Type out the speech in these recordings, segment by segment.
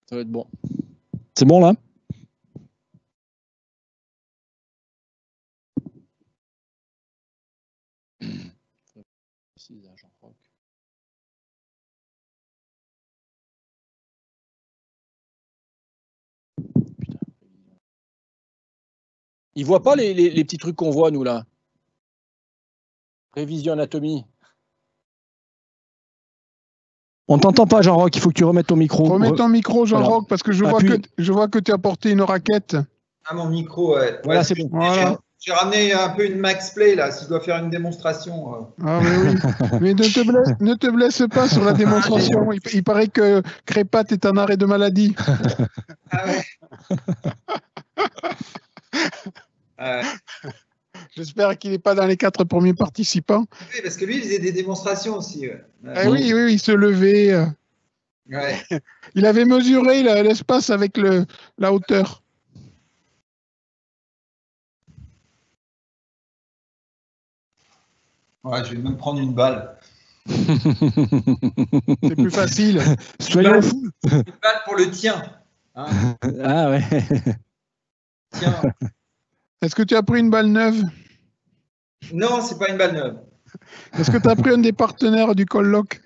Ça va être bon. C'est bon, là? Ils voient pas les petits trucs qu'on voit, nous, là. Révision anatomie. On t'entend pas, Jean-Roch, il faut que tu remettes ton micro. Remets ton micro, Jean-Roch, voilà. Parce que je vois que tu as porté une raquette. Ah, mon micro, ouais. Voilà, c'est bon. Voilà. J'ai ramené un peu une Max Play, là, si je dois faire une démonstration. Ah, mais oui. Mais ne te blesse pas sur la démonstration. Il paraît que Crépat est en arrêt de maladie. Ah ouais. J'espère qu'il n'est pas dans les 4 premiers participants. Oui, parce que lui, il faisait des démonstrations aussi. Ouais. Oui, il se levait. Ouais. Il avait mesuré l'espace avec la hauteur. Ouais, je vais même prendre une balle. C'est plus facile. Soyons fous. Une balle pour le tien. Hein. Ah ouais. Tiens. Est-ce que tu as pris une balle neuve? Non, c'est pas une balle neuve. Est-ce que tu as pris un des partenaires du colloque?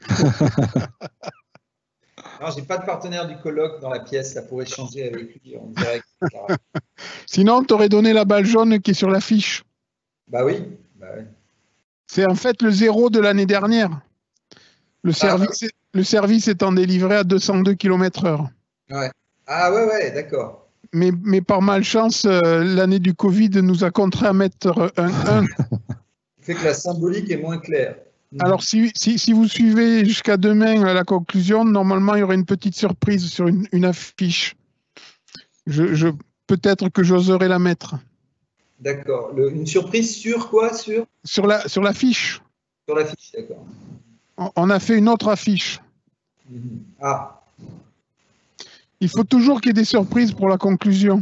Non, j'ai pas de partenaire du colloque dans la pièce, ça pourrait changer avec lui en direct. Sinon, tu aurais donné la balle jaune qui est sur l'affiche. Bah oui. C'est en fait le 0 de l'année dernière. Le service étant délivré à 202 km/h. Ouais. Ah ouais, d'accord. Mais par malchance, l'année du Covid nous a contraints à mettre un 1. Fait que la symbolique est moins claire. Alors, si vous suivez jusqu'à demain à la conclusion, normalement, il y aurait une petite surprise sur une affiche. Peut-être que j'oserais la mettre. D'accord. Une surprise sur quoi? Sur l'affiche. Sur l'affiche, d'accord. On a fait une autre affiche. Ah. Il faut toujours qu'il y ait des surprises pour la conclusion.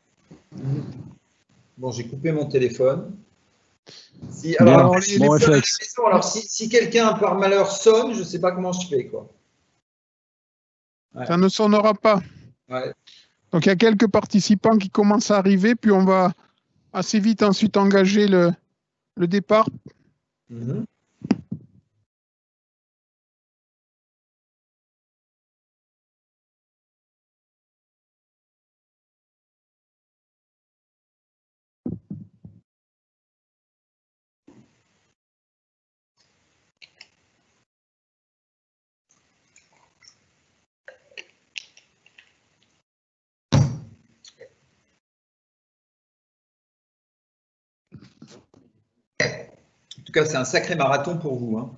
Bon, j'ai coupé mon téléphone. Si quelqu'un par malheur sonne, je ne sais pas comment je fais, quoi. Ouais. Ça ne sonnera pas. Ouais. Donc, il y a quelques participants qui commencent à arriver, puis on va assez vite ensuite engager le départ. En tout cas, c'est un sacré marathon pour vous. Hein.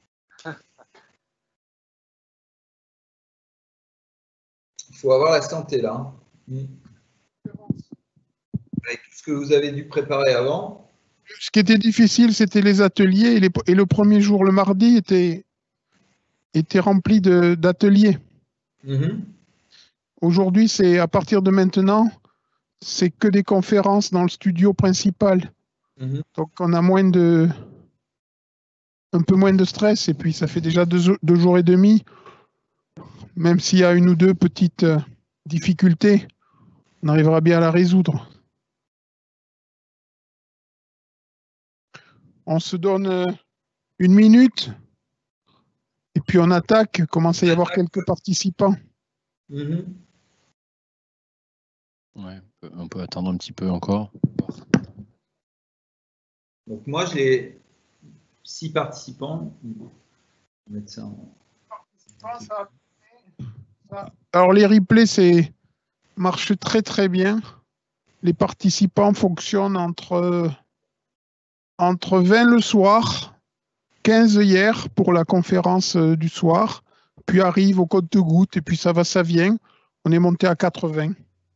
Il faut avoir la santé là. Avec tout ce que vous avez dû préparer avant. Ce qui était difficile, c'était les ateliers. Et le premier jour, le mardi, était rempli d'ateliers. Aujourd'hui, c'est à partir de maintenant, c'est que des conférences dans le studio principal. Donc, on a un peu moins de stress. Et puis, ça fait déjà 2 jours et demi. Même s'il y a une ou deux petites difficultés, on arrivera bien à la résoudre. On se donne 1 minute. Et puis, on attaque. Il commence à y avoir quelques participants. Ouais, on peut attendre un petit peu encore. Donc moi, j'ai 6 participants. Alors, les replays, marche très très bien. Les participants fonctionnent entre 20 le soir, 15 hier pour la conférence du soir, puis arrive au compte-gouttes, et puis ça va, ça vient. On est monté à 80.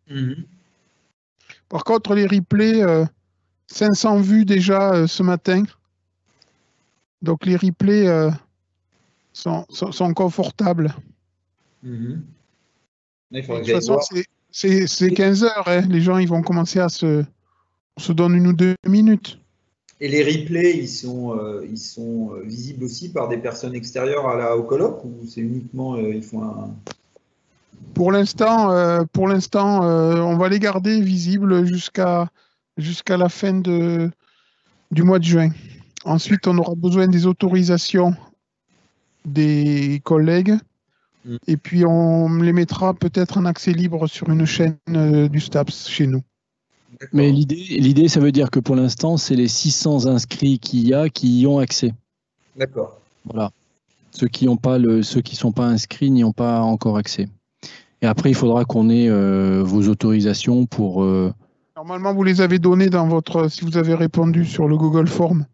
Par contre, les replays, 500 vues déjà ce matin. Donc les replays sont confortables. De toute façon, c'est 15 heures. Hein. Les gens ils vont commencer à se donner 1 ou 2 minutes. Et les replays, ils sont visibles aussi par des personnes extérieures au colloque ou c'est uniquement ils font Pour l'instant, on va les garder visibles jusqu'à la fin du mois de juin. Ensuite, on aura besoin des autorisations des collègues Mm. et puis on les mettra peut-être en accès libre sur une chaîne du STAPS chez nous. Mais l'idée, ça veut dire que pour l'instant, c'est les 600 inscrits qu'il y a qui y ont accès. D'accord. Voilà. Ceux qui sont pas inscrits n'y ont pas encore accès. Et après, il faudra qu'on ait vos autorisations pour. Normalement, vous les avez données si vous avez répondu sur le Google Form.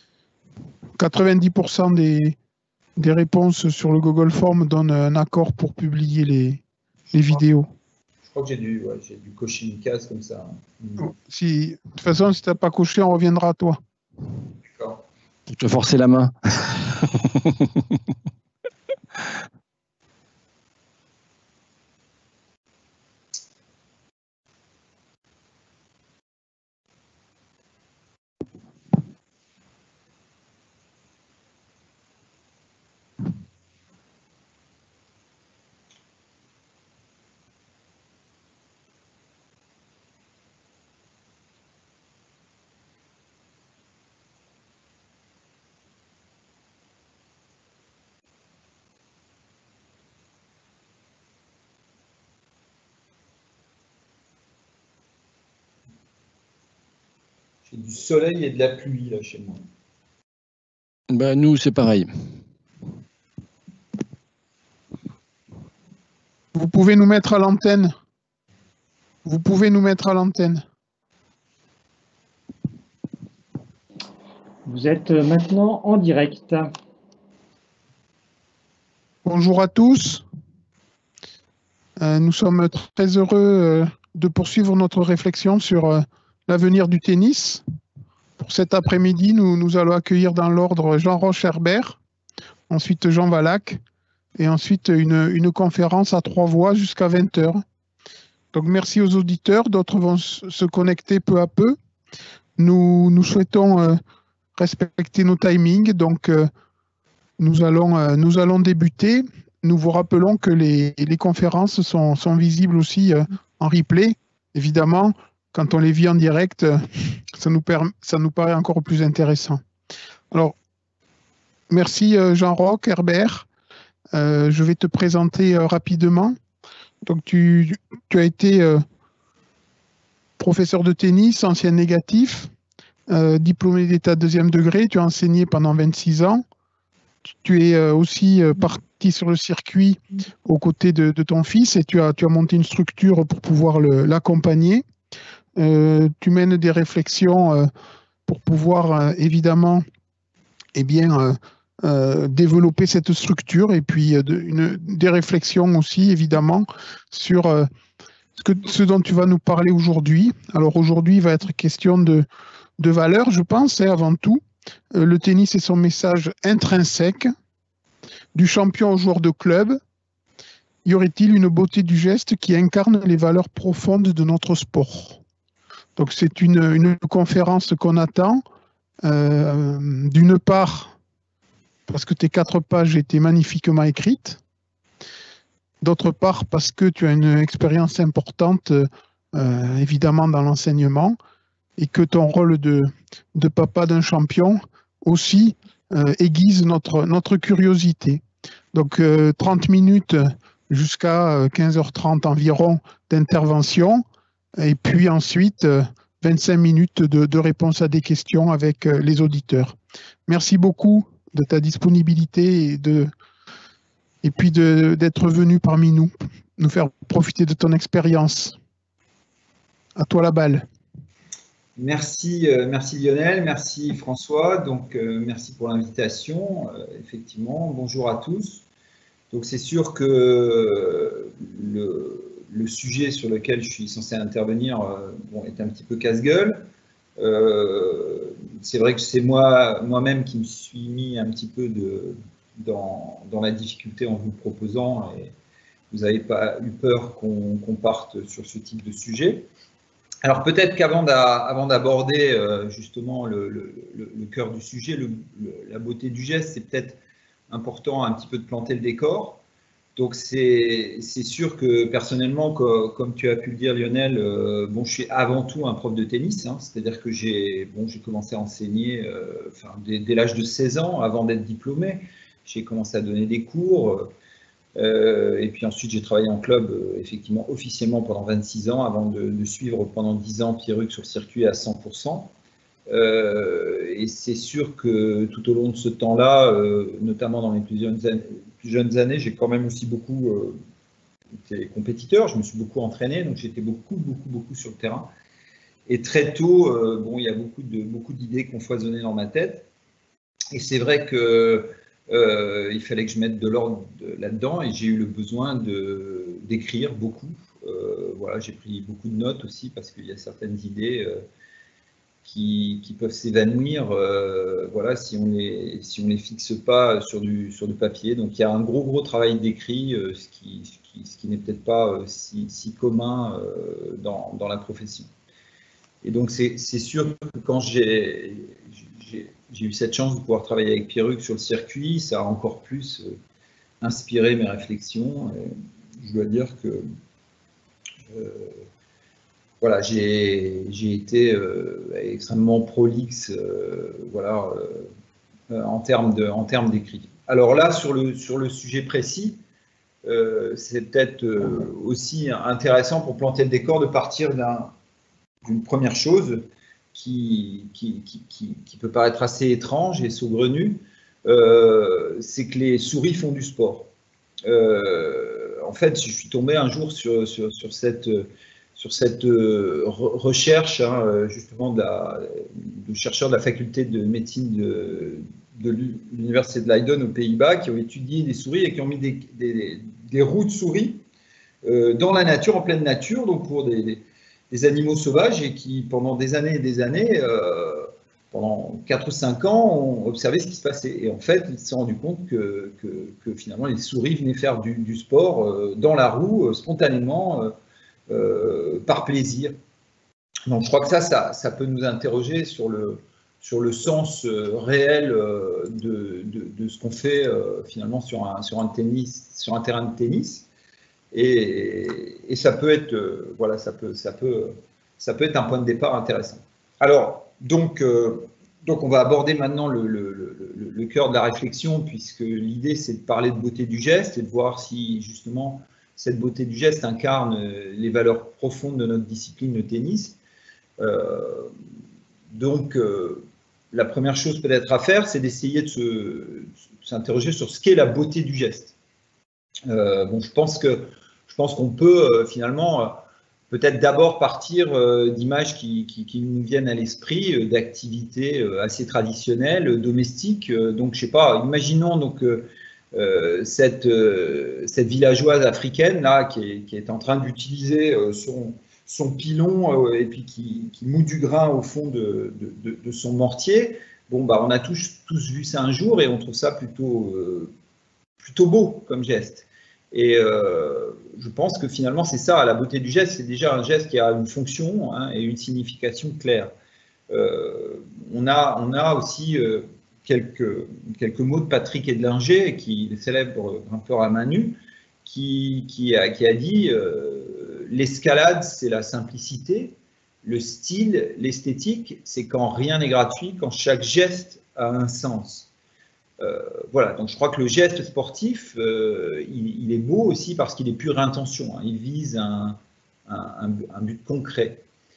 90% des réponses sur le Google Form donnent un accord pour publier les vidéos. Je crois que j'ai dû cocher une case comme ça. De toute façon, si tu n'as pas coché, on reviendra à toi. D'accord. Pour te forcer la main. J'ai du soleil et de la pluie là chez moi. Ben, nous, c'est pareil. Vous pouvez nous mettre à l'antenne. Vous pouvez nous mettre à l'antenne. Vous êtes maintenant en direct. Bonjour à tous. Nous sommes très heureux de poursuivre notre réflexion sur l'avenir du tennis. Pour cet après-midi, nous allons accueillir dans l'ordre Jean Roche-Herbert, ensuite Jean Valac, et ensuite une conférence à 3 voix jusqu'à 20 h. Donc merci aux auditeurs, d'autres vont se connecter peu à peu. Nous souhaitons respecter nos timings, donc nous allons débuter. Nous vous rappelons que les conférences sont visibles aussi en replay. Évidemment, quand on les vit en direct, ça nous paraît encore plus intéressant. Alors, merci Jean-Roch Herbert. Je vais te présenter rapidement. Donc, tu as été professeur de tennis, ancien négatif, diplômé d'état deuxième degré. Tu as enseigné pendant 26 ans. Tu es aussi parti sur le circuit aux côtés de ton fils et tu as monté une structure pour pouvoir l'accompagner. Tu mènes des réflexions pour pouvoir évidemment développer cette structure et puis des réflexions aussi évidemment sur ce dont tu vas nous parler aujourd'hui. Alors aujourd'hui, il va être question de valeur, je pense, avant tout. Le tennis et son message intrinsèque. Du champion au joueur de club, y aurait-il une beauté du geste qui incarne les valeurs profondes de notre sport? Donc c'est une conférence qu'on attend, d'une part parce que tes 4 pages étaient magnifiquement écrites, d'autre part parce que tu as une expérience importante évidemment dans l'enseignement et que ton rôle de papa d'un champion aussi aiguise notre curiosité. Donc 30 minutes jusqu'à 15h30 environ d'intervention et puis ensuite 25 minutes de réponse à des questions avec les auditeurs. Merci beaucoup de ta disponibilité et puis d'être venu parmi nous faire profiter de ton expérience. À toi la balle. Merci Lionel, merci François, donc merci pour l'invitation, effectivement, bonjour à tous. Donc c'est sûr que le sujet sur lequel je suis censé intervenir est un petit peu casse-gueule. C'est vrai que c'est moi-même qui me suis mis un petit peu dans la difficulté en vous le proposant et vous n'avez pas eu peur qu'on parte sur ce type de sujet. Alors peut-être qu'avant d'aborder justement le cœur du sujet, la beauté du geste, c'est peut-être important un petit peu de planter le décor. Donc c'est sûr que personnellement, comme tu as pu le dire Lionel, bon, je suis avant tout un prof de tennis, hein, c'est-à-dire que j'ai commencé à enseigner dès l'âge de 16 ans, avant d'être diplômé. J'ai commencé à donner des cours, et puis ensuite j'ai travaillé en club, effectivement, officiellement pendant 26 ans, avant de suivre pendant 10 ans Pierruc sur le circuit à 100%. Et c'est sûr que tout au long de ce temps-là, notamment dans les plus jeunes années, j'ai quand même aussi beaucoup été compétiteur, je me suis beaucoup entraîné, donc j'étais beaucoup sur le terrain. Et très tôt, bon, il y a beaucoup d'idées qui ont foisonné dans ma tête. Et c'est vrai que il fallait que je mette de l'ordre là-dedans, et j'ai eu le besoin d'écrire beaucoup. Voilà, j'ai pris beaucoup de notes aussi, parce qu'il y a certaines idées qui peuvent s'évanouir, voilà, si on les fixe pas sur du papier. Donc il y a un gros travail d'écrit, ce qui n'est peut-être pas si commun dans la profession. Et donc c'est sûr que quand j'ai eu cette chance de pouvoir travailler avec Pierruc sur le circuit, ça a encore plus inspiré mes réflexions. Et je dois dire que voilà, j'ai été extrêmement prolixe, voilà, en termes d'écrit. Alors là, sur le sujet précis, c'est peut-être aussi intéressant pour planter le décor de partir d'une première chose qui peut paraître assez étrange et saugrenue, c'est que les souris font du sport. En fait, je suis tombé un jour sur cette recherche, hein, justement, de chercheurs de la faculté de médecine de l'université de Leiden aux Pays-Bas, qui ont étudié des souris et qui ont mis des roues de souris dans la nature, en pleine nature, donc pour des animaux sauvages, et qui, pendant des années et des années, pendant 4 ou 5 ans, ont observé ce qui se passait. Et en fait, ils se sont rendus compte que finalement, les souris venaient faire du sport dans la roue, spontanément, par plaisir. Donc je crois que ça peut nous interroger sur le sens réel de ce qu'on fait finalement sur un terrain de tennis, et ça peut être voilà, ça peut être un point de départ intéressant. Alors donc on va aborder maintenant le cœur de la réflexion, puisque l'idée c'est de parler de beauté du geste et de voir si justement cette beauté du geste incarne les valeurs profondes de notre discipline, le tennis. Donc, la première chose peut-être à faire, c'est d'essayer de s'interroger sur ce qu'est la beauté du geste. Bon, je pense qu'on peut finalement peut-être d'abord partir d'images qui nous viennent à l'esprit, d'activités assez traditionnelles, domestiques. Donc, je sais pas, imaginons donc cette villageoise africaine là qui est en train d'utiliser son pilon et puis qui moud du grain au fond de son mortier. Bon, bah, on a tous vu ça un jour et on trouve ça plutôt beau comme geste. Et je pense que finalement c'est ça, la beauté du geste, c'est déjà un geste qui a une fonction, hein, et une signification claire. On a aussi quelques mots de Patrick Edlinger, qui est le célèbre grimpeur à main nue, qui a dit l'escalade, c'est la simplicité, le style, l'esthétique, c'est quand rien n'est gratuit, quand chaque geste a un sens. Voilà, donc je crois que le geste sportif, il est beau aussi parce qu'il est pure intention, hein, il vise un but concret.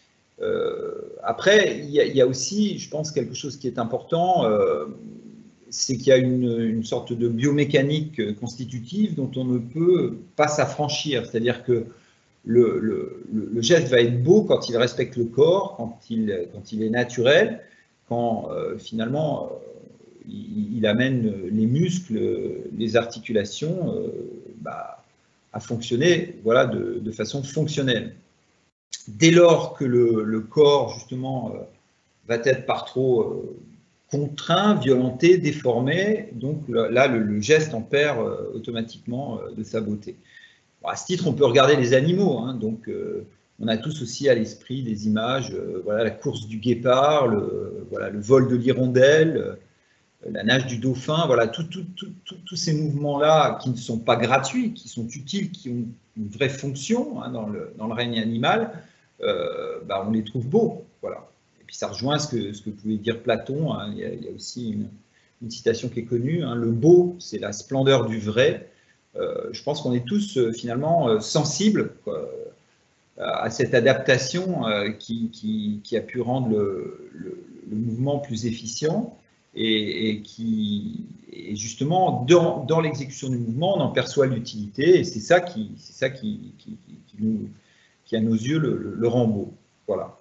Après, il y a aussi, je pense, quelque chose qui est important, c'est qu'il y a une sorte de biomécanique constitutive dont on ne peut pas s'affranchir. C'est-à-dire que le geste va être beau quand il respecte le corps, quand il est naturel, quand finalement il amène les muscles, les articulations à fonctionner, voilà, de façon fonctionnelle. Dès lors que le corps, justement, va être par trop contraint, violenté, déformé, donc là, le geste en perd automatiquement de sa beauté. Bon, à ce titre, on peut regarder les animaux, hein, donc on a tous aussi à l'esprit des images, voilà, la course du guépard, voilà, le vol de l'hirondelle, la nage du dauphin, voilà, tous ces mouvements-là qui ne sont pas gratuits, qui sont utiles, qui ont une vraie fonction hein, dans le règne animal, on les trouve beaux. Voilà. Et puis ça rejoint ce que pouvait dire Platon, hein, il y a aussi une citation qui est connue, hein, le beau, c'est la splendeur du vrai. Je pense qu'on est tous finalement sensibles quoi, à cette adaptation qui a pu rendre le mouvement plus efficient et justement dans l'exécution du mouvement on en perçoit l'utilité et c'est ça qui à nos yeux le rend beau. Voilà.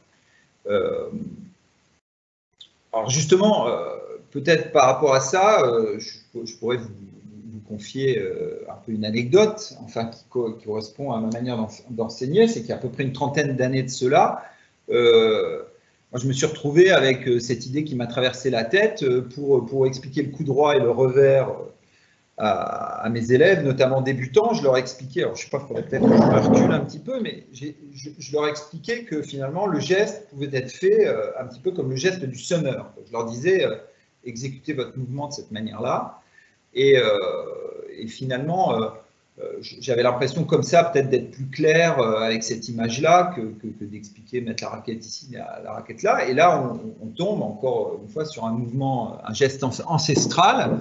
Alors justement, peut-être par rapport à ça, je pourrais vous confier un peu une anecdote, enfin qui correspond à ma manière d'enseigner, c'est qu'il y a à peu près une trentaine d'années de cela, moi je me suis retrouvé avec cette idée qui m'a traversé la tête pour expliquer le coup droit et le revers à mes élèves, notamment débutants. Je leur expliquais, alors je ne sais pas, il faudrait peut-être que je me recule un petit peu, mais je leur expliquais que finalement le geste pouvait être fait un petit peu comme le geste du summer. Je leur disais, exécutez votre mouvement de cette manière-là. Et finalement, j'avais l'impression comme ça peut-être d'être plus clair avec cette image-là que d'expliquer mettre la raquette ici, la raquette là. Et là, on tombe encore une fois sur un mouvement, un geste ancestral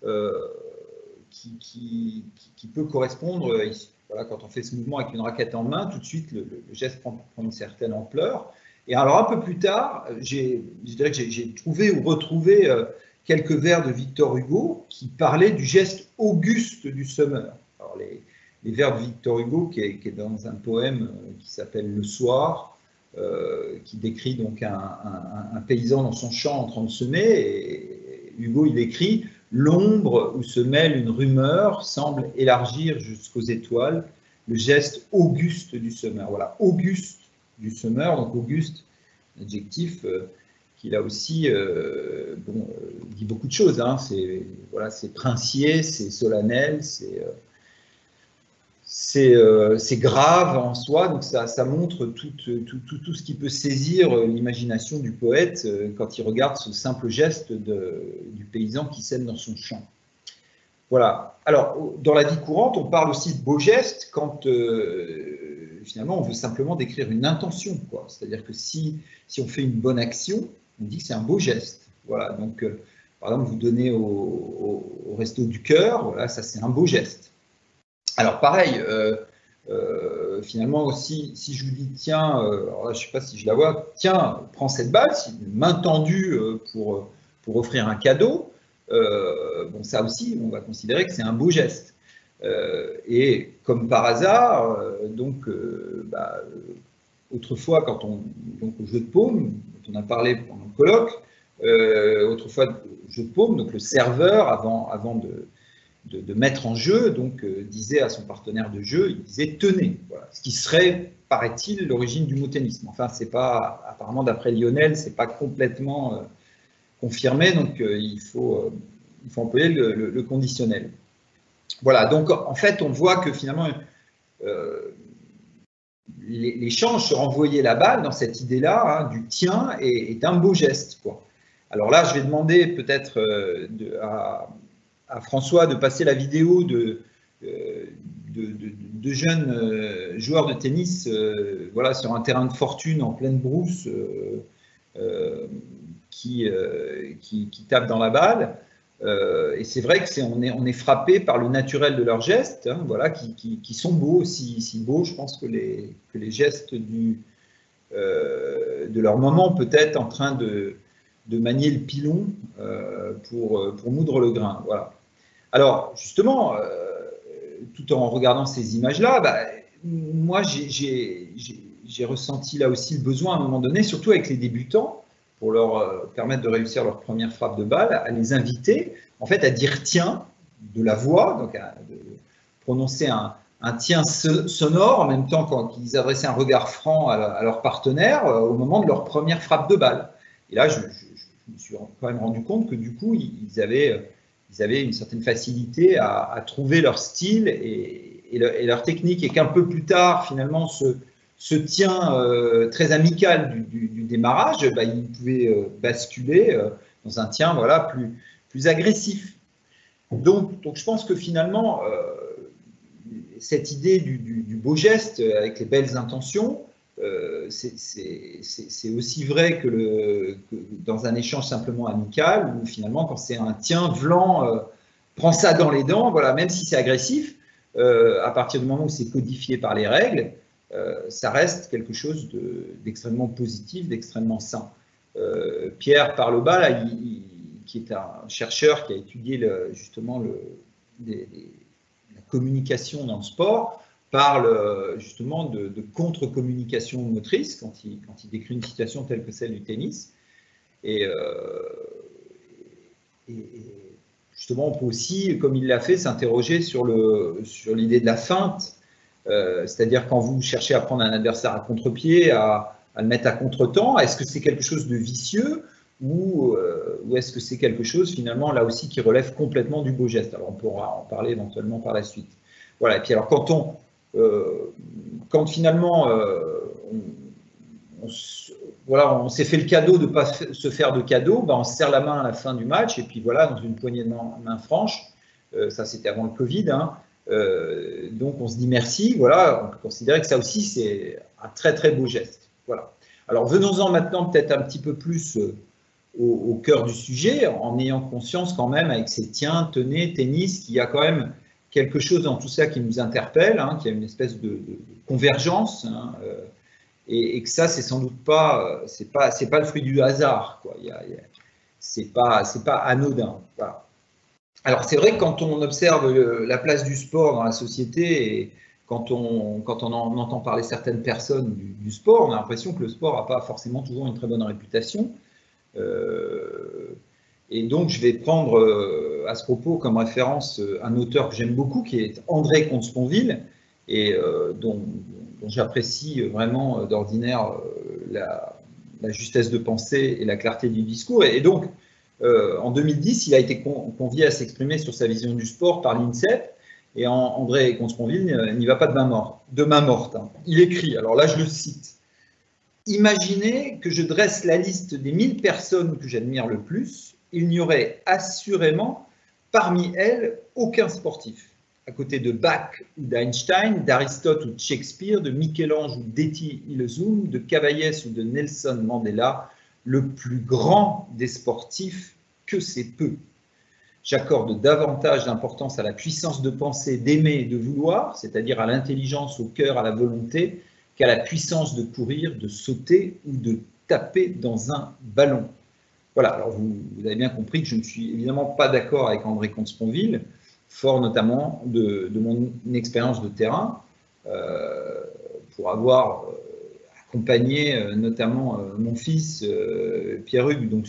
qui peut correspondre. Voilà, quand on fait ce mouvement avec une raquette en main, tout de suite le geste prend une certaine ampleur. Et alors un peu plus tard, je dirais que j'ai trouvé ou retrouvé quelques vers de Victor Hugo qui parlaient du geste auguste du summer. Alors les vers de Victor Hugo, qui est dans un poème qui s'appelle Le Soir, qui décrit donc un paysan dans son champ en train de semer, et Hugo il écrit « L'ombre où se mêle une rumeur semble élargir jusqu'aux étoiles le geste auguste du summer ». Voilà, auguste du summer, donc auguste, adjectif qui là aussi dit beaucoup de choses. Hein. C'est princier, c'est solennel, c'est grave en soi, donc ça montre tout ce qui peut saisir l'imagination du poète quand il regarde ce simple geste du paysan qui sème dans son champ. Voilà. Alors, dans la vie courante, on parle aussi de beaux gestes quand finalement on veut simplement décrire une intention, quoi. C'est-à-dire que si on fait une bonne action, on dit que c'est un beau geste. Voilà. Donc, par exemple, vous donnez au Resto du Cœur, voilà, ça c'est un beau geste. Alors pareil, finalement aussi, si je vous dis tiens, alors là, je ne sais pas si je la vois, tiens, prends cette balle, main tendue pour offrir un cadeau, bon ça aussi, on va considérer que c'est un beau geste. Et comme par hasard, autrefois, quand au jeu de paume, dont on a parlé pendant le colloque, autrefois au jeu de paume, donc le serveur, avant de mettre en jeu, donc disait à son partenaire de jeu, il disait « tenez », voilà, ce qui serait, paraît-il, l'origine du mot tennisme. Enfin, c'est pas, apparemment d'après Lionel, c'est pas complètement confirmé, donc il faut employer le conditionnel. Voilà, donc en fait, on voit que finalement, l'échange, se renvoyer la balle dans cette idée-là, hein, du tiens, est un beau geste, quoi. Alors là, je vais demander peut-être à François de passer la vidéo de jeunes joueurs de tennis voilà, sur un terrain de fortune en pleine brousse qui tapent dans la balle. Et c'est vrai qu'on est frappé par le naturel de leurs gestes, hein, voilà, qui sont beaux, si beaux, je pense que les gestes de leur moment, peut-être en train de manier le pilon pour moudre le grain. Voilà. Alors, justement, tout en regardant ces images-là, moi, j'ai ressenti là aussi le besoin, à un moment donné, surtout avec les débutants, pour leur permettre de réussir leur première frappe de balle, à les inviter, en fait, à dire « tiens » de la voix, donc de prononcer un tiens sonore, en même temps qu'ils adressaient un regard franc à leur partenaire au moment de leur première frappe de balle. Et là, je me suis quand même rendu compte que du coup, ils avaient une certaine facilité à trouver leur style et leur technique, et qu'un peu plus tard, finalement, ce tien très amical du démarrage, ils pouvaient basculer dans un tien voilà, plus plus agressif. Donc je pense que finalement, cette idée du beau geste avec les belles intentions, c'est aussi vrai que dans un échange simplement amical, où finalement, quand c'est un tiens, Vlan, prends ça dans les dents, voilà, même si c'est agressif, à partir du moment où c'est codifié par les règles, ça reste quelque chose d'extrêmement positif, d'extrêmement sain. Pierre Parlebas, là, qui est un chercheur qui a étudié justement la communication dans le sport, parle justement de contre-communication motrice quand il décrit une situation telle que celle du tennis. Et justement, on peut aussi, comme il l'a fait, s'interroger sur l'idée de la feinte, c'est-à-dire quand vous cherchez à prendre un adversaire à contre-pied, à le mettre à contre-temps, est-ce que c'est quelque chose de vicieux ou est-ce que c'est quelque chose finalement là aussi qui relève complètement du beau geste? Alors on pourra en parler éventuellement par la suite. Voilà, et puis alors quand finalement on s'est fait le cadeau de ne pas se faire de cadeau, ben on se serre la main à la fin du match et puis voilà, dans une poignée de main franche, ça c'était avant le Covid, hein, donc on se dit merci, voilà, on peut considérer que ça aussi c'est un très très beau geste. Voilà. Alors venons-en maintenant peut-être un petit peu plus au cœur du sujet, en ayant conscience quand même avec ces tiens, tenez, tennis, qu'il y a quand même quelque chose dans tout ça qui nous interpelle, hein, qu'il y a une espèce de convergence, hein, et que ça, c'est sans doute pas, c'est pas le fruit du hasard, quoi. C'est pas anodin. Voilà. Alors c'est vrai que quand on observe la place du sport dans la société et quand on en entend parler certaines personnes du sport, on a l'impression que le sport n'a pas forcément toujours une très bonne réputation. Et donc, je vais prendre à ce propos comme référence un auteur que j'aime beaucoup, qui est André Comte-Sponville, et dont j'apprécie vraiment d'ordinaire la justesse de pensée et la clarté du discours. Et donc, en 2010, il a été convié à s'exprimer sur sa vision du sport par l'INSEP, et André Comte-Sponville n'y va pas de main morte. Hein. Il écrit, alors là je le cite, « Imaginez que je dresse la liste des 1000 personnes que j'admire le plus, il n'y aurait assurément parmi elles aucun sportif. À côté de Bach ou d'Einstein, d'Aristote ou de Shakespeare, de Michel-Ange ou d'Etty Hillesum, de Cavaillès ou de Nelson Mandela, le plus grand des sportifs, que c'est peu. J'accorde davantage d'importance à la puissance de penser, d'aimer et de vouloir, c'est-à-dire à l'intelligence, au cœur, à la volonté, qu'à la puissance de courir, de sauter ou de taper dans un ballon. » Voilà, alors vous avez bien compris que je ne suis évidemment pas d'accord avec André Comte-Sponville, fort notamment de mon expérience de terrain, pour avoir accompagné notamment mon fils Pierre-Hugues, donc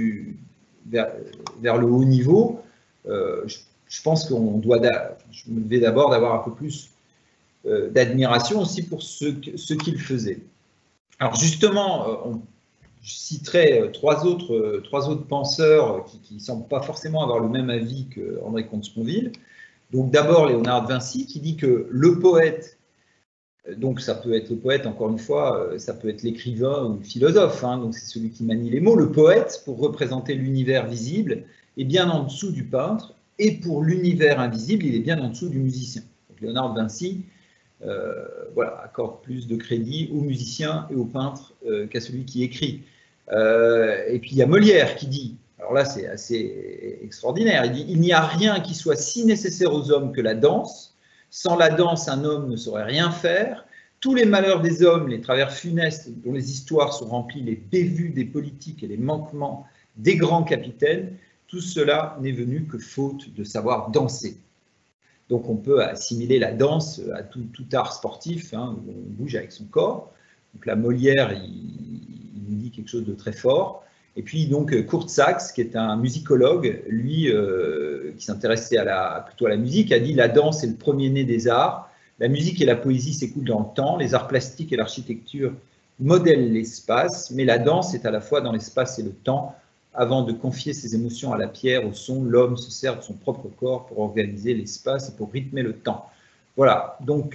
vers le haut niveau. Je pense qu'on doit, je me devais d'abord d'avoir un peu plus d'admiration aussi pour ce qu'il faisait. Alors justement, je citerai trois autres penseurs qui ne semblent pas forcément avoir le même avis qu'André Comte-Sponville. Donc d'abord Léonard de Vinci qui dit que le poète, donc ça peut être le poète, encore une fois, ça peut être l'écrivain ou le philosophe, hein, donc c'est celui qui manie les mots. Le poète, pour représenter l'univers visible, est bien en dessous du peintre, et pour l'univers invisible, il est bien en dessous du musicien. Donc Léonard de Vinci voilà, accorde plus de crédit aux musiciens et aux peintres qu'à celui qui écrit. Et puis il y a Molière qui dit, alors là c'est assez extraordinaire, il dit « Il n'y a rien qui soit si nécessaire aux hommes que la danse. Sans la danse, un homme ne saurait rien faire. Tous les malheurs des hommes, les travers funestes dont les histoires sont remplies, les bévues des politiques et les manquements des grands capitaines, tout cela n'est venu que faute de savoir danser. » Donc on peut assimiler la danse à tout art sportif, hein, où on bouge avec son corps. Donc là, Molière, il nous dit quelque chose de très fort. Et puis donc Kurt Sachs, qui est un musicologue, lui, qui s'intéressait plutôt à la musique, a dit « La danse est le premier-né des arts. La musique et la poésie s'écoulent dans le temps. Les arts plastiques et l'architecture modèlent l'espace, mais la danse est à la fois dans l'espace et le temps. Avant de confier ses émotions à la pierre, au son, l'homme se sert de son propre corps pour organiser l'espace et pour rythmer le temps. » Voilà, donc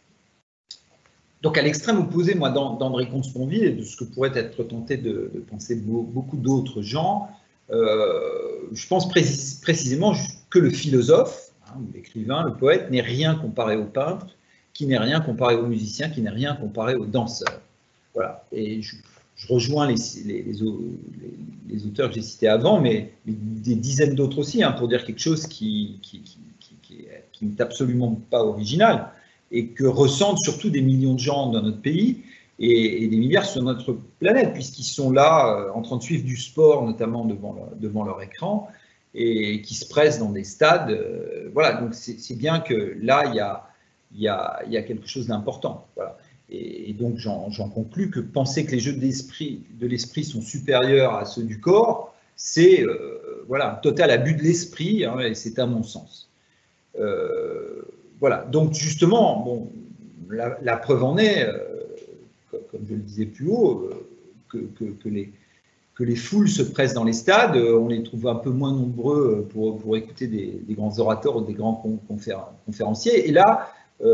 à l'extrême opposé, moi, d'André Comte-Sponville et de ce que pourrait être tenté de penser beaucoup d'autres gens, je pense précisément que le philosophe, hein, l'écrivain, le poète, n'est rien comparé au peintre, qui n'est rien comparé au musicien, qui n'est rien comparé au danseur. Voilà. Et je rejoins les auteurs que j'ai cités avant, mais des dizaines d'autres aussi, hein, pour dire quelque chose qui n'est absolument pas original et que ressentent surtout des millions de gens dans notre pays et des milliards sur notre planète, puisqu'ils sont là en train de suivre du sport, notamment devant leur écran, et qui se pressent dans des stades. Voilà, donc c'est bien que là, il y a quelque chose d'important. Voilà. Et donc, j'en conclus que penser que les jeux de l'esprit sont supérieurs à ceux du corps, c'est voilà, un total abus de l'esprit, hein, et c'est à mon sens. Voilà, donc justement, bon, la preuve en est, comme je le disais plus haut, que les foules se pressent dans les stades, on les trouve un peu moins nombreux pour écouter des grands orateurs ou des grands conférenciers. Et là,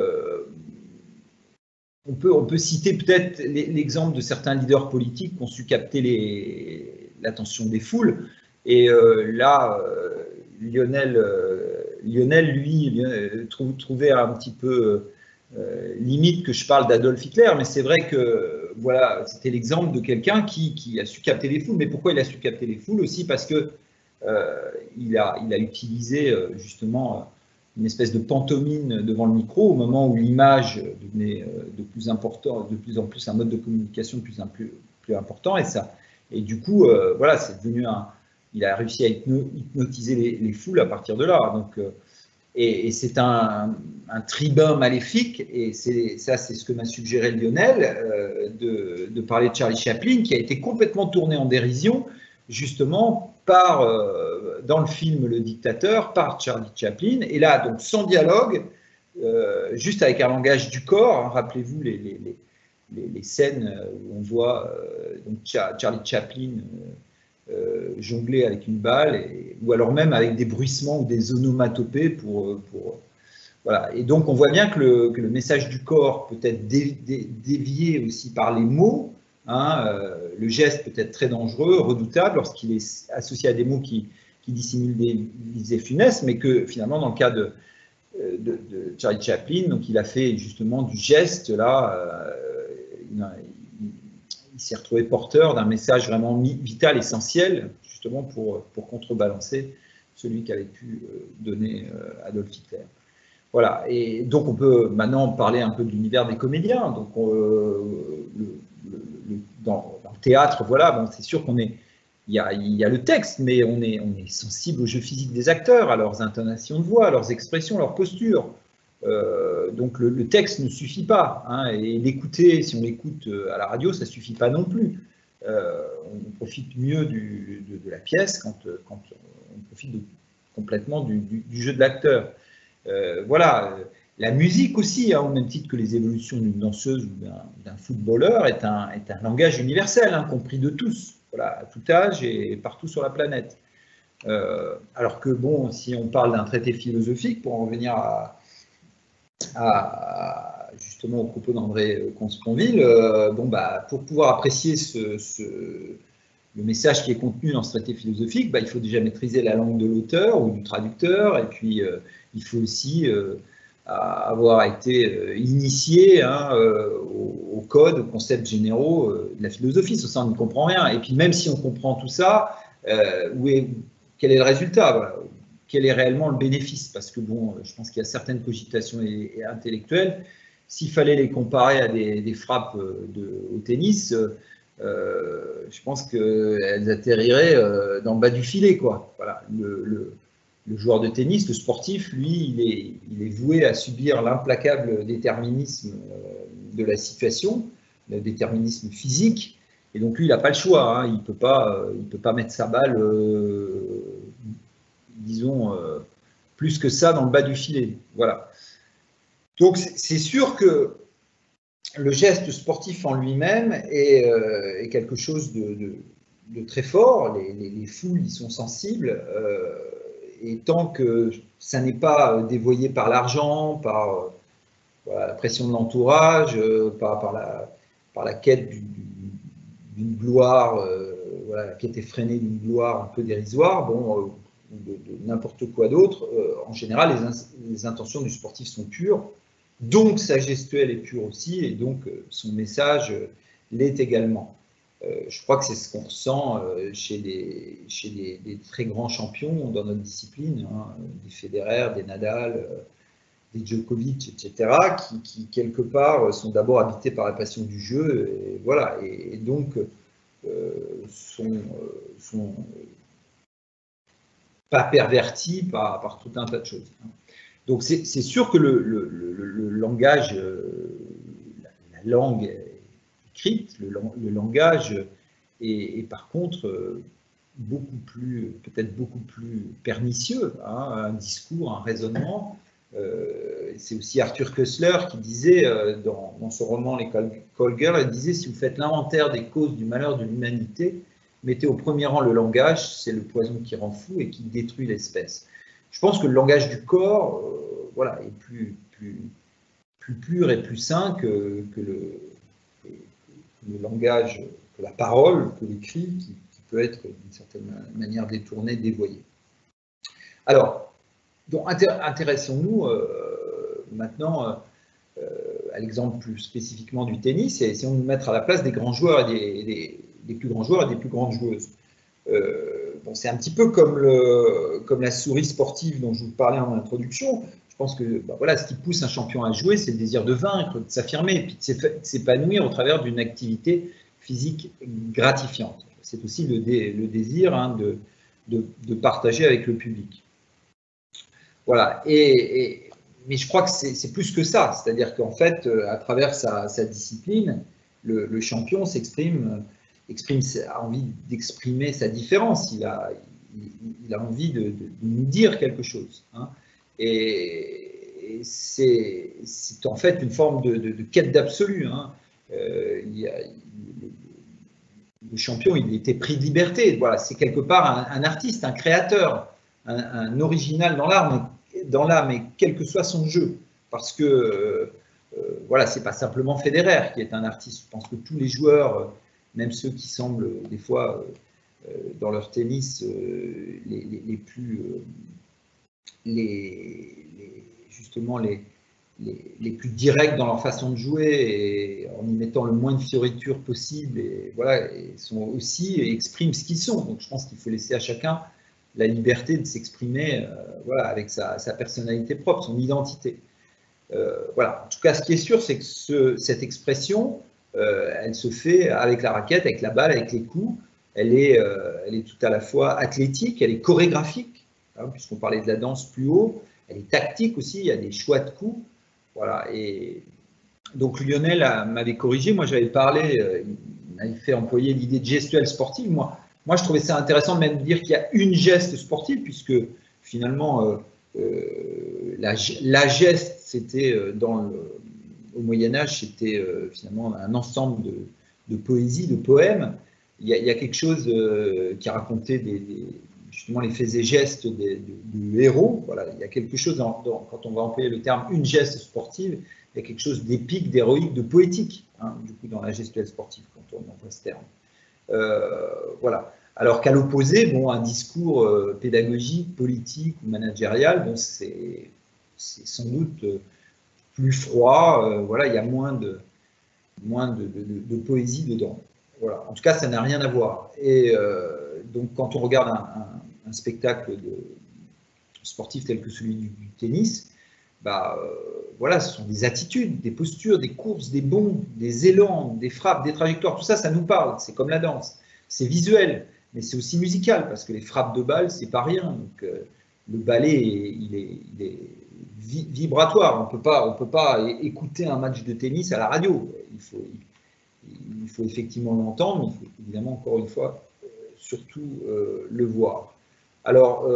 on peut citer peut-être l'exemple de certains leaders politiques qui ont su capter l'attention des foules. Et là, Lionel, lui, trouvait un petit peu limite que je parle d'Adolf Hitler, mais c'est vrai que voilà, c'était l'exemple de quelqu'un qui a su capter les foules. Mais pourquoi il a su capter les foules? Aussi parce que il a utilisé justement une espèce de pantomime devant le micro au moment où l'image devenait de plus en plus un mode de communication de plus en plus important, et du coup voilà, c'est devenu il a réussi à hypnotiser les foules à partir de là. Donc et c'est un tribun maléfique, et ça c'est ce que m'a suggéré Lionel, de parler de Charlie Chaplin, qui a été complètement tourné en dérision justement dans le film Le Dictateur, par Charlie Chaplin, et là, donc sans dialogue, juste avec un langage du corps, hein, rappelez-vous les scènes où on voit donc Charlie Chaplin jongler avec une balle, ou alors même avec des bruissements ou des onomatopées voilà. Et donc on voit bien que le message du corps peut être dévié aussi par les mots. Hein, le geste peut être très dangereux, redoutable, lorsqu'il est associé à des mots qui dissimulent des visées funestes, mais que finalement, dans le cas de Charlie Chaplin, donc il a fait justement du geste, là, il s'est retrouvé porteur d'un message vraiment vital, essentiel, justement pour contrebalancer celui qu'avait pu donner Adolf Hitler. Voilà, et donc on peut maintenant parler un peu de l'univers des comédiens. Donc dans le théâtre, voilà, bon, c'est sûr il y a le texte, mais on est sensible au jeu physique des acteurs, à leurs intonations de voix, à leurs expressions, leur posture. Donc le texte ne suffit pas, hein, et l'écouter, si on l'écoute à la radio, ça ne suffit pas non plus. On profite mieux de la pièce quand on profite complètement du jeu de l'acteur. Voilà, la musique aussi, hein, au même titre que les évolutions d'une danseuse ou d'un footballeur, est un langage universel, hein, compris de tous, voilà, à tout âge et partout sur la planète. Alors que, bon, si on parle d'un traité philosophique, pour en revenir justement au propos d'André Comte-Sponville, bon, bah, pour pouvoir apprécier le message qui est contenu dans ce traité philosophique, bah, il faut déjà maîtriser la langue de l'auteur ou du traducteur, et puis il faut aussi avoir été initié, hein, au code, aux concepts généraux de la philosophie. Sans ça, on ne comprend rien. Et puis même si on comprend tout ça, quel est le résultat? Voilà. Quel est réellement le bénéfice? Parce que bon, je pense qu'il y a certaines cogitations intellectuelles. S'il fallait les comparer à des frappes au tennis, je pense qu'elles atterriraient dans le bas du filet, quoi. Voilà. Le joueur de tennis, le sportif, lui, il est voué à subir l'implacable déterminisme de la situation, le déterminisme physique, et donc lui, il n'a pas le choix, hein. Il peut pas mettre sa balle, disons, plus que ça dans le bas du filet. Voilà. Donc c'est sûr que le geste sportif en lui-même est quelque chose de très fort. Les foules y sont sensibles. Et tant que ça n'est pas dévoyé par l'argent, par voilà, la pression de l'entourage, par la quête d'une gloire voilà, la quête effrénée d'une gloire un peu dérisoire, bon, ou de n'importe quoi d'autre, en général, les intentions du sportif sont pures, donc sa gestuelle est pure aussi, et donc son message l'est également. Je crois que c'est ce qu'on ressent chez des très grands champions dans notre discipline, hein, des Federer, des Nadal, des Djokovic, etc., qui quelque part sont d'abord habités par la passion du jeu, et voilà, et donc sont pas pervertis par tout un tas de choses. Donc c'est sûr que le langage, la langue écrite, le langage est par contre peut-être beaucoup plus pernicieux, hein, un discours, un raisonnement. C'est aussi Arthur Koestler qui disait dans son roman Les Call Girls, il disait: si vous faites l'inventaire des causes du malheur de l'humanité, mettez au premier rang le langage, c'est le poison qui rend fou et qui détruit l'espèce. Je pense que le langage du corps, voilà, est plus pur et plus sain que le langage, que la parole, que l'écrit, qui peut être d'une certaine manière détourné, dévoyé. Alors, donc intéressons-nous maintenant à l'exemple plus spécifiquement du tennis, et essayons de nous mettre à la place des grands joueurs et des plus grands joueurs et des plus grandes joueuses. Bon, c'est un petit peu comme la souris sportive dont je vous parlais en introduction. Je pense que voilà, ce qui pousse un champion à jouer, c'est le désir de vaincre, de s'affirmer, et puis de s'épanouir au travers d'une activité physique gratifiante. C'est aussi le désir, hein, de partager avec le public. Voilà, mais je crois que c'est plus que ça, c'est-à-dire qu'en fait, à travers sa discipline, le champion a envie d'exprimer sa différence, il a envie de nous dire quelque chose, hein. Et c'est en fait une forme de quête d'absolu, hein. Le champion, il était pris de liberté, voilà, c'est quelque part un artiste, un créateur, un original dans l'art, mais quel que soit son jeu, parce que voilà, c'est pas simplement Federer qui est un artiste. Je pense que tous les joueurs, même ceux qui semblent des fois dans leur tennis justement les plus directs dans leur façon de jouer, et en y mettant le moins de fioritures possible, et voilà, expriment ce qu'ils sont. Donc je pense qu'il faut laisser à chacun la liberté de s'exprimer, voilà, avec sa personnalité propre, son identité. Voilà. En tout cas, ce qui est sûr, c'est que cette expression, elle se fait avec la raquette, avec la balle, avec les coups. Elle est tout à la fois athlétique, elle est chorégraphique, hein, puisqu'on parlait de la danse plus haut. Elle est tactique aussi, il y a des choix de coups. Voilà. Et donc Lionel m'avait corrigé. Moi, j'avais parlé, il m'avait fait employer l'idée de gestuelle sportive. Moi, je trouvais ça intéressant de même dire qu'il y a une geste sportive, puisque finalement, la geste, c'était au Moyen-Âge, c'était finalement un ensemble de poésie, de poèmes. Il y a quelque chose qui racontait justement les faits et gestes du héros. Voilà, il y a quelque chose, quand on va employer le terme une geste sportive, il y a quelque chose d'épique, d'héroïque, de poétique, hein, du coup, dans la gestuelle sportive, quand on emploie ce terme. Voilà. Alors qu'à l'opposé, bon, un discours pédagogique, politique ou managérial, bon, c'est sans doute plus froid. Voilà, il y a moins de poésie dedans. Voilà. En tout cas, ça n'a rien à voir. Et donc, quand on regarde un spectacle sportif tel que celui du tennis, voilà, ce sont des attitudes, des postures, des courses, des bonds, des élans, des frappes, des trajectoires. Tout ça, ça nous parle. C'est comme la danse. C'est visuel, mais c'est aussi musical, parce que les frappes de balle, c'est pas rien. Donc, le ballet, il est vibratoire. On peut pas écouter un match de tennis à la radio. Il faut effectivement l'entendre, mais il faut évidemment, encore une fois, surtout le voir. Alors,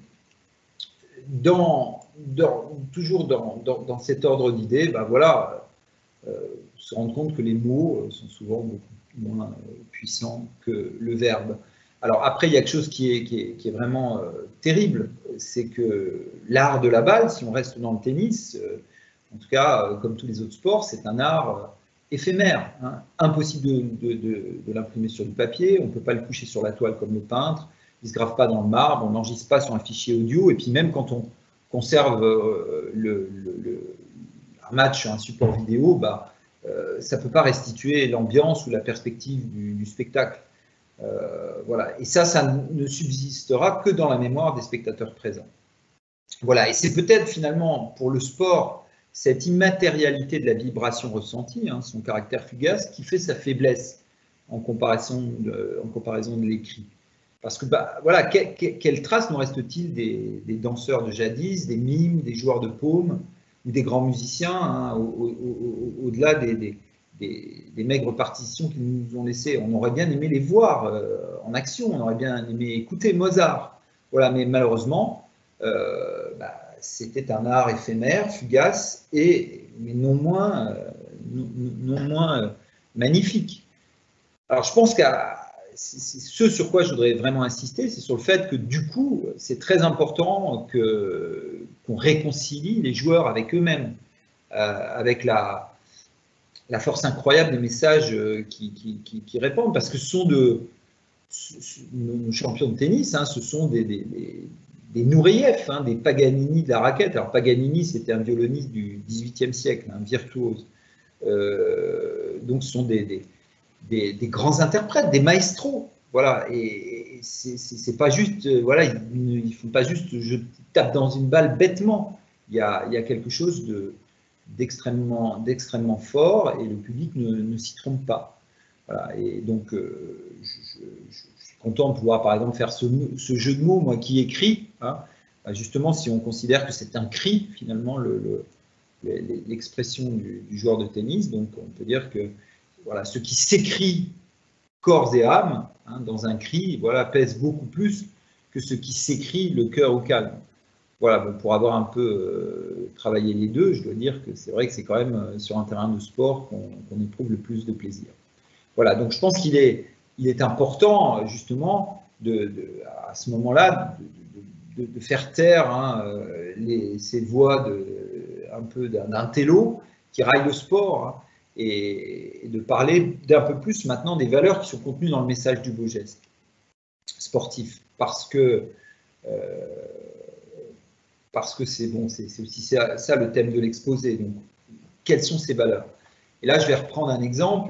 toujours dans cet ordre d'idées, voilà, se rendre compte que les mots sont souvent beaucoup moins puissants que le verbe. Alors après, il y a quelque chose qui est vraiment terrible, c'est que l'art de la balle, si on reste dans le tennis, en tout cas, comme tous les autres sports, c'est un art éphémère. Hein. Impossible de l'imprimer sur du papier, on ne peut pas le coucher sur la toile comme le peintre, il ne se grave pas dans le marbre, on n'enregistre pas sur un fichier audio, et puis même quand on conserve un match sur un support vidéo, bah, ça ne peut pas restituer l'ambiance ou la perspective du spectacle. Voilà. Et ça ne subsistera que dans la mémoire des spectateurs présents. Voilà. Et c'est peut-être finalement pour le sport cette immatérialité de la vibration ressentie, hein, son caractère fugace, qui fait sa faiblesse en comparaison de l'écrit. Parce que, bah, voilà, quelle trace nous reste-t-il des danseurs de jadis, des mimes, des joueurs de paume, ou des grands musiciens, hein, au-delà des maigres partitions qu'ils nous ont laissées? On aurait bien aimé les voir en action, on aurait bien aimé écouter Mozart. Voilà, mais malheureusement, bah, c'était un art éphémère, fugace, mais non moins magnifique. Alors je pense que ce sur quoi je voudrais vraiment insister, c'est sur le fait que du coup, c'est très important qu'on réconcilie les joueurs avec eux-mêmes, avec la force incroyable des messages qui répandent, parce que ce sont nos champions de tennis, hein, ce sont des Nureyev, hein, des Paganini de la raquette. Alors Paganini, c'était un violoniste du XVIIIe siècle, un virtuose. Donc ce sont des grands interprètes, des maestros. Voilà, et c'est pas juste, voilà, ils ne font pas juste je tape dans une balle bêtement. Il y a quelque chose d'extrêmement fort et le public ne s'y trompe pas. Voilà, et donc je suis content de pouvoir par exemple faire ce jeu de mots, moi qui écris, hein, justement si on considère que c'est un cri finalement l'expression du joueur de tennis, donc on peut dire que voilà, ce qui s'écrit corps et âme, hein, dans un cri, voilà, pèse beaucoup plus que ce qui s'écrit le cœur au calme. Voilà, bon, pour avoir un peu travaillé les deux, je dois dire que c'est vrai que c'est quand même sur un terrain de sport qu'on éprouve le plus de plaisir. Voilà, donc je pense qu'il est important justement à ce moment-là de faire taire, hein, ces voix un peu d'un télo qui raille le sport, hein, et de parler d'un peu plus maintenant des valeurs qui sont contenues dans le message du beau geste sportif, parce que c'est bon, c'est aussi ça le thème de l'exposé. Donc, quelles sont ces valeurs? Et là, je vais reprendre un exemple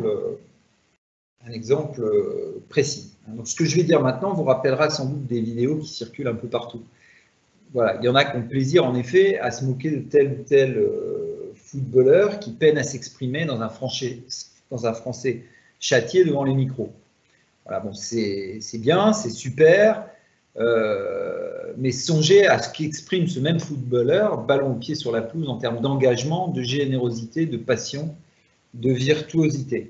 précis. Donc, ce que je vais dire maintenant vous rappellera sans doute des vidéos qui circulent un peu partout. Voilà, il y en a qui ont plaisir, en effet, à se moquer de tel ou tel footballeur qui peine à s'exprimer dans un français châtié devant les micros. Voilà, bon, c'est bien, c'est super, mais songez à ce qu'exprime ce même footballeur, ballon au pied sur la pelouse, en termes d'engagement, de générosité, de passion, de virtuosité.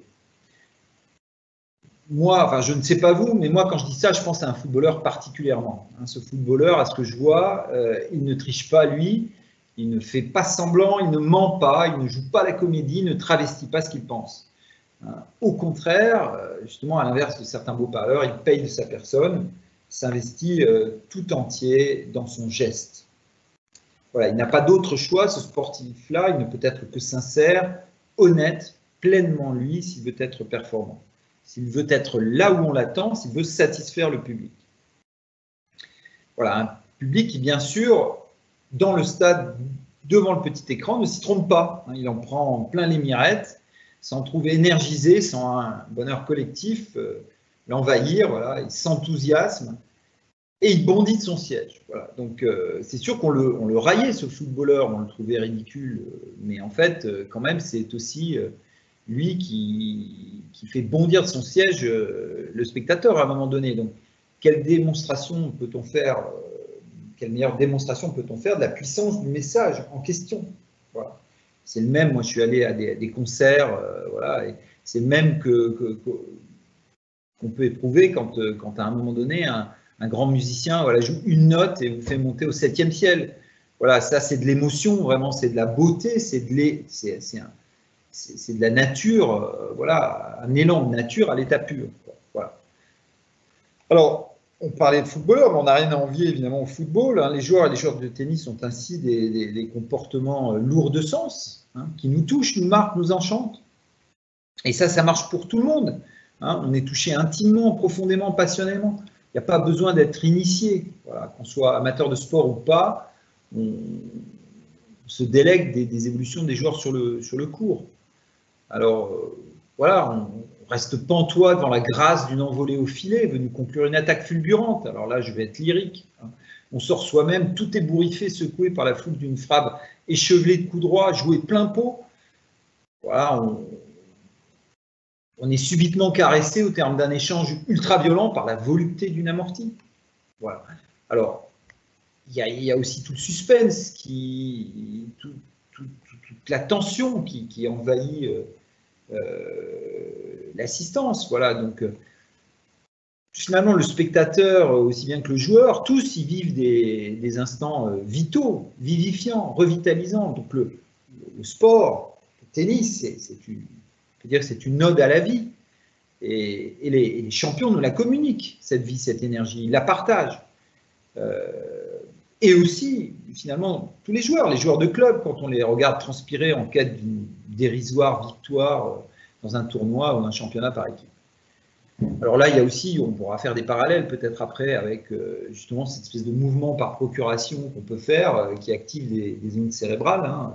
Moi, enfin, je ne sais pas vous, mais moi, quand je dis ça, je pense à un footballeur particulièrement. Hein, ce footballeur, à ce que je vois, il ne triche pas, lui, il ne fait pas semblant, il ne ment pas, il ne joue pas la comédie, il ne travestit pas ce qu'il pense. Hein, au contraire, justement, à l'inverse de certains beaux parleurs, il paye de sa personne, s'investit tout entier dans son geste. Voilà, il n'a pas d'autre choix, ce sportif-là, il ne peut être que sincère, honnête, pleinement lui, s'il veut être performant. S'il veut être là où on l'attend, s'il veut satisfaire le public. Voilà, un public qui, bien sûr, dans le stade, devant le petit écran, ne s'y trompe pas. Il en prend plein les mirettes, s'en trouve énergisé, sans un bonheur collectif, l'envahir, voilà, il s'enthousiasme et il bondit de son siège. Voilà. Donc, c'est sûr qu'on le raillait, ce footballeur, on le trouvait ridicule, mais en fait, quand même, c'est aussi lui qui fait bondir de son siège le spectateur à un moment donné. Donc, quelle démonstration peut-on faire, quelle meilleure démonstration peut-on faire de la puissance du message en question? Voilà. C'est le même, moi je suis allé à des concerts, voilà, et c'est le même qu'on peut éprouver quand à un moment donné, un grand musicien, voilà, joue une note et vous fait monter au 7e ciel. Voilà, ça c'est de l'émotion, vraiment, c'est de la beauté, c'est de la nature, voilà, un élan de nature à l'état pur. Voilà. Alors, on parlait de footballeurs, mais on n'a rien à envier évidemment au football. Hein. Les joueurs et les joueurs de tennis ont ainsi des comportements lourds de sens, hein, qui nous touchent, nous marquent, nous enchantent. Et ça marche pour tout le monde. Hein. On est touché intimement, profondément, passionnément. Il n'y a pas besoin d'être initié. Voilà. Qu'on soit amateur de sport ou pas, on se délègue des évolutions des joueurs sur le court. Alors, voilà, on reste pantois devant la grâce d'une envolée au filet, venue conclure une attaque fulgurante. Alors là, je vais être lyrique. Hein. On sort soi-même, tout ébouriffé, secoué par la foule d'une frappe échevelée de coups droits, joué plein pot. Voilà, on est subitement caressé au terme d'un échange ultra-violent par la volupté d'une amortie. Voilà. Alors, il y a aussi tout le suspense, toute la tension qui envahit l'assistance. Voilà, donc finalement, le spectateur, aussi bien que le joueur, tous y vivent des instants vitaux, vivifiants, revitalisants. Donc le sport, le tennis, c'est une ode à la vie. Et les champions nous la communiquent, cette vie, cette énergie, ils la partagent. Et aussi, finalement, tous les joueurs de club, quand on les regarde transpirer en quête d'une dérisoire victoire dans un tournoi ou un championnat par équipe. Alors là, il y a aussi, on pourra faire des parallèles peut-être après avec justement cette espèce de mouvement par procuration qu'on peut faire qui active des zones cérébrales. Hein.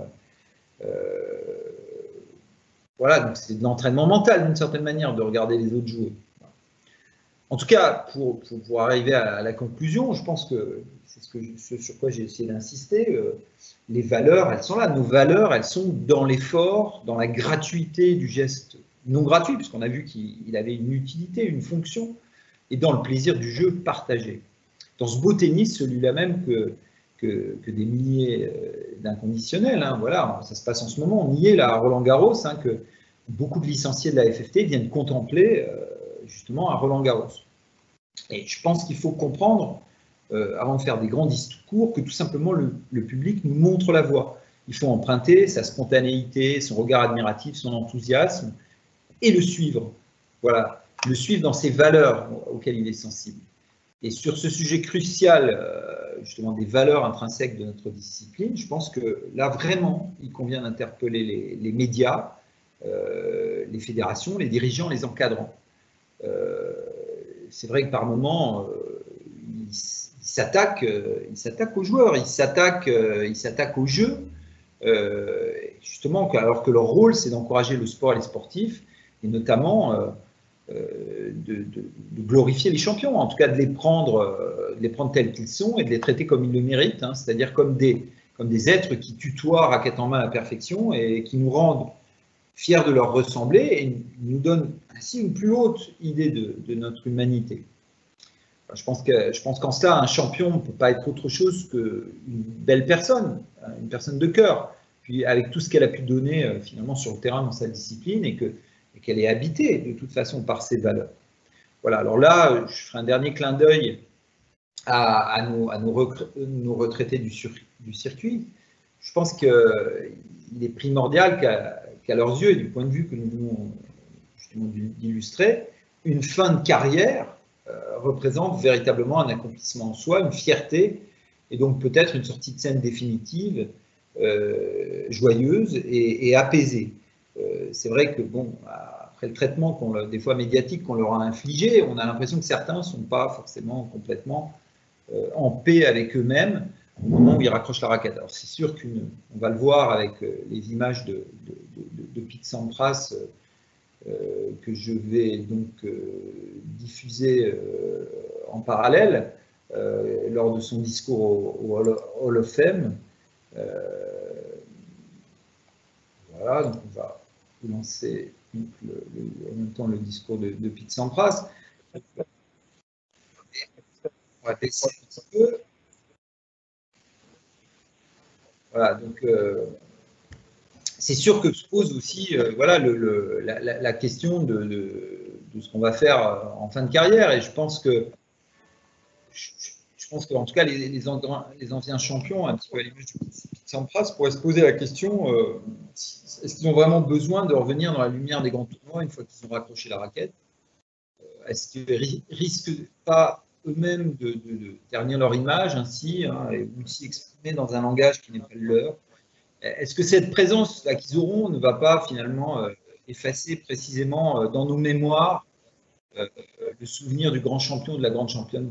Voilà, donc c'est de l'entraînement mental d'une certaine manière de regarder les autres jouer. En tout cas, pour arriver à la conclusion, je pense que c'est ce sur quoi j'ai essayé d'insister. Les valeurs, elles sont là. Nos valeurs, elles sont dans l'effort, dans la gratuité du geste non gratuit, puisqu'on a vu qu'il avait une utilité, une fonction, et dans le plaisir du jeu partagé. Dans ce beau tennis, celui-là même que des milliers d'inconditionnels, hein, voilà, ça se passe en ce moment, on y est là à Roland-Garros, hein, que beaucoup de licenciés de la FFT viennent contempler justement à Roland-Garros. Et je pense qu'il faut comprendre, avant de faire des grands discours, que tout simplement le public nous montre la voie. Il faut emprunter sa spontanéité, son regard admiratif, son enthousiasme, et le suivre. Voilà, le suivre dans ses valeurs auxquelles il est sensible. Et sur ce sujet crucial, justement des valeurs intrinsèques de notre discipline, je pense que là vraiment, il convient d'interpeller les médias, les fédérations, les dirigeants, les encadrants. C'est vrai que par moments, ils s'attaquent aux joueurs, ils s'attaquent au jeu, justement, alors que leur rôle, c'est d'encourager le sport et les sportifs, et notamment de glorifier les champions, en tout cas de les prendre tels qu'ils sont et de les traiter comme ils le méritent, hein, c'est-à-dire comme des êtres qui tutoient raquette en main à la perfection et qui nous rendent fiers de leur ressembler et nous donnent ainsi une plus haute idée de notre humanité. Je pense qu'en cela, un champion ne peut pas être autre chose qu'une belle personne, une personne de cœur, puis avec tout ce qu'elle a pu donner finalement sur le terrain dans sa discipline et qu'elle est habitée de toute façon par ses valeurs. Voilà, alors là, je ferai un dernier clin d'œil à nos retraités du circuit. Je pense qu'il est primordial qu'à leurs yeux et du point de vue que nous venons justement d'illustrer, une fin de carrière représente véritablement un accomplissement en soi, une fierté, et donc peut-être une sortie de scène définitive, joyeuse et apaisée. C'est vrai que, bon, après le traitement des fois médiatique qu'on leur a infligé, on a l'impression que certains ne sont pas forcément complètement en paix avec eux-mêmes au moment où ils raccrochent la raquette. Alors c'est sûr qu'on va le voir avec les images de Pete Sampras que je vais donc diffuser en parallèle lors de son discours au Hall of Fame. Voilà, donc on va lancer donc, en même temps le discours de Pete Sampras. On va baisser un petit peu. Voilà, donc c'est sûr que se pose aussi voilà, la question de ce qu'on va faire en fin de carrière. Et je pense qu'en tout cas, les anciens champions, un petit peu à l'image de Sampras, pourraient se poser la question est-ce qu'ils ont vraiment besoin de revenir dans la lumière des grands tournois une fois qu'ils ont raccroché la raquette? Est-ce qu'ils risquent pas eux-mêmes de ternir leur image ainsi, hein, et aussi exprimer dans un langage qui n'est pas le leur? Est-ce que cette présence qu'ils auront ne va pas finalement effacer précisément dans nos mémoires le souvenir du grand champion ou de la grande championne.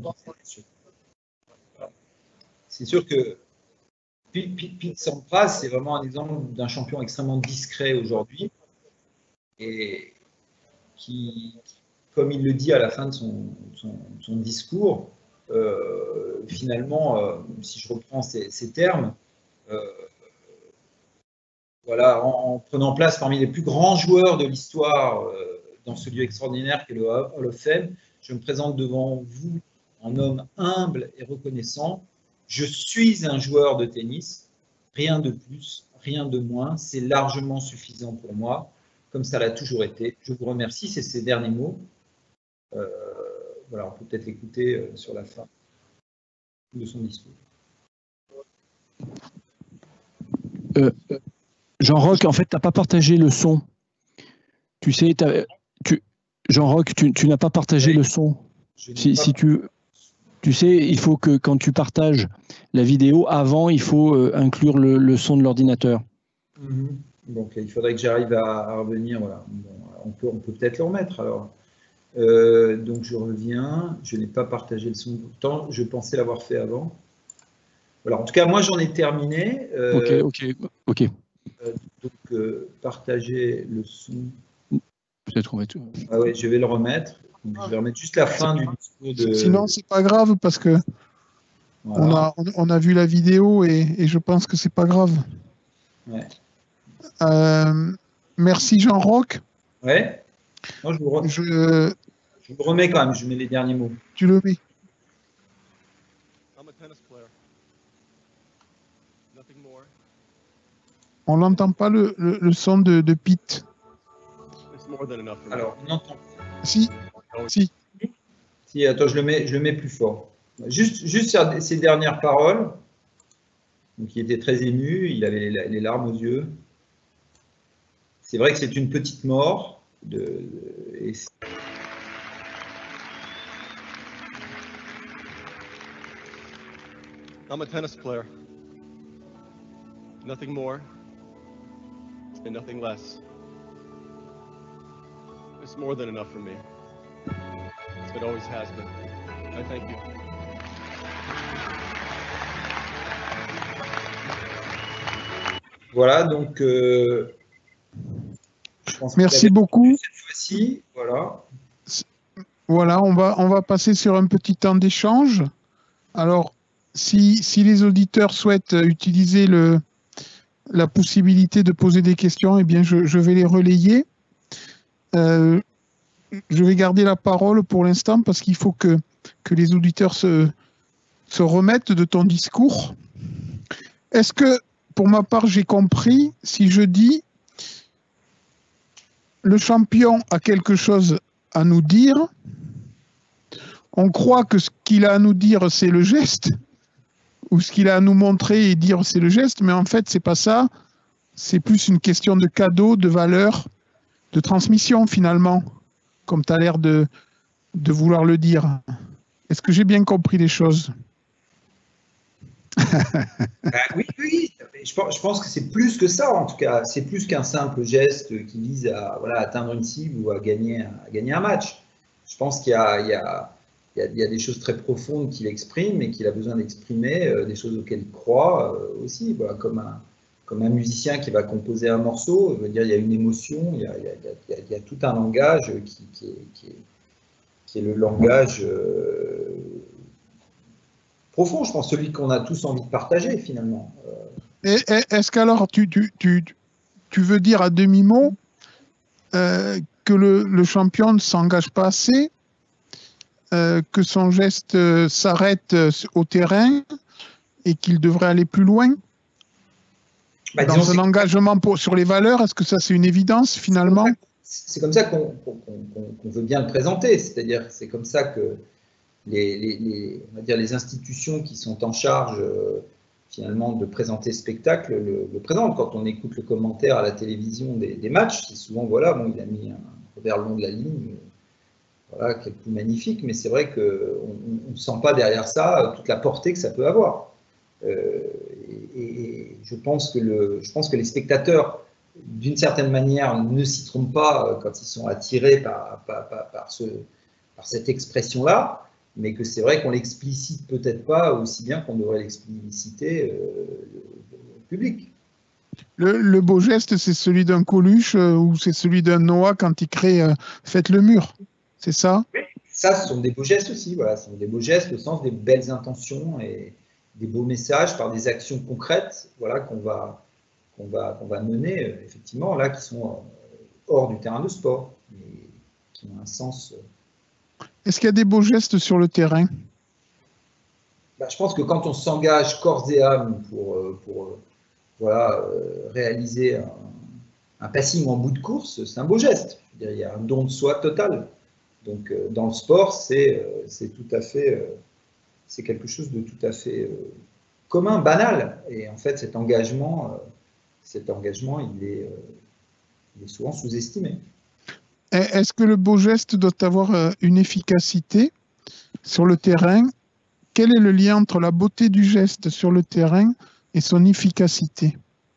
C'est sûr que Pete Sampras, c'est vraiment un exemple d'un champion extrêmement discret aujourd'hui et qui, comme il le dit à la fin de son discours, finalement, si je reprends ces termes, voilà, en prenant place parmi les plus grands joueurs de l'histoire dans ce lieu extraordinaire qu'est le Hall of Fame, je me présente devant vous en homme humble et reconnaissant. Je suis un joueur de tennis, rien de plus, rien de moins, c'est largement suffisant pour moi, comme ça l'a toujours été. Je vous remercie, c'est ces derniers mots. Voilà, on peut peut-être l'écouter sur la fin de son discours. Jean-Roch, en fait, tu n'as pas partagé le son. Tu sais, Jean-Roch, tu n'as pas partagé le son. Si tu sais, il faut que quand tu partages la vidéo, avant, il faut inclure le son de l'ordinateur. Donc, il faudrait que j'arrive à revenir. Voilà. Bon, on peut peut-être le remettre alors. Donc, je reviens. Je n'ai pas partagé le son pourtant. Je pensais l'avoir fait avant. Voilà. En tout cas, moi, j'en ai terminé. Ok. Donc, partager le son. Peut-être qu'on va tout. Ah ouais, je vais le remettre. Donc, je vais remettre juste la fin du discours de. Sinon, c'est pas grave parce que voilà. on a vu la vidéo et je pense que c'est pas grave. Ouais. Merci Jean-Roch. Ouais. Non, je vous remets quand même. Je mets les derniers mots. Tu le mets. On n'entend pas le son de Pete. Alors, on entend. Si. Si, attends, je le mets plus fort. Juste ces dernières paroles. Donc, il était très ému, il avait les larmes aux yeux. C'est vrai que c'est une petite mort. I'm a tennis player. Nothing more and nothing less. It's more than enough for me. It always has been. I thank you. Voilà, donc je pense merci beaucoup. Cette fois-ci, voilà. Voilà, on va passer sur un petit temps d'échange. Alors, si les auditeurs souhaitent utiliser la possibilité de poser des questions, eh bien, je vais les relayer. Je vais garder la parole pour l'instant parce qu'il faut que les auditeurs se remettent de ton discours. Est-ce que, pour ma part, j'ai compris, si je dis le champion a quelque chose à nous dire, on croit que ce qu'il a à nous dire, c'est le geste, ou ce qu'il a à nous montrer et dire, c'est le geste, mais en fait, c'est pas ça. C'est plus une question de cadeau, de valeur, de transmission, finalement, comme tu as l'air de vouloir le dire. Est-ce que j'ai bien compris les choses? Oui. Je pense que c'est plus que ça, en tout cas. C'est plus qu'un simple geste qui vise à atteindre une cible ou à gagner un match. Je pense qu'il y a des choses très profondes qu'il exprime et qu'il a besoin d'exprimer, des choses auxquelles il croit aussi. Voilà, comme un musicien qui va composer un morceau, je veux dire, il y a une émotion, il y a tout un langage qui est le langage profond, je pense, celui qu'on a tous envie de partager finalement. Est-ce qu'alors tu veux dire à demi-mot que le champion ne s'engage pas assez, que son geste s'arrête au terrain et qu'il devrait aller plus loin dans un engagement sur les valeurs? Est-ce que ça c'est une évidence finalement? C'est comme ça qu'on veut bien le présenter, c'est-à-dire c'est comme ça que on va dire les institutions qui sont en charge finalement de présenter ce spectacle le présentent. Quand on écoute le commentaire à la télévision des matchs, c'est souvent voilà, bon, il a mis un revers le long de la ligne, voilà, qui est plus magnifique, mais c'est vrai qu'on ne sent pas derrière ça toute la portée que ça peut avoir. Et je pense que les spectateurs d'une certaine manière, ne s'y trompent pas quand ils sont attirés par cette expression-là, mais que c'est vrai qu'on l'explicite peut-être pas aussi bien qu'on devrait l'expliciter au public. Le beau geste, c'est celui d'un Coluche ou c'est celui d'un Noah quand il crée Faites le mur, c'est ça? Oui. Ça, ce sont des beaux gestes aussi, voilà, ce sont des beaux gestes au sens des belles intentions et des beaux messages par des actions concrètes, voilà, qu'on va mener, effectivement, là, qui sont hors du terrain de sport, mais qui ont un sens. Est-ce qu'il y a des beaux gestes sur le terrain? Je pense que quand on s'engage corps et âme pour réaliser un passing en bout de course, c'est un beau geste. Je veux dire, il y a un don de soi total. Donc, dans le sport, c'est tout à fait, c'est quelque chose de tout à fait commun, banal. Et en fait, cet engagement, il est souvent sous-estimé. Est-ce que le beau geste doit avoir une efficacité sur le terrain? Quel est le lien entre la beauté du geste sur le terrain et son efficacité?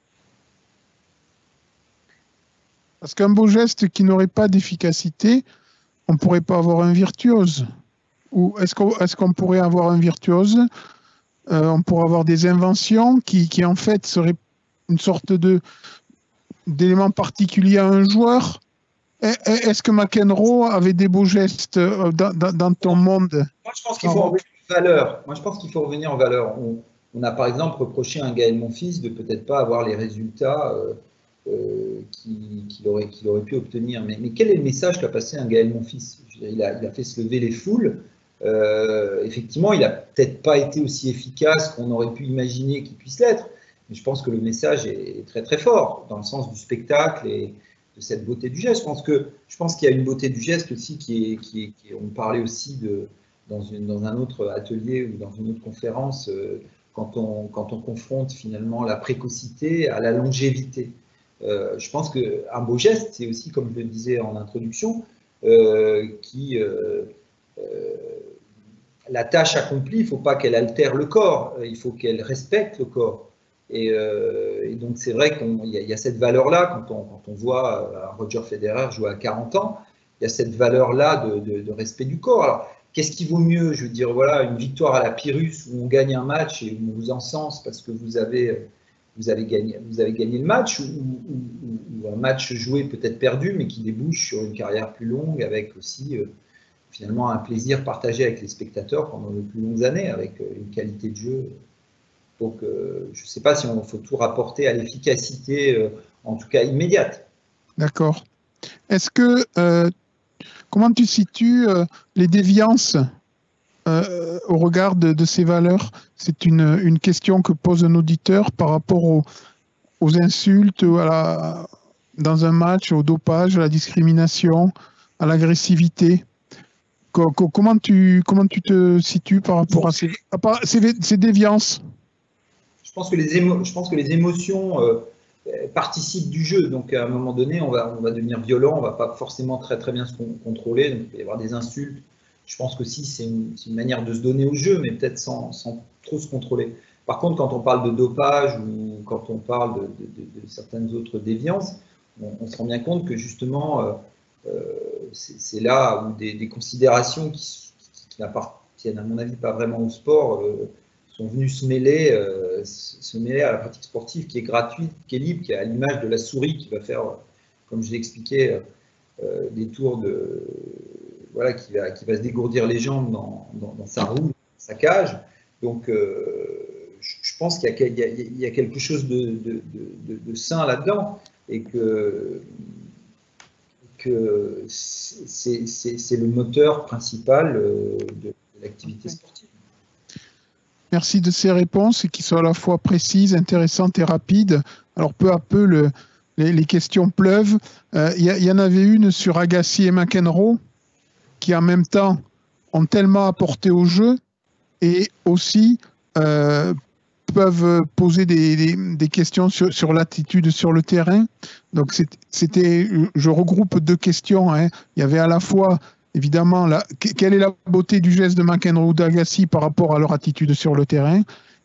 Parce qu'un beau geste qui n'aurait pas d'efficacité, on ne pourrait pas avoir un virtuose. Ou est-ce qu'on pourrait avoir un virtuose? On pourrait avoir des inventions qui en fait seraient une sorte d'élément particulier à un joueur. Est-ce que McEnroe avait des beaux gestes dans ton monde? Moi, je pense qu'il faut revenir en valeur. Moi, je pense qu'il faut revenir en valeur. On a par exemple reproché à un Gaël Monfils de peut-être pas avoir les résultats qu'il aurait pu obtenir. Mais quel est le message qu'a passé un Gaël Monfils? Il a fait se lever les foules. Effectivement, il n'a peut-être pas été aussi efficace qu'on aurait pu imaginer qu'il puisse l'être. Mais je pense que le message est très très fort dans le sens du spectacle et de cette beauté du geste. Je pense qu'il y a une beauté du geste aussi on parlait aussi dans un autre atelier ou dans une autre conférence quand on confronte finalement la précocité à la longévité. Je pense qu'un beau geste, c'est aussi, comme je le disais en introduction, la tâche accomplie, il ne faut pas qu'elle altère le corps, il faut qu'elle respecte le corps. Et donc c'est vrai qu'il y a cette valeur-là, quand on voit Roger Federer jouer à 40 ans, il y a cette valeur-là de respect du corps. Alors, qu'est-ce qui vaut mieux? Je veux dire, voilà, une victoire à la Pyrrhus où on gagne un match et où on vous encense parce que vous avez gagné le match, ou un match joué peut-être perdu, mais qui débouche sur une carrière plus longue, avec aussi finalement un plaisir partagé avec les spectateurs pendant de plus longues années, avec une qualité de jeu. Donc, je ne sais pas si on faut tout rapporter à l'efficacité, en tout cas immédiate. D'accord. Est-ce que, comment tu situes les déviances au regard de ces valeurs? C'est une question que pose un auditeur par rapport aux insultes, dans un match, au dopage, à la discrimination, à l'agressivité. Comment tu te situes par rapport à ces déviances? Je pense que les émotions participent du jeu. Donc, à un moment donné, on va devenir violent, on ne va pas forcément très, très bien se contrôler. Donc, il peut y avoir des insultes. Je pense que c'est une manière de se donner au jeu, mais peut-être sans trop se contrôler. Par contre, quand on parle de dopage ou quand on parle de certaines autres déviances, on se rend bien compte que justement, c'est là où des considérations qui n'appartiennent, à mon avis, pas vraiment au sport, sont venus se mêler à la pratique sportive qui est gratuite, qui est libre, qui est à l'image de la souris qui va faire, comme je l'expliquais, des tours qui va se dégourdir les jambes dans sa roue, sa cage. Donc, je pense qu'il y a quelque chose de sain là-dedans et que c'est le moteur principal de l'activité sportive. Merci de ces réponses qui sont à la fois précises, intéressantes et rapides. Alors, peu à peu, les questions pleuvent. Il y en avait une sur Agassi et McEnroe qui, en même temps, ont tellement apporté au jeu et aussi peuvent poser des questions sur l'attitude sur le terrain. Donc, je regroupe deux questions. Il y avait à la fois, évidemment, quelle est la beauté du geste de McEnroe ou d'Agassi par rapport à leur attitude sur le terrain?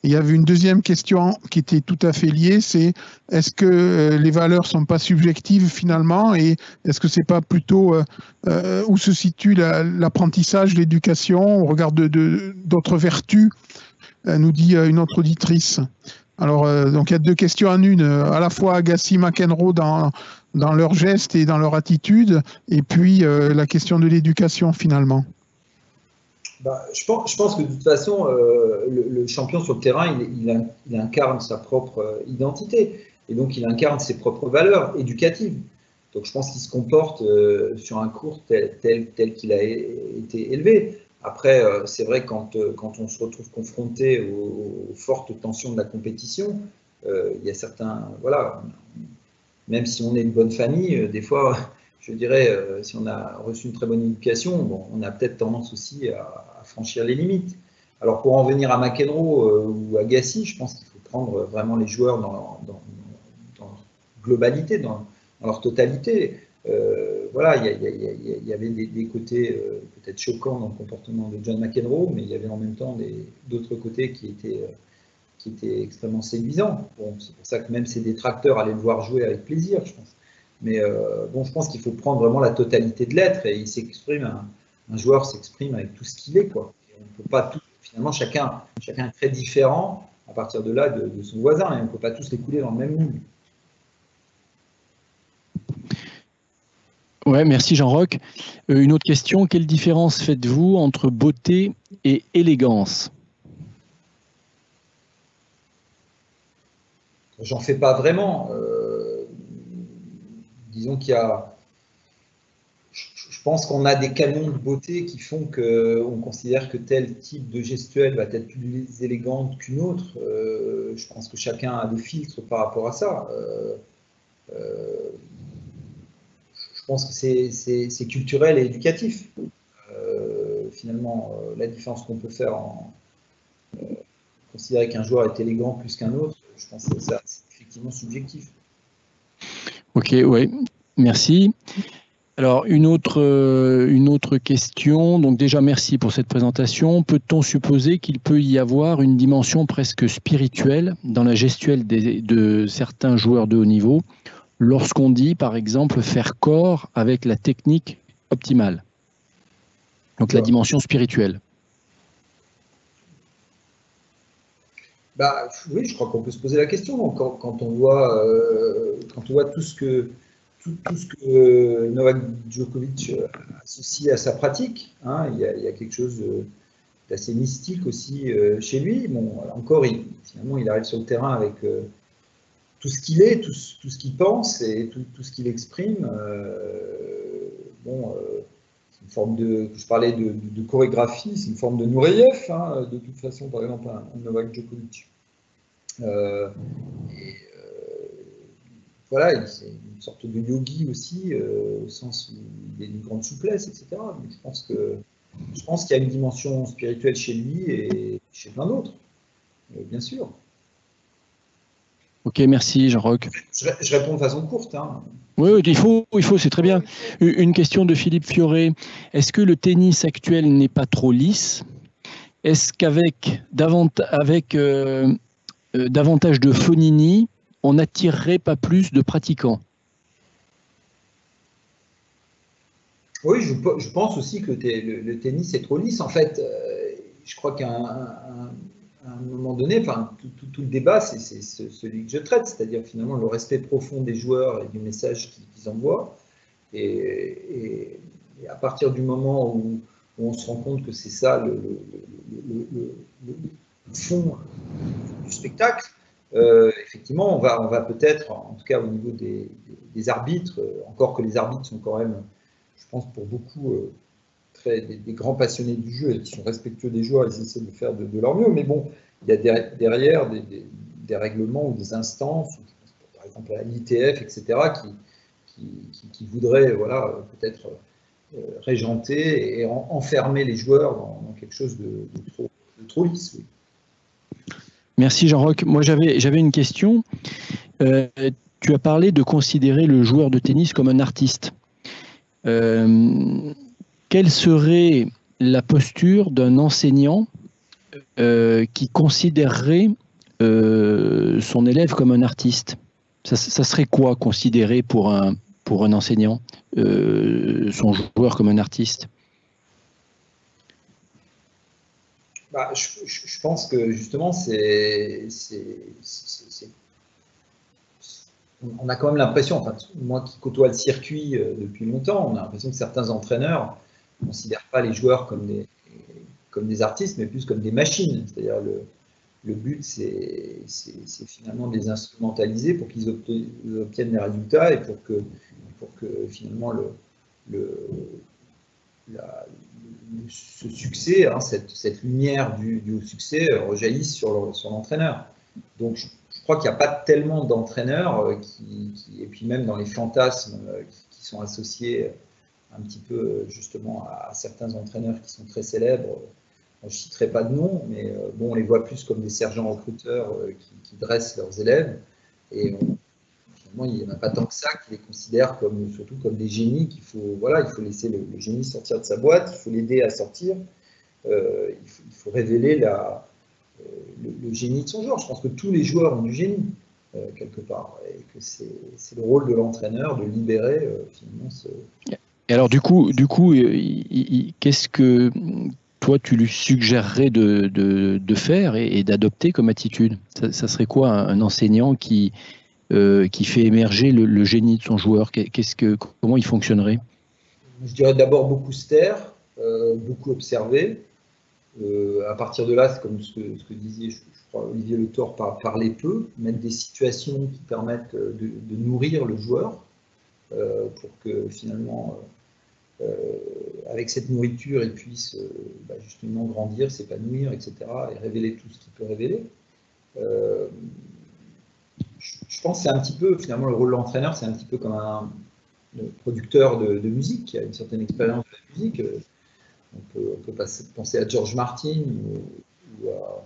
Et il y avait une deuxième question qui était tout à fait liée, c'est est-ce que les valeurs sont pas subjectives finalement, et est-ce que c'est pas plutôt où se situe l'apprentissage, l'éducation au regard d'autres vertus, nous dit une autre auditrice. Alors, donc il y a deux questions en une, à la fois Agassi, McEnroe dans leurs gestes et dans leur attitude, et puis la question de l'éducation finalement. Bah, je pense que de toute façon, le champion sur le terrain, il incarne sa propre identité. Et donc, il incarne ses propres valeurs éducatives. Donc, je pense qu'il se comporte sur un court tel qu'il a été élevé. Après, c'est vrai, quand on se retrouve confronté aux fortes tensions de la compétition, il y a certains, voilà, même si on est une bonne famille, des fois, je dirais, si on a reçu une très bonne éducation, bon, on a peut-être tendance aussi à franchir les limites. Alors, pour en venir à McEnroe ou à Agassi, je pense qu'il faut prendre vraiment les joueurs dans leur globalité, dans leur totalité. Voilà, il y avait des côtés peut-être choquants dans le comportement de John McEnroe, mais il y avait en même temps d'autres côtés qui étaient extrêmement séduisants. Bon, c'est pour ça que même ses détracteurs allaient le voir jouer avec plaisir, je pense. Mais bon, je pense qu'il faut prendre vraiment la totalité de l'être, et il s'exprime, un joueur s'exprime avec tout ce qu'il est, quoi. Et on ne peut pas tout, finalement, chacun est très différent à partir de là de son voisin, et on ne peut pas tous les couler dans le même moule. Ouais, merci Jean-Roch. Une autre question, quelle différence faites-vous entre beauté et élégance? J'en fais pas vraiment. Disons qu'il y a... Je pense qu'on a des canons de beauté qui font qu'on considère que tel type de gestuelle va être plus élégante qu'une autre. Je pense que chacun a des filtres par rapport à ça. Je pense que c'est culturel et éducatif. Finalement, la différence qu'on peut faire considérer qu'un joueur est élégant plus qu'un autre, je pense que c'est effectivement subjectif. Ok, oui, merci. Alors, une autre question. Donc déjà, merci pour cette présentation. Peut-on supposer qu'il peut y avoir une dimension presque spirituelle dans la gestuelle de certains joueurs de haut niveau lorsqu'on dit, par exemple, faire corps avec la technique optimale? Donc la dimension spirituelle. Bah, oui, je crois qu'on peut se poser la question quand on voit tout ce que Novak Djokovic associe à sa pratique. Hein, il y a quelque chose d'assez mystique aussi chez lui. Bon, encore, finalement, il arrive sur le terrain avec tout ce qu'il est, tout ce qu'il pense et tout ce qu'il exprime. Bon, c'est une forme je parlais de chorégraphie, c'est une forme de Nureyev, hein, de toute façon, par exemple, un Novak Djokovic. Voilà, c'est une sorte de yogi aussi, au sens où il y a une grande souplesse, etc. Mais je pense qu'il y a une dimension spirituelle chez lui et chez plein d'autres, bien sûr. Ok, merci Jean-Roch. Je réponds de façon courte. Hein. Oui, il faut, c'est très bien. Une question de Philippe Fioré. Est-ce que le tennis actuel n'est pas trop lisse? Est-ce qu'avec davantage de Fonini, on n'attirerait pas plus de pratiquants? Oui, je pense aussi que le tennis est trop lisse. En fait, je crois qu'à un moment donné, enfin, tout le débat, c'est celui que je traite, c'est-à-dire finalement le respect profond des joueurs et du message qu'ils envoient. Et à partir du moment où on se rend compte que c'est ça le fond du spectacle, effectivement, on va peut-être, en tout cas au niveau des arbitres, encore que les arbitres sont quand même, je pense pour beaucoup, des grands passionnés du jeu et qui sont respectueux des joueurs, ils essaient de faire de leur mieux. Mais bon, il y a derrière des règlements ou des instances, par exemple à l'ITF, etc., qui voudraient voilà, peut-être régenter et enfermer les joueurs dans quelque chose de trop lisse. Oui. Merci Jean-Roch. Moi j'avais une question. Tu as parlé de considérer le joueur de tennis comme un artiste. Quelle serait la posture d'un enseignant qui considérerait son élève comme un artiste? Ça serait quoi considérer pour un enseignant son joueur comme un artiste? Bah, je pense que justement, on a quand même l'impression, enfin, moi qui côtoie le circuit depuis longtemps, on a l'impression que certains entraîneurs ne considèrent pas les joueurs comme des artistes, mais plus comme des machines. C'est-à-dire le but, c'est finalement de les instrumentaliser pour qu'ils obtiennent des résultats et pour que finalement ce succès, hein, cette lumière du haut succès rejaillisse sur l'entraîneur. Donc je crois qu'il n'y a pas tellement d'entraîneurs et puis même dans les fantasmes qui sont associés un petit peu justement à certains entraîneurs qui sont très célèbres. Je ne citerai pas de nom, mais bon, on les voit plus comme des sergents recruteurs qui dressent leurs élèves. Et finalement, il n'y en a pas tant que ça qui les considèrent surtout comme des génies qu'il faut, voilà, il faut laisser le génie sortir de sa boîte, il faut l'aider à sortir, il faut révéler le génie de son joueur. Je pense que tous les joueurs ont du génie, quelque part, et que c'est le rôle de l'entraîneur de libérer finalement ce... Et alors du coup, qu'est-ce que toi tu lui suggérerais de faire et d'adopter comme attitude? Ça serait quoi un enseignant qui fait émerger le génie de son joueur? Comment il fonctionnerait? Je dirais d'abord beaucoup se taire, beaucoup observer. À partir de là, c'est comme ce que disait, je crois, Olivier Le Thor, parler peu, mettre des situations qui permettent de nourrir le joueur pour que finalement, avec cette nourriture, il puisse justement grandir, s'épanouir, etc. et révéler tout ce qu'il peut révéler. Je pense que c'est un petit peu, finalement, le rôle de l'entraîneur, c'est un petit peu comme un producteur de musique qui a une certaine expérience de la musique. On peut penser à George Martin ou à...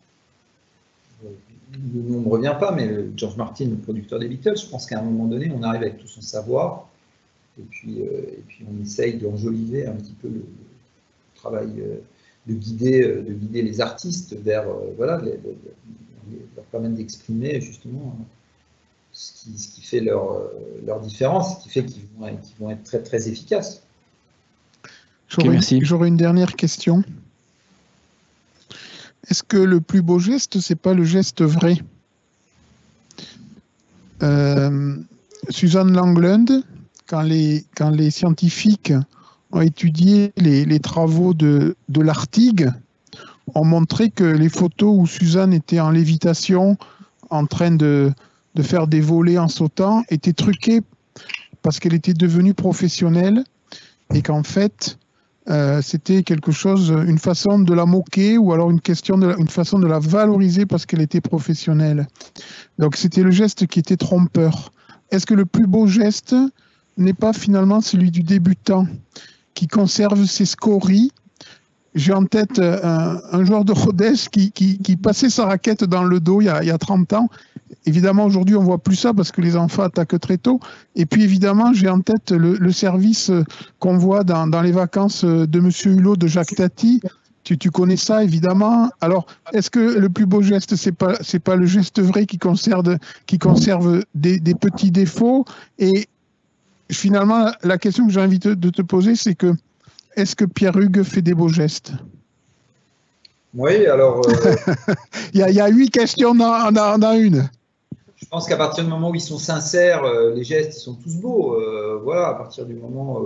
Le nom ne me revient pas, mais George Martin, le producteur des Beatles, je pense qu'à un moment donné, on arrive avec tout son savoir et puis on essaye d'enjoliver un petit peu le travail, de guider les artistes vers, voilà, leur permettre d'exprimer justement ce qui fait leur différence, ce qui fait qu'ils vont être très, très efficaces. J'aurais une dernière question. Est-ce que le plus beau geste, c'est pas le geste vrai? Susan Langland, quand les scientifiques ont étudié les travaux de l'Artigue, ont montré que les photos où Suzanne était en lévitation, en train de faire des volets en sautant, étaient truquées parce qu'elle était devenue professionnelle et qu'en fait, c'était quelque chose, une façon de la moquer ou alors une façon de la valoriser parce qu'elle était professionnelle. Donc c'était le geste qui était trompeur. Est-ce que le plus beau geste n'est pas finalement celui du débutant qui conserve ses scories? J'ai en tête un joueur de Rodez qui passait sa raquette dans le dos il y a 30 ans. Évidemment, aujourd'hui, on ne voit plus ça parce que les enfants attaquent très tôt. Et puis, évidemment, j'ai en tête le service qu'on voit dans les vacances de M. Hulot, de Jacques Tati. Tu connais ça, évidemment. Alors, est-ce que le plus beau geste, c'est pas le geste vrai qui conserve des petits défauts? Et finalement, la question que j'ai envie de te poser, c'est que est-ce que Pierre Hugues fait des beaux gestes? Oui, alors... il y a 8 questions dans une. Je pense qu'à partir du moment où ils sont sincères, les gestes, ils sont tous beaux. Voilà, à partir du moment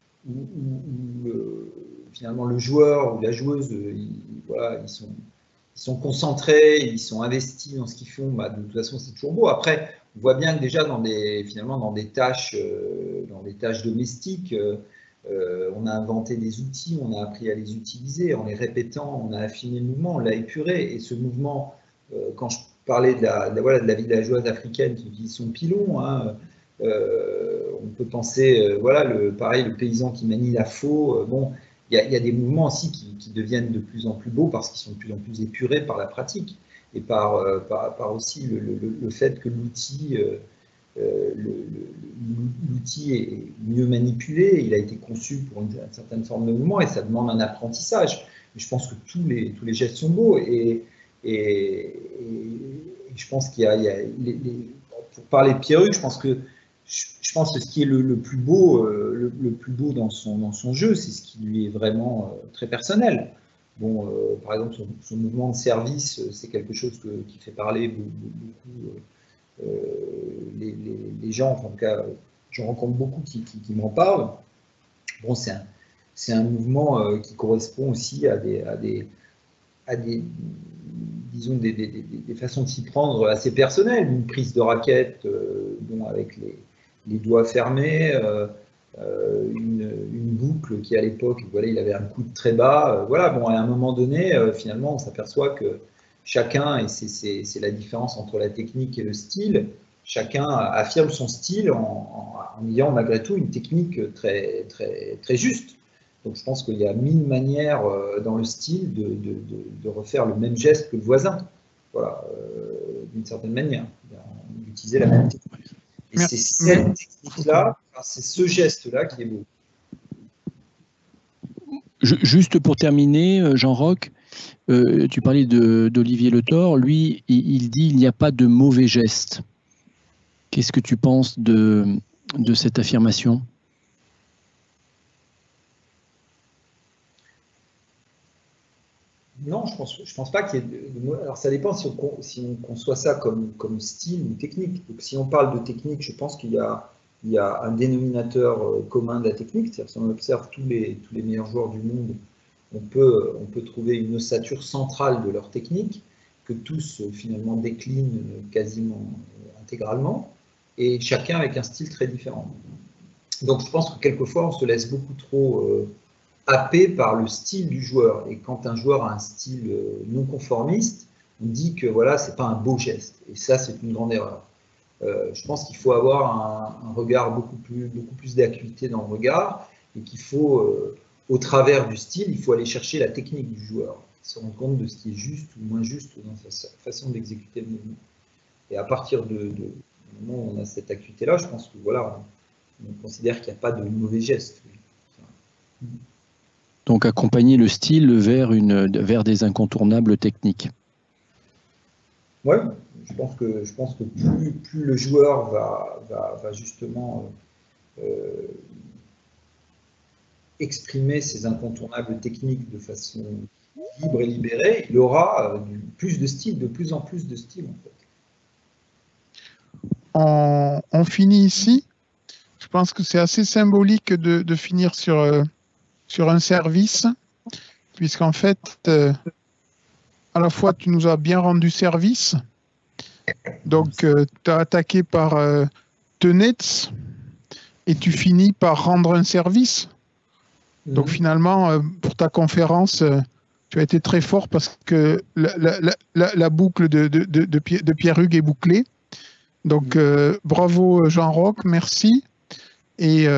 où finalement le joueur ou la joueuse, voilà, ils sont concentrés, ils sont investis dans ce qu'ils font, bah, de toute façon, c'est toujours beau. Après, on voit bien que déjà finalement, dans des tâches domestiques, on a inventé des outils, on a appris à les utiliser. En les répétant, on a affiné le mouvement, on l'a épuré. Et ce mouvement, quand je parlais de la villageoise africaine qui utilise son pilon, hein, on peut penser, pareil, le paysan qui manie la faux. Bon, il y a des mouvements aussi qui deviennent de plus en plus beaux parce qu'ils sont de plus en plus épurés par la pratique et par aussi le fait que l'outil est mieux manipulé, il a été conçu pour une certaine forme de mouvement et ça demande un apprentissage. je pense que tous les gestes sont beaux. Et je pense qu'il y a pour parler de Pierruc, je pense que ce qui est le plus beau, dans son jeu, c'est ce qui lui est vraiment très personnel. Bon, par exemple, son mouvement de service, c'est quelque chose qui fait parler beaucoup les gens. Enfin, en tout cas, j'en rencontre beaucoup qui m'en parlent. Bon, c'est un mouvement qui correspond aussi à des disons, des façons de s'y prendre assez personnelles. Une prise de raquette avec les doigts fermés, une boucle qui, à l'époque, voilà, il avait un coude très bas. Voilà, bon, à un moment donné, finalement, on s'aperçoit que chacun, et c'est la différence entre la technique et le style, chacun affirme son style en ayant malgré tout une technique très, très, très juste. Donc je pense qu'il y a 1000 manières dans le style de refaire le même geste que le voisin. Voilà, d'une certaine manière, d'utiliser la même technique. Et c'est cette technique-là, c'est ce geste-là qui est beau. Juste pour terminer, Jean-Roch, tu parlais d'Olivier Le Thor. Lui, il dit il n'y a pas de mauvais geste. Qu'est-ce que tu penses de cette affirmation ? Non, je pense pas qu'il y ait de... Alors ça dépend si on conçoit ça comme style ou technique. Donc si on parle de technique, je pense qu'il y a un dénominateur commun de la technique. C'est-à-dire si on observe tous les meilleurs joueurs du monde, on peut trouver une ossature centrale de leur technique que tous finalement déclinent quasiment intégralement, et chacun avec un style très différent. Donc je pense que quelquefois on se laisse beaucoup trop happé par le style du joueur. Et quand un joueur a un style non conformiste, on dit que voilà, c'est pas un beau geste. Et ça, c'est une grande erreur. Je pense qu'il faut avoir un regard beaucoup plus d'acuité dans le regard, et qu'il faut, au travers du style, il faut aller chercher la technique du joueur, se rendre compte de ce qui est juste ou moins juste dans sa façon d'exécuter le mouvement. Et à partir du moment où on a cette acuité-là, je pense que voilà, on considère qu'il n'y a pas de mauvais geste. Donc accompagner le style vers des incontournables techniques. Oui, je pense que plus le joueur va justement exprimer ses incontournables techniques de façon libre et libérée, il aura plus de style, de plus en plus de style en fait. On finit ici. Je pense que c'est assez symbolique de finir sur un service, puisqu'en fait, à la fois, tu nous as bien rendu service. Donc, tu as attaqué par Tenetz et tu finis par rendre un service. Donc, finalement, pour ta conférence, tu as été très fort parce que la boucle de Pierruc est bouclée. Donc, bravo Jean-Roch, merci. Et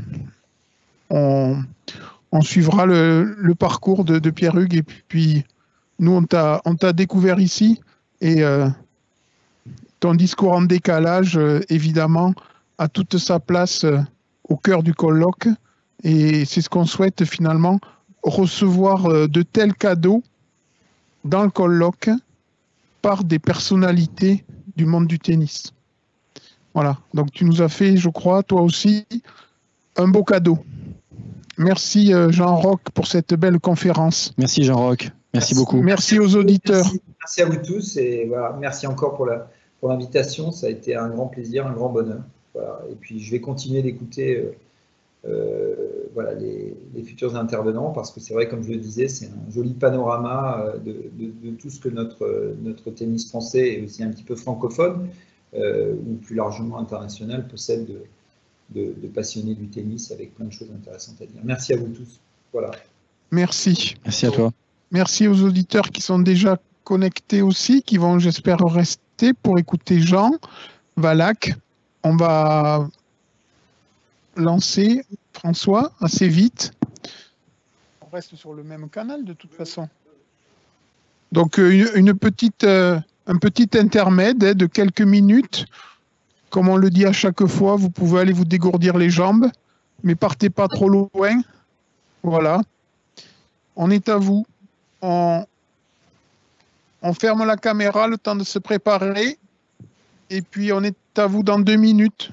on suivra le parcours de Pierruc. Et puis, nous, on t'a découvert ici. Et ton discours en décalage, évidemment, a toute sa place au cœur du colloque. Et c'est ce qu'on souhaite finalement, recevoir de tels cadeaux dans le colloque par des personnalités du monde du tennis. Voilà, donc tu nous as fait, je crois, toi aussi, un beau cadeau. Merci Jean-Roch pour cette belle conférence. Merci Jean-Roch, merci beaucoup. Merci aux auditeurs. Merci à vous tous et voilà, merci encore pour l'invitation. Ça a été un grand plaisir, un grand bonheur. Voilà. Et puis je vais continuer d'écouter voilà, les futurs intervenants parce que c'est vrai, comme je le disais, c'est un joli panorama de tout ce que notre tennis français et aussi un petit peu francophone ou plus largement international possède de passionnés du tennis avec plein de choses intéressantes à dire. Merci à vous tous. Voilà. Merci. Merci à toi. Merci aux auditeurs qui sont déjà connectés aussi, qui vont, j'espère, rester pour écouter Jean Valac. On va lancer François assez vite. On reste sur le même canal de toute façon. Donc un petit intermède de quelques minutes. Comme on le dit à chaque fois, vous pouvez aller vous dégourdir les jambes, mais partez pas trop loin. Voilà. On est à vous. on ferme la caméra le temps de se préparer. Et puis, on est à vous dans 2 minutes.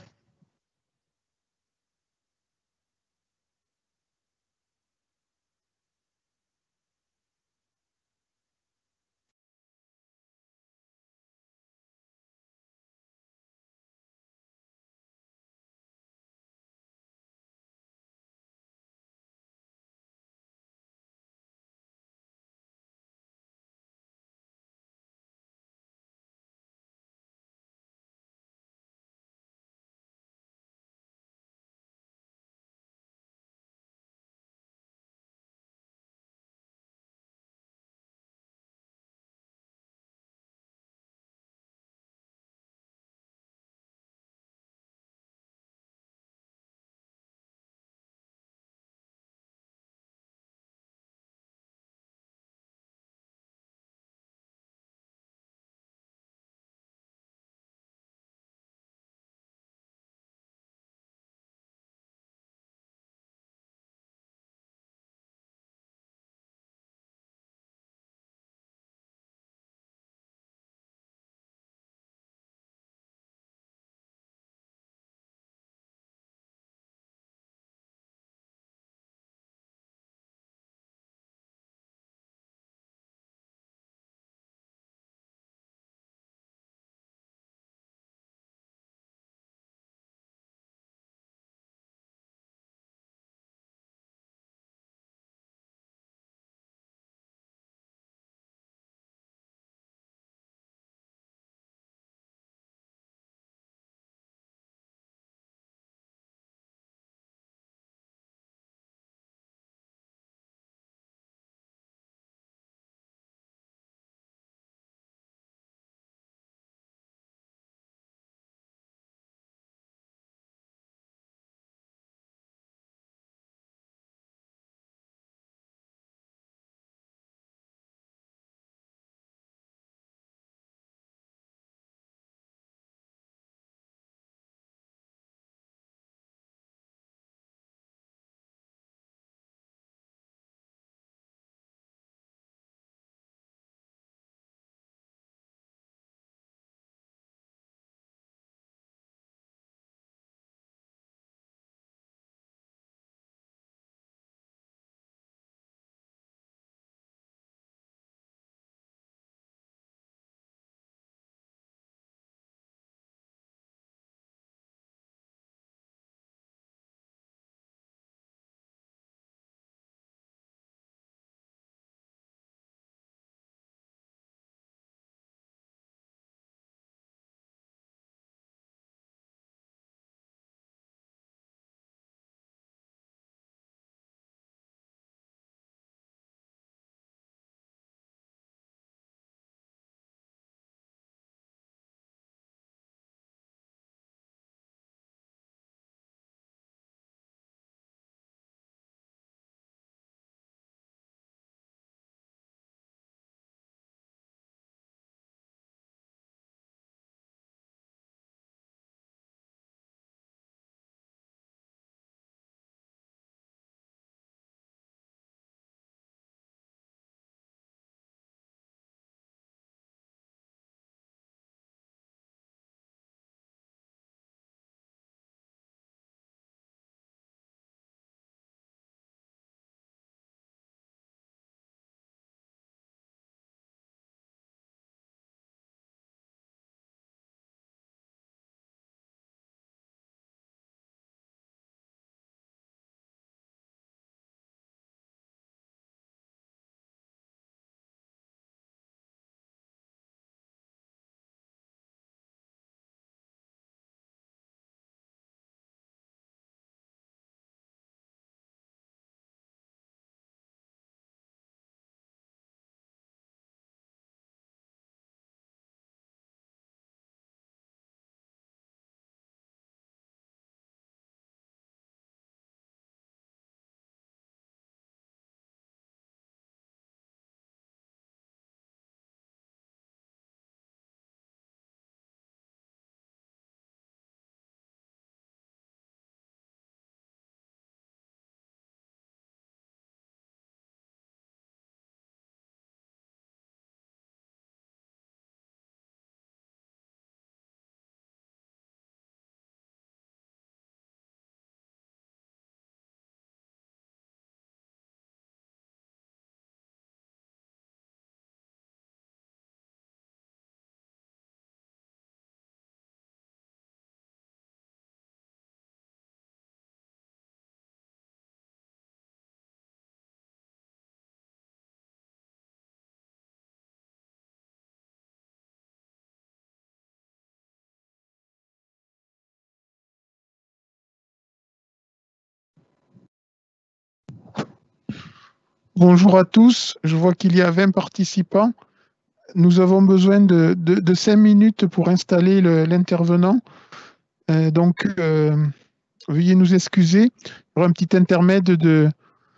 Bonjour à tous. Je vois qu'il y a 20 participants. Nous avons besoin de 5 minutes pour installer l'intervenant. Donc, veuillez nous excuser. Il y aura un petit intermède de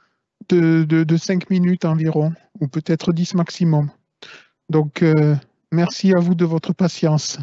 5 minutes environ, ou peut-être 10 maximum. Donc, merci à vous de votre patience.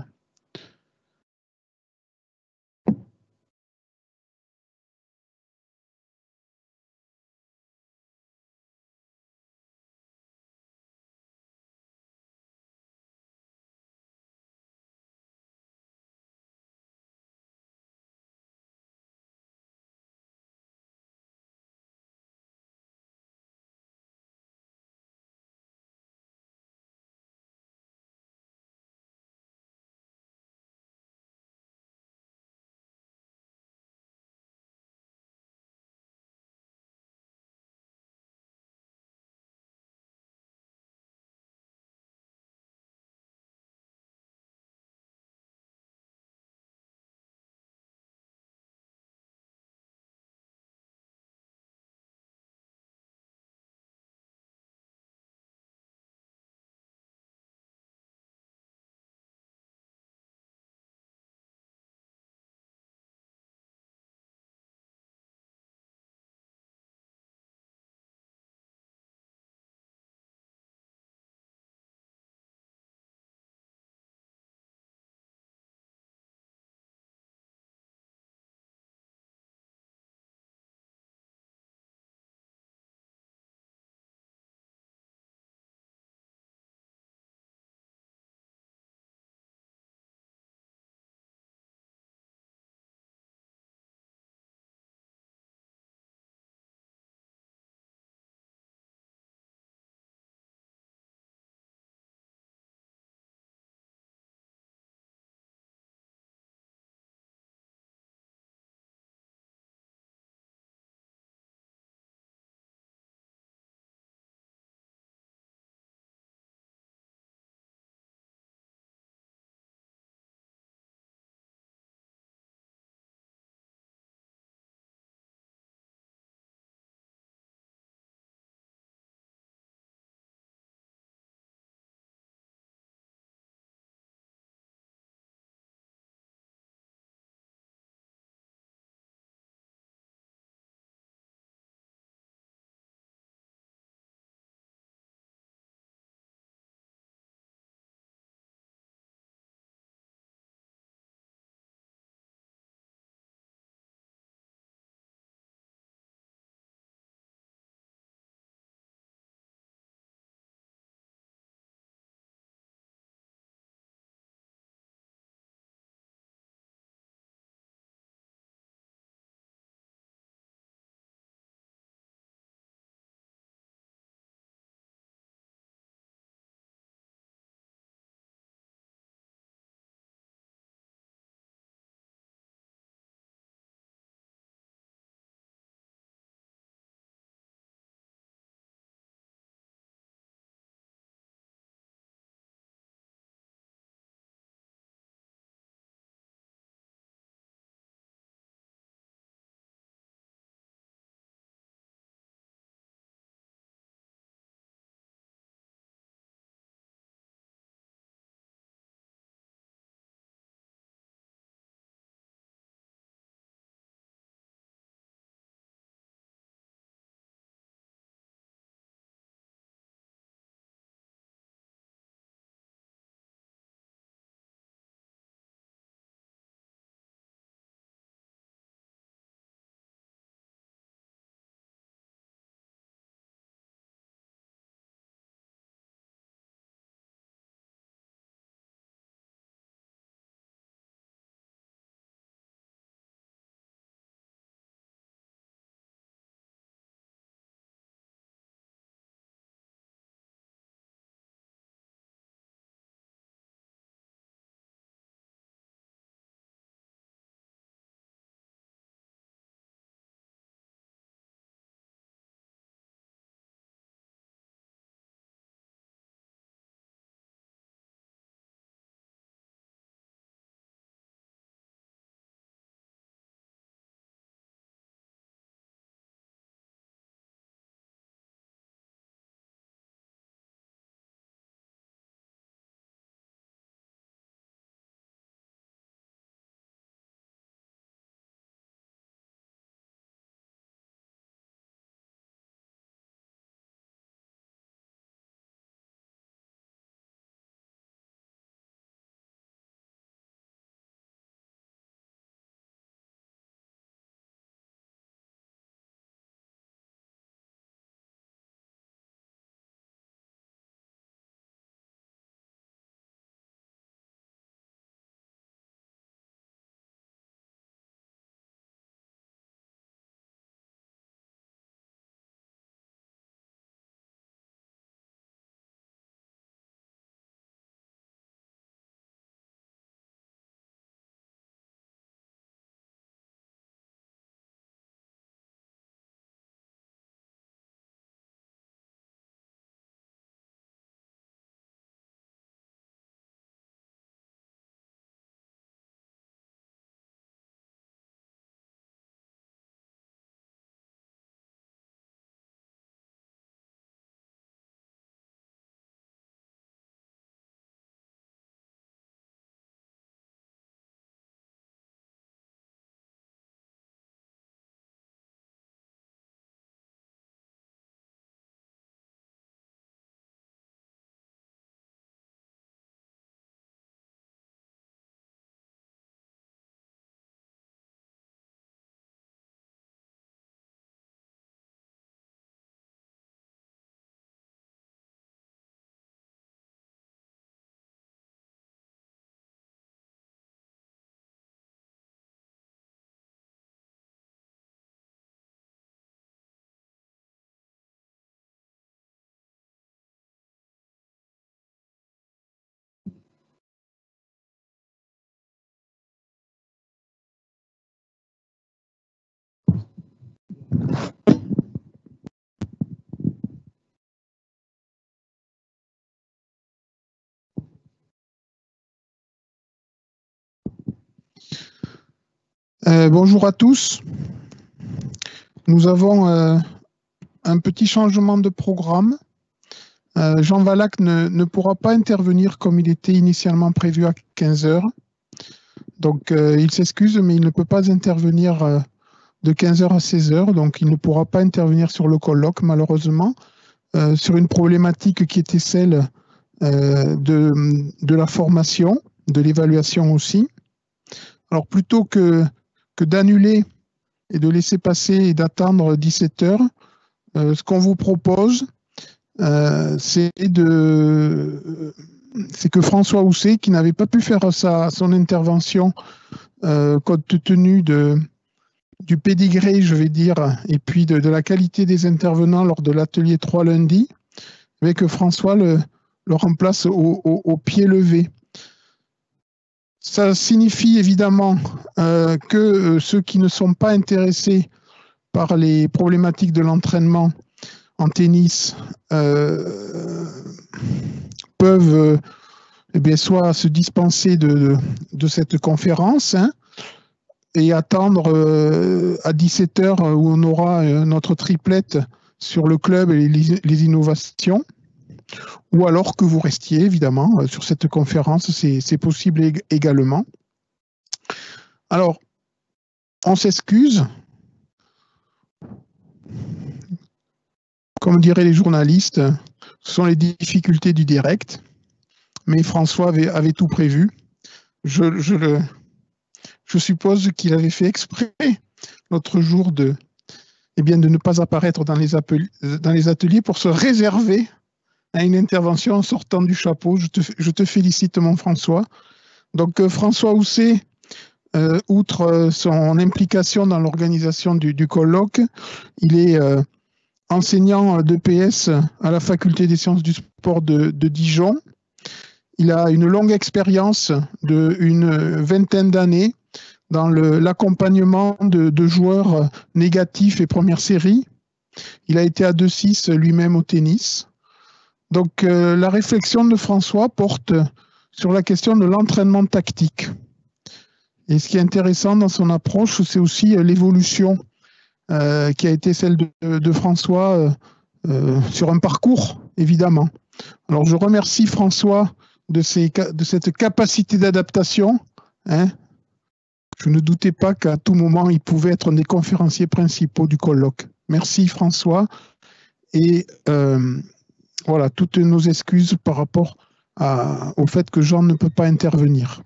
Bonjour à tous. Nous avons un petit changement de programme. Jean Valac ne pourra pas intervenir comme il était initialement prévu à 15 h. Donc, il s'excuse, mais il ne peut pas intervenir de 15 h à 16 h. Donc, il ne pourra pas intervenir sur le colloque, malheureusement, sur une problématique qui était celle de la formation, de l'évaluation aussi. Alors, plutôt que d'annuler et de laisser passer et d'attendre 17 h, ce qu'on vous propose, c'est que François Housset, qui n'avait pas pu faire son intervention compte tenu du pédigré, je vais dire, et puis de la qualité des intervenants lors de l'atelier 3 lundi, mais que François le remplace au pied levé. Ça signifie évidemment que ceux qui ne sont pas intéressés par les problématiques de l'entraînement en tennis peuvent soit se dispenser de cette conférence et attendre à 17 h où on aura notre triplette sur le club et les innovations. Ou alors que vous restiez, évidemment, sur cette conférence, c'est possible également. Alors, on s'excuse. Comme diraient les journalistes, ce sont les difficultés du direct. Mais François avait tout prévu. Je suppose qu'il avait fait exprès l'autre jour de ne pas apparaître dans les ateliers pour se réserver à une intervention en sortant du chapeau. Je te félicite, mon François. Donc, François Housset, outre son implication dans l'organisation du colloque, il est enseignant d'EPS à la Faculté des sciences du sport de Dijon. Il a une longue expérience d'une vingtaine d'années dans l'accompagnement de joueurs négatifs et première série. Il a été à 2-6 lui-même au tennis. Donc, la réflexion de François porte sur la question de l'entraînement tactique. Et ce qui est intéressant dans son approche, c'est aussi l'évolution qui a été celle de François sur un parcours, évidemment. Alors, je remercie François de cette capacité d'adaptation. Je ne doutais pas qu'à tout moment, il pouvait être un des conférenciers principaux du colloque. Merci François. Et voilà, toutes nos excuses par rapport au fait que Jean ne peut pas intervenir.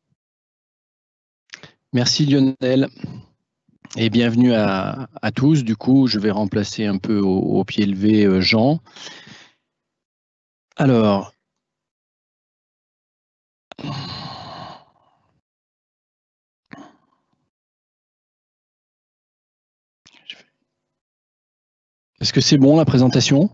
Merci Lionel. Et bienvenue à tous. Du coup, je vais remplacer un peu au pied levé Jean. Alors, est-ce que c'est bon la présentation?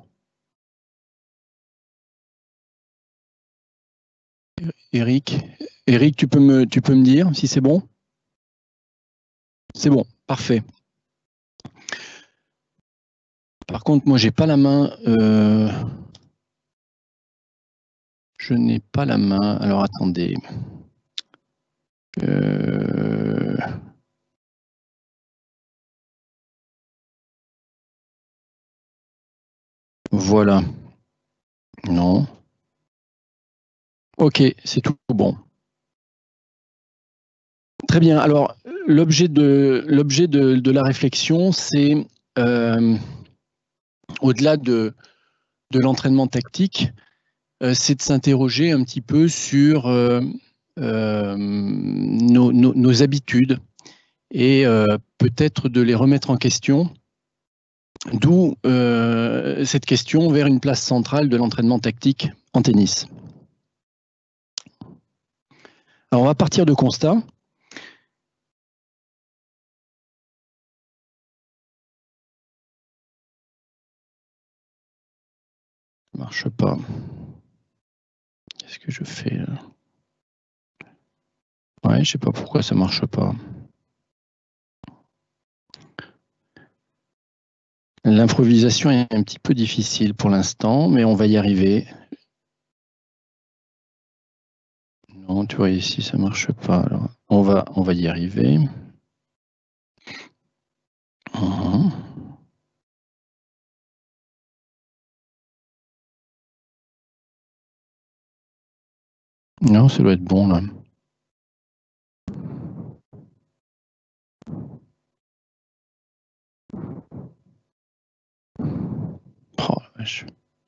Eric, tu peux me dire si c'est bon? C'est bon, parfait. Par contre, moi, j'ai pas la main. Je n'ai pas la main. Alors, attendez. Voilà. Non. Ok, c'est tout bon. Très bien. Alors, l'objet de la réflexion, c'est au-delà de l'entraînement tactique, c'est de s'interroger un petit peu sur nos habitudes et peut-être de les remettre en question. D'où cette question vers une place centrale de l'entraînement tactique en tennis. Alors, on va partir de constat. Ça ne marche pas. Qu'est-ce que je fais là? Ouais, je ne sais pas pourquoi ça ne marche pas. L'improvisation est un petit peu difficile pour l'instant, mais on va y arriver. Non, tu vois, ici, ça ne marche pas. Alors, on va y arriver. Non, ça doit être bon là. Oh, la vache.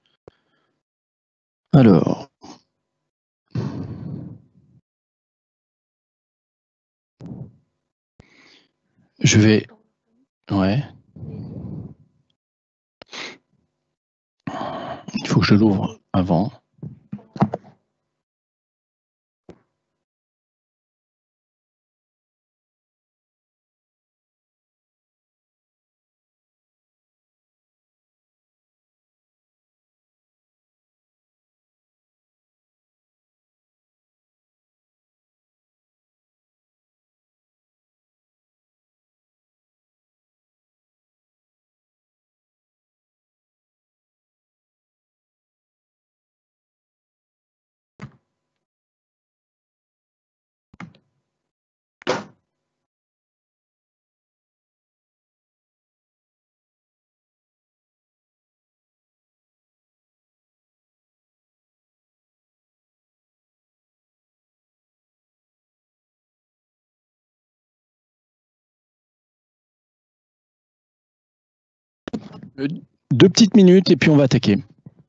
Alors. Je vais. Ouais. Il faut que je l'ouvre avant. Deux petites minutes et puis on va attaquer.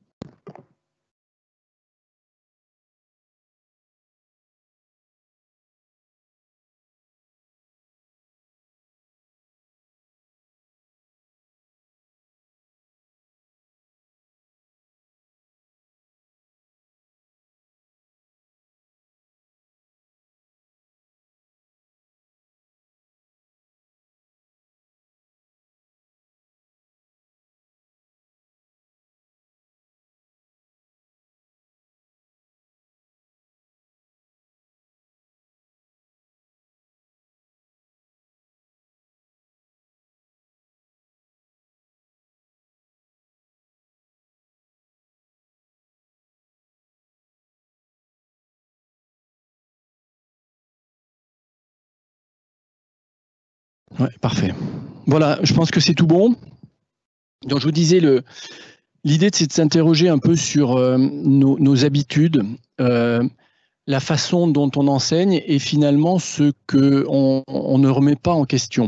Ouais, parfait. Voilà, je pense que c'est tout bon. Donc, je vous disais, l'idée, c'est de s'interroger un peu sur nos habitudes, la façon dont on enseigne et finalement ce qu'on ne remet pas en question.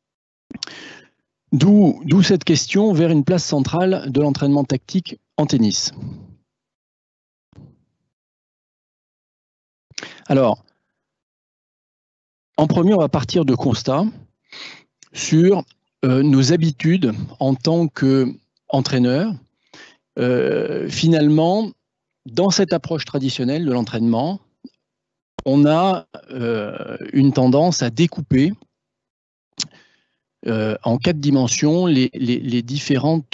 D'où cette question vers une place centrale de l'entraînement tactique en tennis. Alors, en premier, on va partir de constats sur nos habitudes en tant qu'entraîneur. Finalement, dans cette approche traditionnelle de l'entraînement, on a une tendance à découper en 4 dimensions les différentes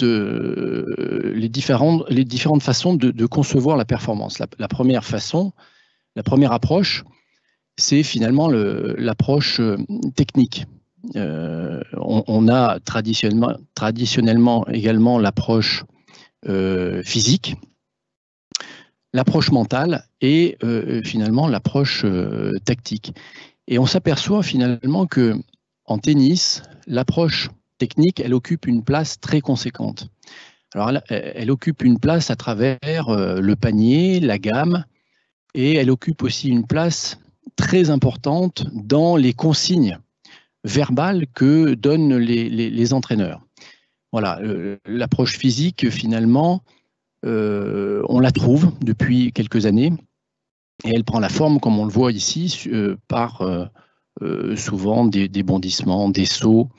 façons de concevoir la performance. La première approche, c'est finalement l'approche technique. On a traditionnellement également l'approche physique, l'approche mentale et finalement l'approche tactique. Et on s'aperçoit finalement que en tennis, l'approche technique, elle occupe une place très conséquente. Alors, elle occupe une place à travers le panier, la gamme, et elle occupe aussi une place très importante dans les consignes verbales que donnent les entraîneurs. Voilà, l'approche physique, finalement, on la trouve depuis quelques années, et elle prend la forme, comme on le voit ici, par souvent des bondissements, des sauts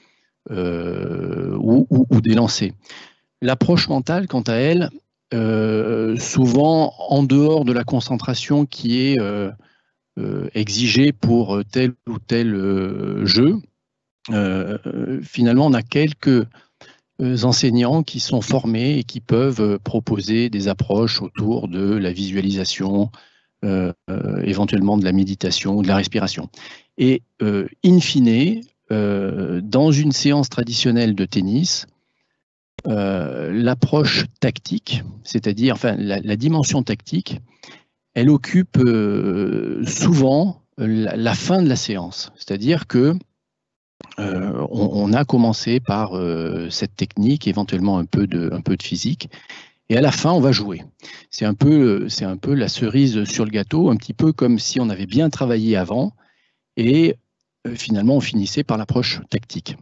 ou des lancers. L'approche mentale, quant à elle, souvent en dehors de la concentration qui est exigée pour tel ou tel jeu, finalement on a quelques enseignants qui sont formés et qui peuvent proposer des approches autour de la visualisation, éventuellement de la méditation ou de la respiration. Et in fine, dans une séance traditionnelle de tennis, l'approche tactique, c'est-à-dire la dimension tactique, elle occupe souvent la fin de la séance. C'est-à-dire que on a commencé par cette technique, éventuellement un peu de physique, et à la fin, on va jouer. C'est un peu la cerise sur le gâteau, un petit peu comme si on avait bien travaillé avant, et finalement, on finissait par l'approche tactique.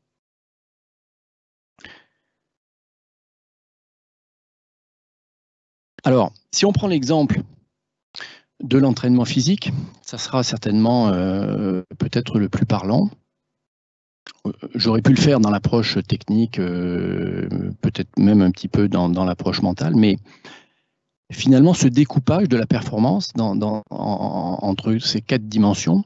Alors, si on prend l'exemple de l'entraînement physique, ça sera certainement peut-être le plus parlant. J'aurais pu le faire dans l'approche technique, peut-être même un petit peu dans l'approche mentale, mais finalement, ce découpage de la performance entre ces 4 dimensions,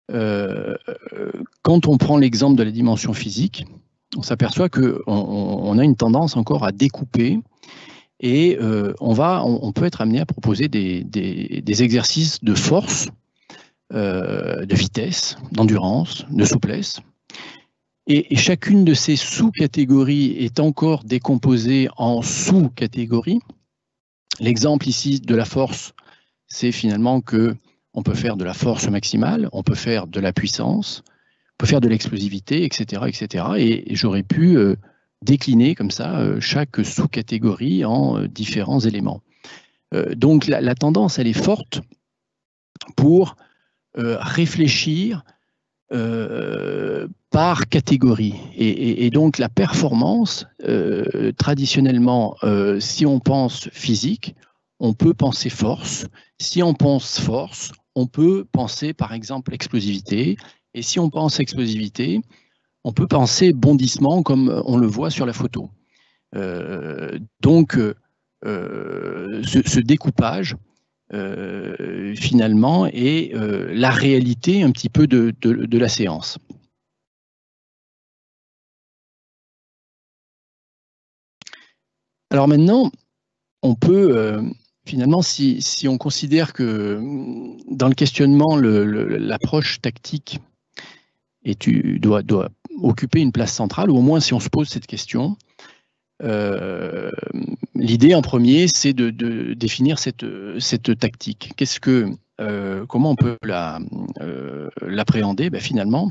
quand on prend l'exemple de la dimension physique, on s'aperçoit qu'on a une tendance encore à découper, et on peut être amené à proposer des exercices de force, de vitesse, d'endurance, de souplesse. Et chacune de ces sous-catégories est encore décomposée en sous-catégories. L'exemple ici de la force, c'est finalement qu'on peut faire de la force maximale, on peut faire de la puissance, on peut faire de l'explosivité, etc., etc. Et j'aurais pu décliner comme ça chaque sous-catégorie en différents éléments. Donc la tendance, elle est forte pour réfléchir par catégorie. Et donc la performance, traditionnellement, si on pense physique, on peut penser force. Si on pense force, on peut penser par exemple explosivité. Et si on pense explosivité, on peut penser bondissement comme on le voit sur la photo. Donc ce découpage, finalement, est la réalité un petit peu de la séance. Alors maintenant, on peut, finalement, si on considère que dans le questionnement, l'approche tactique doit occuper une place centrale, ou au moins si on se pose cette question, l'idée en premier, c'est de définir cette tactique. Comment on peut l'appréhender? Finalement,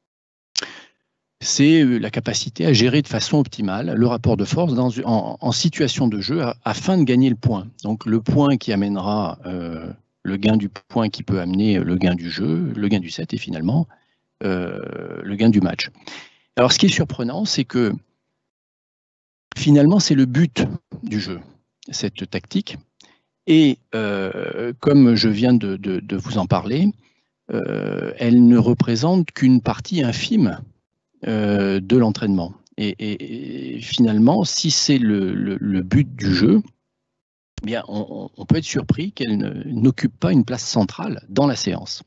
c'est la capacité à gérer de façon optimale le rapport de force en situation de jeu afin de gagner le point. Donc le point qui amènera le gain du point qui peut amener le gain du jeu, le gain du set et finalement le gain du match. Alors ce qui est surprenant, c'est que finalement c'est le but du jeu, cette tactique. Et comme je viens de vous en parler, elle ne représente qu'une partie infime de l'entraînement. Et finalement, si c'est le but du jeu, eh bien, on peut être surpris qu'elle n'occupe pas une place centrale dans la séance.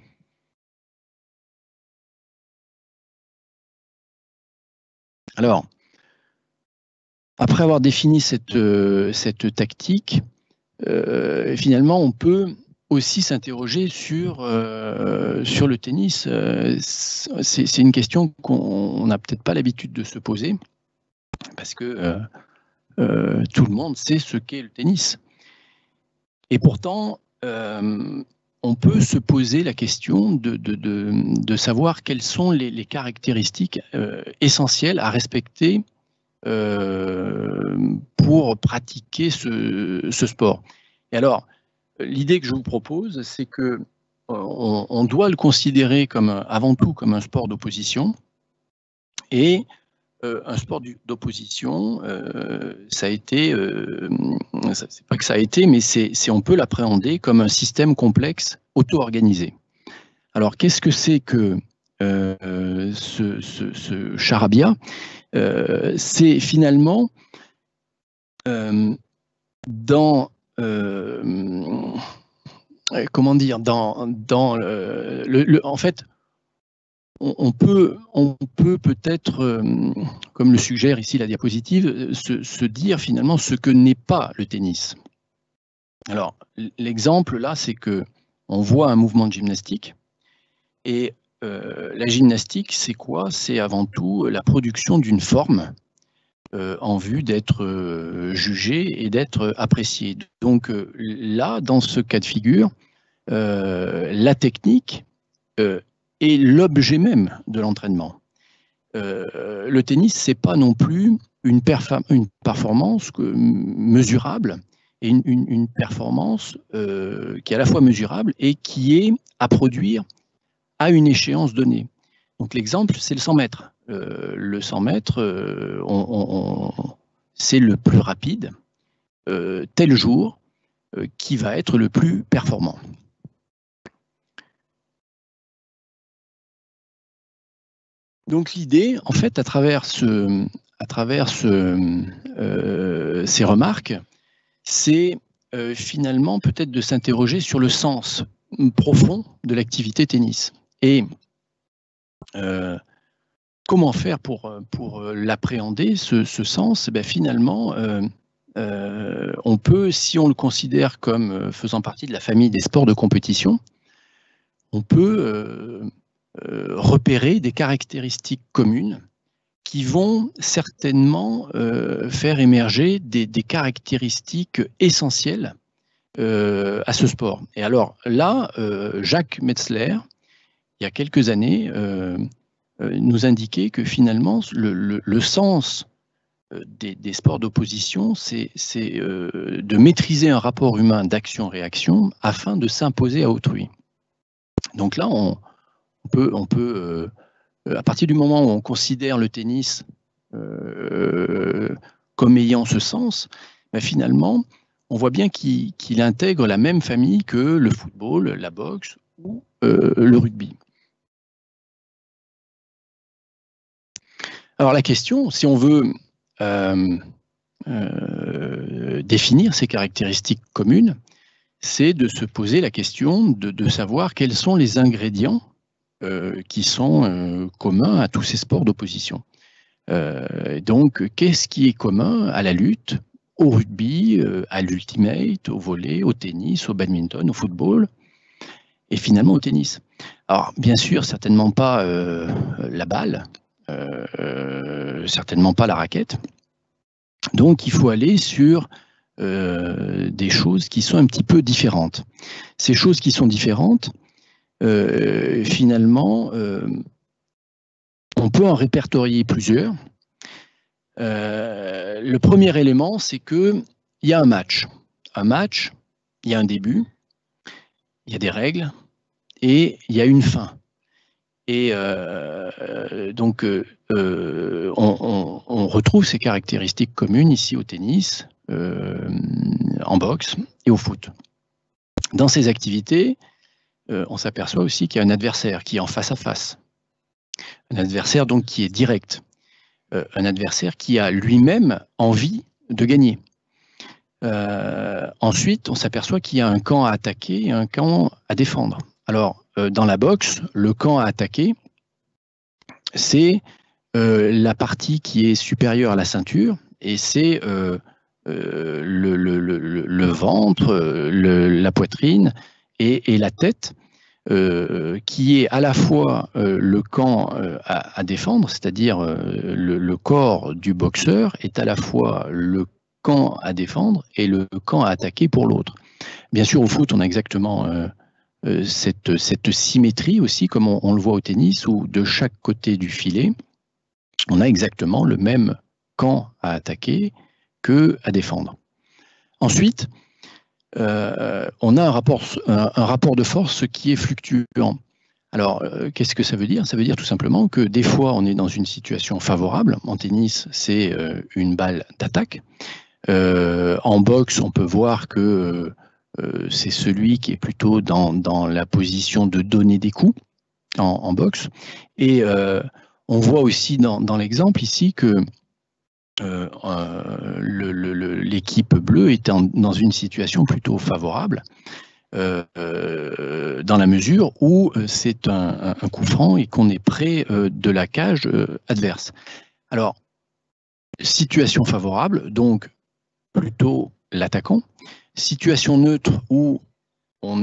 Alors, après avoir défini cette tactique, finalement, on peut aussi s'interroger sur le tennis. C'est une question qu'on n'a peut-être pas l'habitude de se poser, parce que tout le monde sait ce qu'est le tennis. Et pourtant, on peut se poser la question de savoir quelles sont les caractéristiques essentielles à respecter pour pratiquer ce sport. Et alors, l'idée que je vous propose, c'est que on doit le considérer avant tout comme un sport d'opposition. Et un sport d'opposition, ça a été, c'est pas que ça a été, mais on peut l'appréhender comme un système complexe auto-organisé. Alors, qu'est-ce que c'est que ce charabia? C'est finalement comment dire, en fait, on peut peut-être, comme le suggère ici la diapositive, se dire finalement ce que n'est pas le tennis. Alors, l'exemple là, c'est que on voit un mouvement de gymnastique, et la gymnastique, c'est quoi? C'est avant tout la production d'une forme en vue d'être jugée et d'être appréciée. Donc là, dans ce cas de figure, la technique est l'objet même de l'entraînement. Le tennis, ce n'est pas non plus une performance mesurable, et une performance qui est à la fois mesurable et qui est à produire à une échéance donnée. Donc l'exemple, c'est le 100 mètres. Le 100 mètres, c'est le plus rapide, tel jour, qui va être le plus performant. Donc l'idée, en fait, à travers ces remarques, c'est finalement peut-être de s'interroger sur le sens profond de l'activité tennis. Et comment faire pour l'appréhender, ce sens? Finalement, on peut, si on le considère comme faisant partie de la famille des sports de compétition, on peut repérer des caractéristiques communes qui vont certainement faire émerger des caractéristiques essentielles à ce sport. Et alors là, Jacques Metzler, il y a quelques années, nous indiquait que finalement, le sens des sports d'opposition, c'est de maîtriser un rapport humain d'action-réaction afin de s'imposer à autrui. Donc là, on peut à partir du moment où on considère le tennis comme ayant ce sens, finalement, on voit bien qu'il intègre la même famille que le football, la boxe ou le rugby. Alors la question, si on veut définir ces caractéristiques communes, c'est de se poser la question de savoir quels sont les ingrédients qui sont communs à tous ces sports d'opposition. Donc, qu'est-ce qui est commun à la lutte, au rugby, à l'ultimate, au volley, au tennis, au badminton, au football, et finalement au tennis? Alors, bien sûr, certainement pas la balle, certainement pas la raquette. Donc, il faut aller sur des choses qui sont un petit peu différentes. Ces choses qui sont différentes, finalement, on peut en répertorier plusieurs. Le premier élément, c'est qu'il y a un match. Un match, il y a un début, il y a des règles et il y a une fin. Et donc, on retrouve ces caractéristiques communes ici au tennis, en boxe et au foot. Dans ces activités, on s'aperçoit aussi qu'il y a un adversaire qui est en face à face. Un adversaire donc qui est direct. Un adversaire qui a lui-même envie de gagner. Ensuite, on s'aperçoit qu'il y a un camp à attaquer et un camp à défendre. Alors, dans la boxe, le camp à attaquer, c'est la partie qui est supérieure à la ceinture, et c'est le ventre, la poitrine et la tête, qui est à la fois le camp à défendre, c'est-à-dire le corps du boxeur est à la fois le camp à défendre et le camp à attaquer pour l'autre. Bien sûr, au foot, on a exactement cette symétrie aussi, comme on le voit au tennis, où de chaque côté du filet, on a exactement le même camp à attaquer que à défendre. Ensuite, on a un rapport de force qui est fluctuant. Alors, qu'est-ce que ça veut dire? Ça veut dire tout simplement que des fois, on est dans une situation favorable. En tennis, c'est une balle d'attaque. En boxe, on peut voir que c'est celui qui est plutôt dans la position de donner des coups en boxe. Et on voit aussi dans l'exemple ici que l'équipe bleue est dans une situation plutôt favorable, dans la mesure où c'est un coup franc et qu'on est près de la cage adverse. Alors, situation favorable, donc plutôt l'attaquant. Situation neutre où on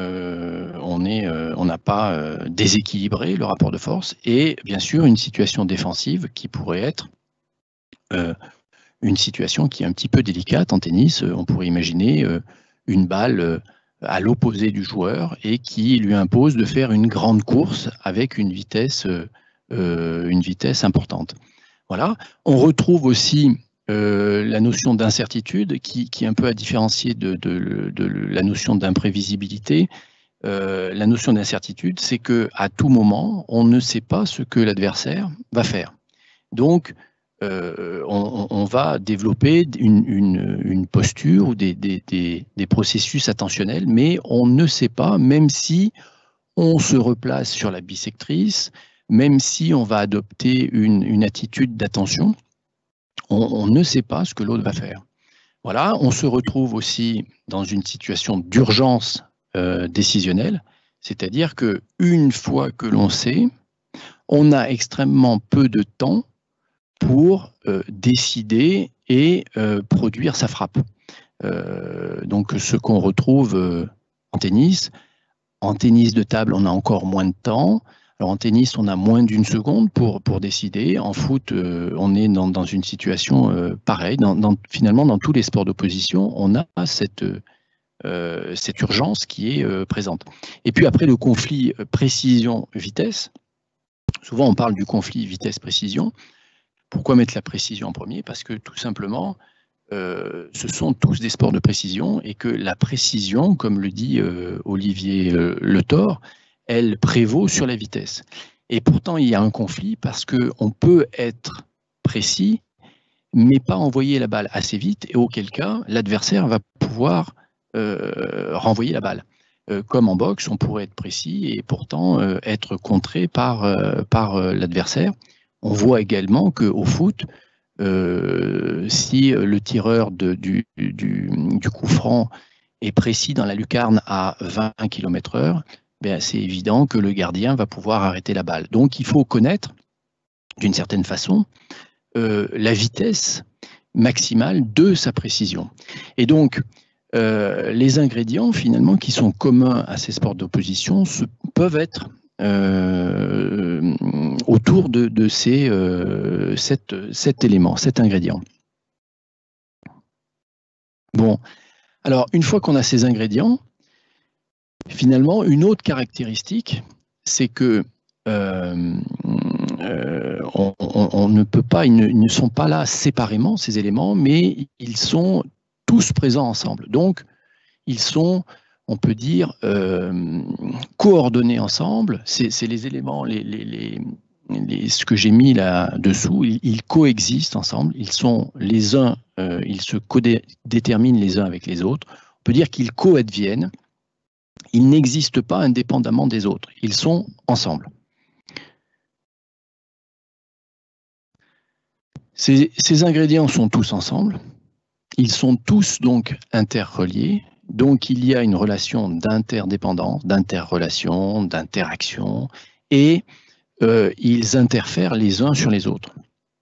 n'a pas déséquilibré le rapport de force, et bien sûr une situation défensive qui pourrait être une situation qui est un petit peu délicate en tennis. On pourrait imaginer une balle à l'opposé du joueur et qui lui impose de faire une grande course avec une vitesse importante. Voilà. On retrouve aussi la notion d'incertitude qui est un peu à différencier de la notion d'imprévisibilité. La notion d'incertitude, c'est qu'à tout moment, on ne sait pas ce que l'adversaire va faire. Donc, on va développer une posture ou des processus attentionnels, mais on ne sait pas, même si on se replace sur la bissectrice, même si on va adopter une attitude d'attention, on ne sait pas ce que l'autre va faire. Voilà, on se retrouve aussi dans une situation d'urgence décisionnelle, c'est-à-dire qu'une fois que l'on sait, on a extrêmement peu de temps pour décider et produire sa frappe. Donc ce qu'on retrouve en tennis de table, on a encore moins de temps. Alors en tennis, on a moins d'une seconde pour décider. En foot, on est dans une situation pareille. Finalement, dans tous les sports d'opposition, on a cette urgence qui est présente. Et puis après, le conflit précision-vitesse. Souvent, on parle du conflit vitesse-précision. Pourquoi mettre la précision en premier? Parce que tout simplement, ce sont tous des sports de précision et que la précision, comme le dit Olivier Le Thor, elle prévaut sur la vitesse. Et pourtant, il y a un conflit parce qu'on peut être précis, mais pas envoyer la balle assez vite, et auquel cas, l'adversaire va pouvoir renvoyer la balle. Comme en boxe, on pourrait être précis et pourtant être contré par l'adversaire. On voit également qu'au foot, si le tireur du coup franc est précis dans la lucarne à 20 km/h, ben c'est évident que le gardien va pouvoir arrêter la balle. Donc il faut connaître, d'une certaine façon, la vitesse maximale de sa précision. Et donc, les ingrédients, finalement, qui sont communs à ces sports d'opposition peuvent être autour de cet élément, cet ingrédient. Bon, alors une fois qu'on a ces ingrédients, finalement, une autre caractéristique, c'est que on ne peut pas, ils ne sont pas là séparément, ces éléments, mais ils sont tous présents ensemble. Donc, ils sont, on peut dire, coordonnés ensemble. C'est les éléments, ce que j'ai mis là-dessous, ils coexistent ensemble. Ils sont les uns, ils se déterminent les uns avec les autres. On peut dire qu'ils coadviennent. Ils n'existent pas indépendamment des autres. Ils sont ensemble. Ces ingrédients sont tous ensemble. Ils sont tous donc interreliés. Donc il y a une relation d'interdépendance, d'interrelation, d'interaction, et ils interfèrent les uns sur les autres.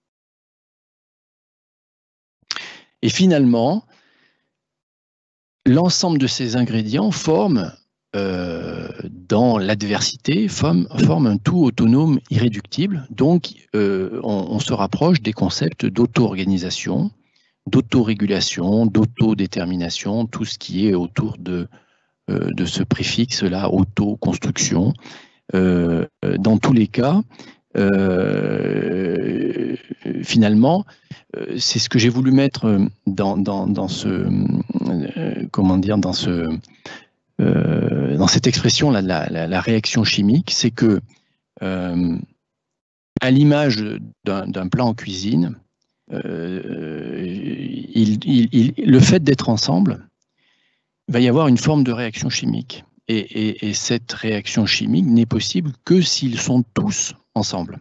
Et finalement, l'ensemble de ces ingrédients forment, dans l'adversité, forment un tout autonome irréductible. Donc on se rapproche des concepts d'auto-organisation, d'autorégulation, d'autodétermination, tout ce qui est autour de ce préfixe-là, auto-construction. Dans tous les cas, finalement, c'est ce que j'ai voulu mettre dans cette expression-là, la réaction chimique, c'est que, à l'image d'un plat en cuisine, le fait d'être ensemble, il va y avoir une forme de réaction chimique. Et cette réaction chimique n'est possible que s'ils sont tous ensemble.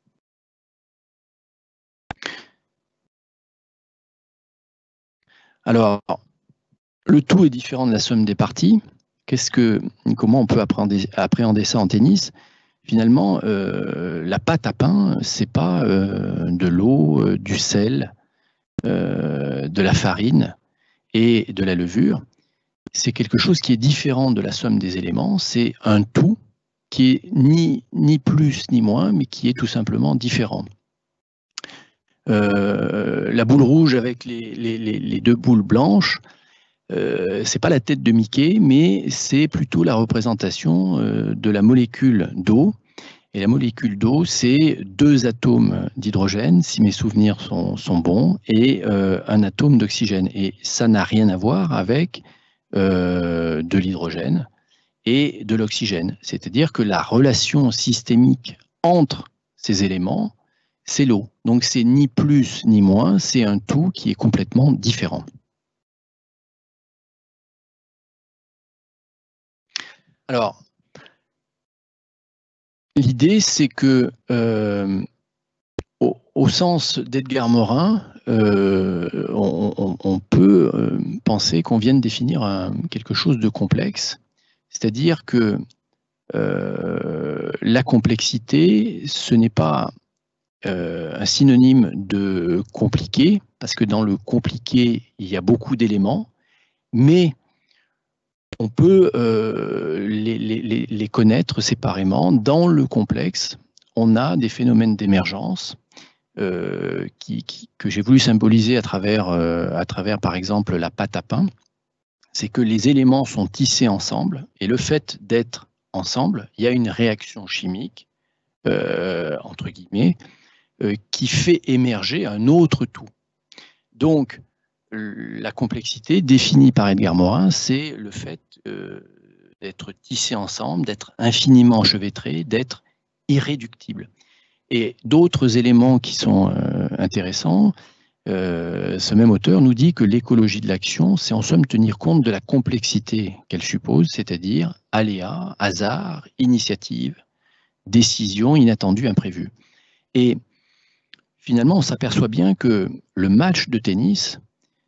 Alors, le tout est différent de la somme des parties. Comment on peut appréhender ça en tennis? Finalement, la pâte à pain, c'est pas de l'eau, du sel, de la farine et de la levure. C'est quelque chose qui est différent de la somme des éléments. C'est un tout qui est ni plus ni moins, mais qui est tout simplement différent. La boule rouge avec les deux boules blanches, c'est pas la tête de Mickey, mais c'est plutôt la représentation de la molécule d'eau. Et la molécule d'eau, c'est 2 atomes d'hydrogène, si mes souvenirs sont bons, et un atome d'oxygène. Et ça n'a rien à voir avec de l'hydrogène et de l'oxygène. C'est-à-dire que la relation systémique entre ces éléments, c'est l'eau. Donc c'est ni plus ni moins, c'est un tout qui est complètement différent. Alors, l'idée, c'est que, au sens d'Edgar Morin, on peut penser qu'on vient de définir quelque chose de complexe, c'est-à-dire que la complexité, ce n'est pas un synonyme de compliqué, parce que dans le compliqué, il y a beaucoup d'éléments, mais on peut les connaître séparément. Dans le complexe, on a des phénomènes d'émergence que j'ai voulu symboliser à travers, par exemple, la pâte à pain. C'est que les éléments sont tissés ensemble, et le fait d'être ensemble, il y a une réaction chimique, entre guillemets, qui fait émerger un autre tout. Donc, la complexité définie par Edgar Morin, c'est le fait d'être tissé ensemble, d'être infiniment enchevêtré, d'être irréductible. Et d'autres éléments qui sont intéressants, ce même auteur nous dit que l'écologie de l'action, c'est en somme tenir compte de la complexité qu'elle suppose, c'est-à-dire aléa, hasard, initiative, décision inattendue, imprévue. Et finalement, on s'aperçoit bien que le match de tennis,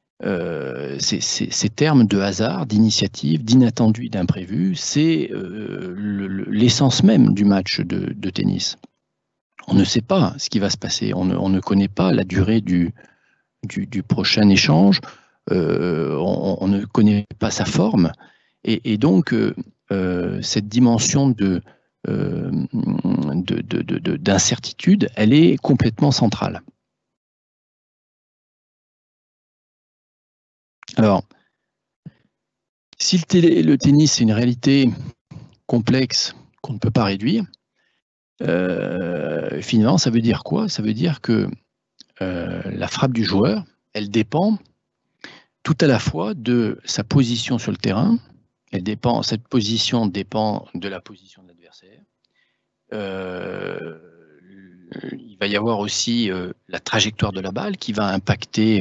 ces termes de hasard, d'initiative, d'inattendu, d'imprévu, c'est l'essence même du match de tennis. On ne sait pas ce qui va se passer, on ne connaît pas la durée du prochain échange, on ne connaît pas sa forme, et donc cette dimension d'incertitude, elle est complètement centrale. Alors, si le tennis est une réalité complexe qu'on ne peut pas réduire, finalement, ça veut dire quoi? Ça veut dire que la frappe du joueur, elle dépend tout à la fois de sa position sur le terrain, cette position dépend de la position de l'adversaire. Il va y avoir aussi la trajectoire de la balle qui va impacter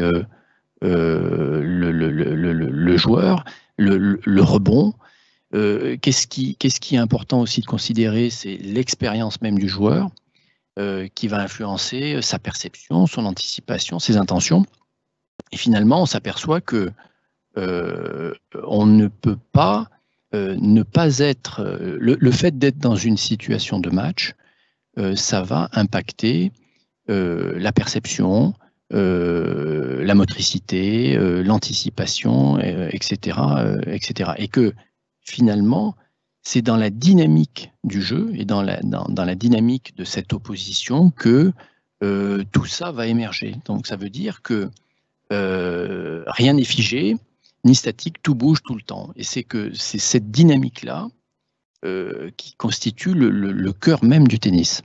le joueur, le rebond. Qu'est-ce qui est important aussi de considérer, c'est l'expérience même du joueur qui va influencer sa perception, son anticipation, ses intentions. Et finalement, on s'aperçoit que on ne peut pas ne pas être... le fait d'être dans une situation de match, ça va impacter la perception, la motricité, l'anticipation, etc., etc. Et que finalement, c'est dans la dynamique du jeu et dans la dynamique de cette opposition que tout ça va émerger. Donc ça veut dire que rien n'est figé, ni statique, tout bouge tout le temps. Et c'est cette dynamique-là qui constitue le cœur même du tennis.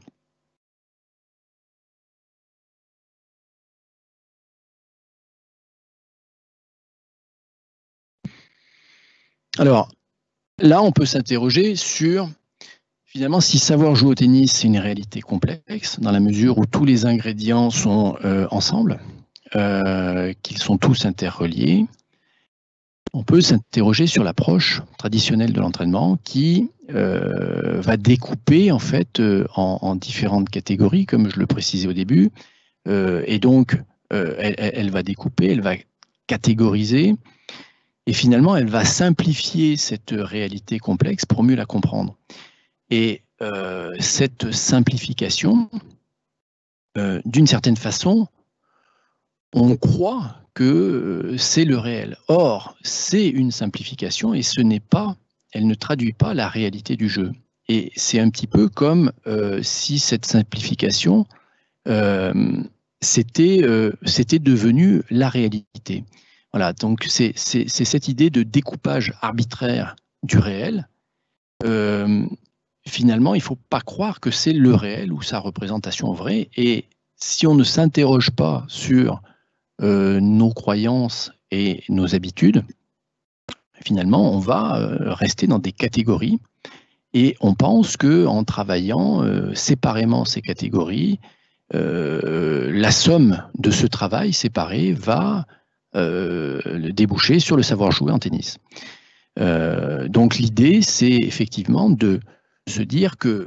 Alors, là, on peut s'interroger sur, finalement, si savoir jouer au tennis, c'est une réalité complexe, dans la mesure où tous les ingrédients sont ensemble, qu'ils sont tous interreliés. On peut s'interroger sur l'approche traditionnelle de l'entraînement qui va découper, en fait, en différentes catégories, comme je le précisais au début. Et donc, elle va découper, elle va catégoriser, et finalement, elle va simplifier cette réalité complexe pour mieux la comprendre. Et cette simplification, d'une certaine façon, on croit que c'est le réel. Or, c'est une simplification et elle ne traduit pas la réalité du jeu. Et c'est un petit peu comme si cette simplification c'était devenu la réalité. Voilà, donc c'est cette idée de découpage arbitraire du réel. Finalement, il ne faut pas croire que c'est le réel ou sa représentation vraie. Et si on ne s'interroge pas sur nos croyances et nos habitudes, finalement, on va rester dans des catégories. Et on pense qu'en travaillant séparément ces catégories, la somme de ce travail séparé va déboucher sur le savoir jouer en tennis. Donc l'idée, c'est effectivement de se dire que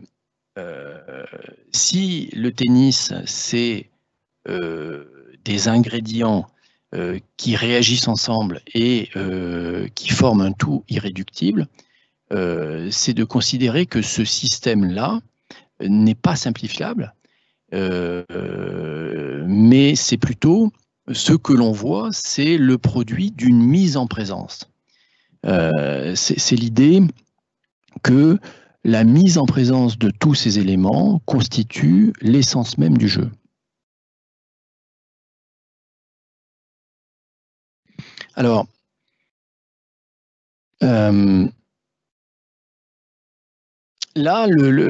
si le tennis, c'est des ingrédients qui réagissent ensemble et qui forment un tout irréductible, c'est de considérer que ce système-là n'est pas simplifiable, mais c'est plutôt ce que l'on voit, c'est le produit d'une mise en présence. C'est l'idée que la mise en présence de tous ces éléments constitue l'essence même du jeu. Alors, là,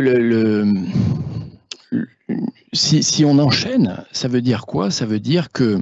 si on enchaîne, ça veut dire quoi? Ça veut dire que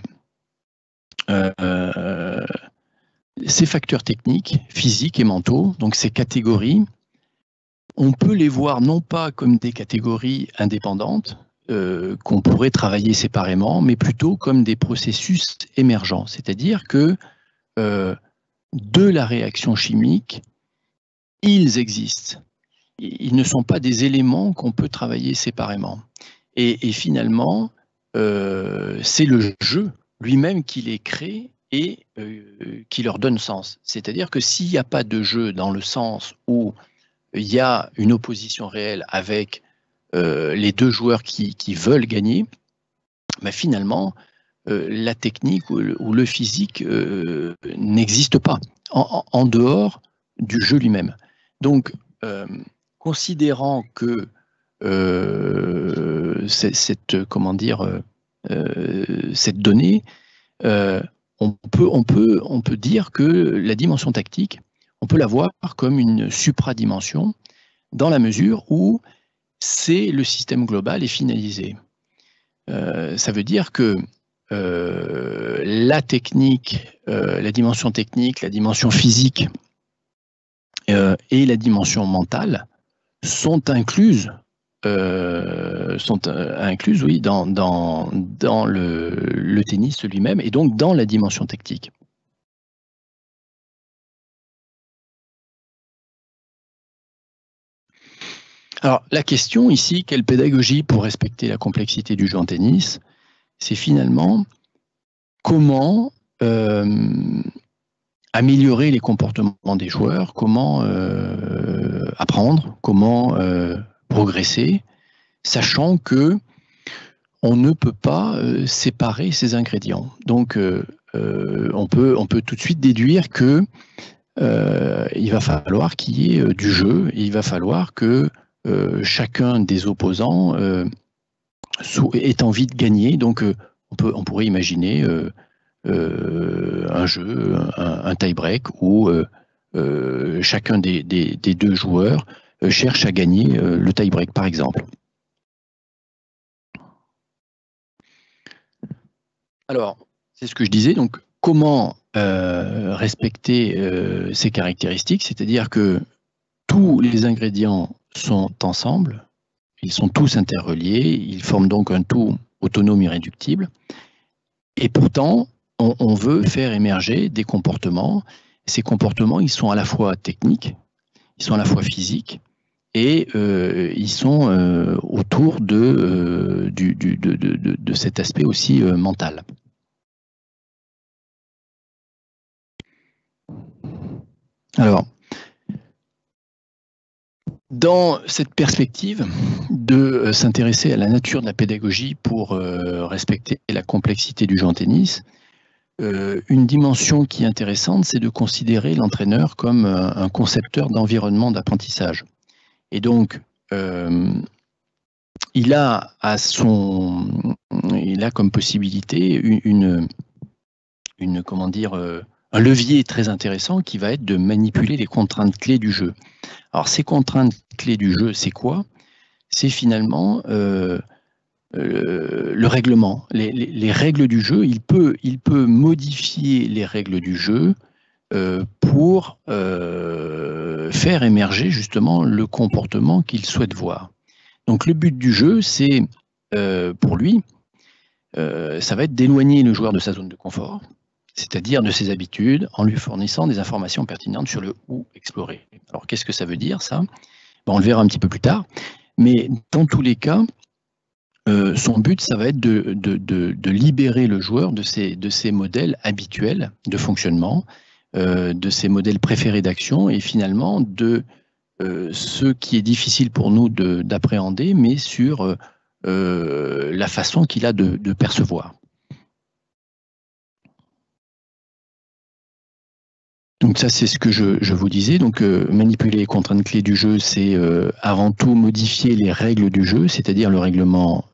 ces facteurs techniques, physiques et mentaux, donc ces catégories, on peut les voir non pas comme des catégories indépendantes, qu'on pourrait travailler séparément, mais plutôt comme des processus émergents. C'est-à-dire que de la réaction chimique, ils existent. Ils ne sont pas des éléments qu'on peut travailler séparément. Et finalement, c'est le jeu lui-même qui les crée et qui leur donne sens. C'est-à-dire que s'il n'y a pas de jeu dans le sens où il y a une opposition réelle avec les deux joueurs qui veulent gagner, ben finalement, la technique ou le physique n'existe pas en dehors du jeu lui-même. Donc, considérant que cette donnée, on peut dire que la dimension tactique, on peut la voir comme une supradimension dans la mesure où c'est le système global est finalisé. Ça veut dire que la technique, la dimension technique, la dimension physique et la dimension mentale sont incluses, oui, dans le tennis lui-même et donc dans la dimension tactique. Alors, la question ici, quelle pédagogie pour respecter la complexité du jeu en tennis? C'est finalement comment améliorer les comportements des joueurs, comment apprendre, comment progresser, sachant que on ne peut pas séparer ces ingrédients. Donc, on peut tout de suite déduire que il va falloir qu'il y ait du jeu, et il va falloir que chacun des opposants ait envie de gagner. Donc, on pourrait imaginer un jeu, un tie-break où chacun des deux joueurs cherche à gagner le tie-break, par exemple. Alors, c'est ce que je disais. Donc, comment respecter ces caractéristiques? C'est-à-dire que tous les ingrédients sont ensemble, ils sont tous interreliés, ils forment donc un tout autonome irréductible. Et pourtant, on veut faire émerger des comportements. Ces comportements, ils sont à la fois techniques, ils sont à la fois physiques, et ils sont autour de cet aspect aussi mental. Alors, dans cette perspective de s'intéresser à la nature de la pédagogie pour respecter la complexité du jeu en tennis, une dimension qui est intéressante, c'est de considérer l'entraîneur comme un concepteur d'environnement d'apprentissage. Et donc, il a comme possibilité une comment dire, un levier très intéressant qui va être de manipuler les contraintes clés du jeu. Alors, ces contraintes clés du jeu, c'est quoi? C'est finalement le règlement, les règles du jeu. Il peut modifier les règles du jeu pour faire émerger justement le comportement qu'il souhaite voir. Donc le but du jeu, c'est pour lui, ça va être d'éloigner le joueur de sa zone de confort, c'est-à-dire de ses habitudes, en lui fournissant des informations pertinentes sur le où explorer. Alors qu'est-ce que ça veut dire ça? On le verra un petit peu plus tard, mais dans tous les cas, son but, ça va être de libérer le joueur de ses modèles habituels de fonctionnement, de ses modèles préférés d'action, et finalement de ce qui est difficile pour nous d'appréhender, mais sur la façon qu'il a de percevoir. Donc ça, c'est ce que je vous disais. Donc manipuler les contraintes clés du jeu, c'est avant tout modifier les règles du jeu, c'est-à-dire le règlement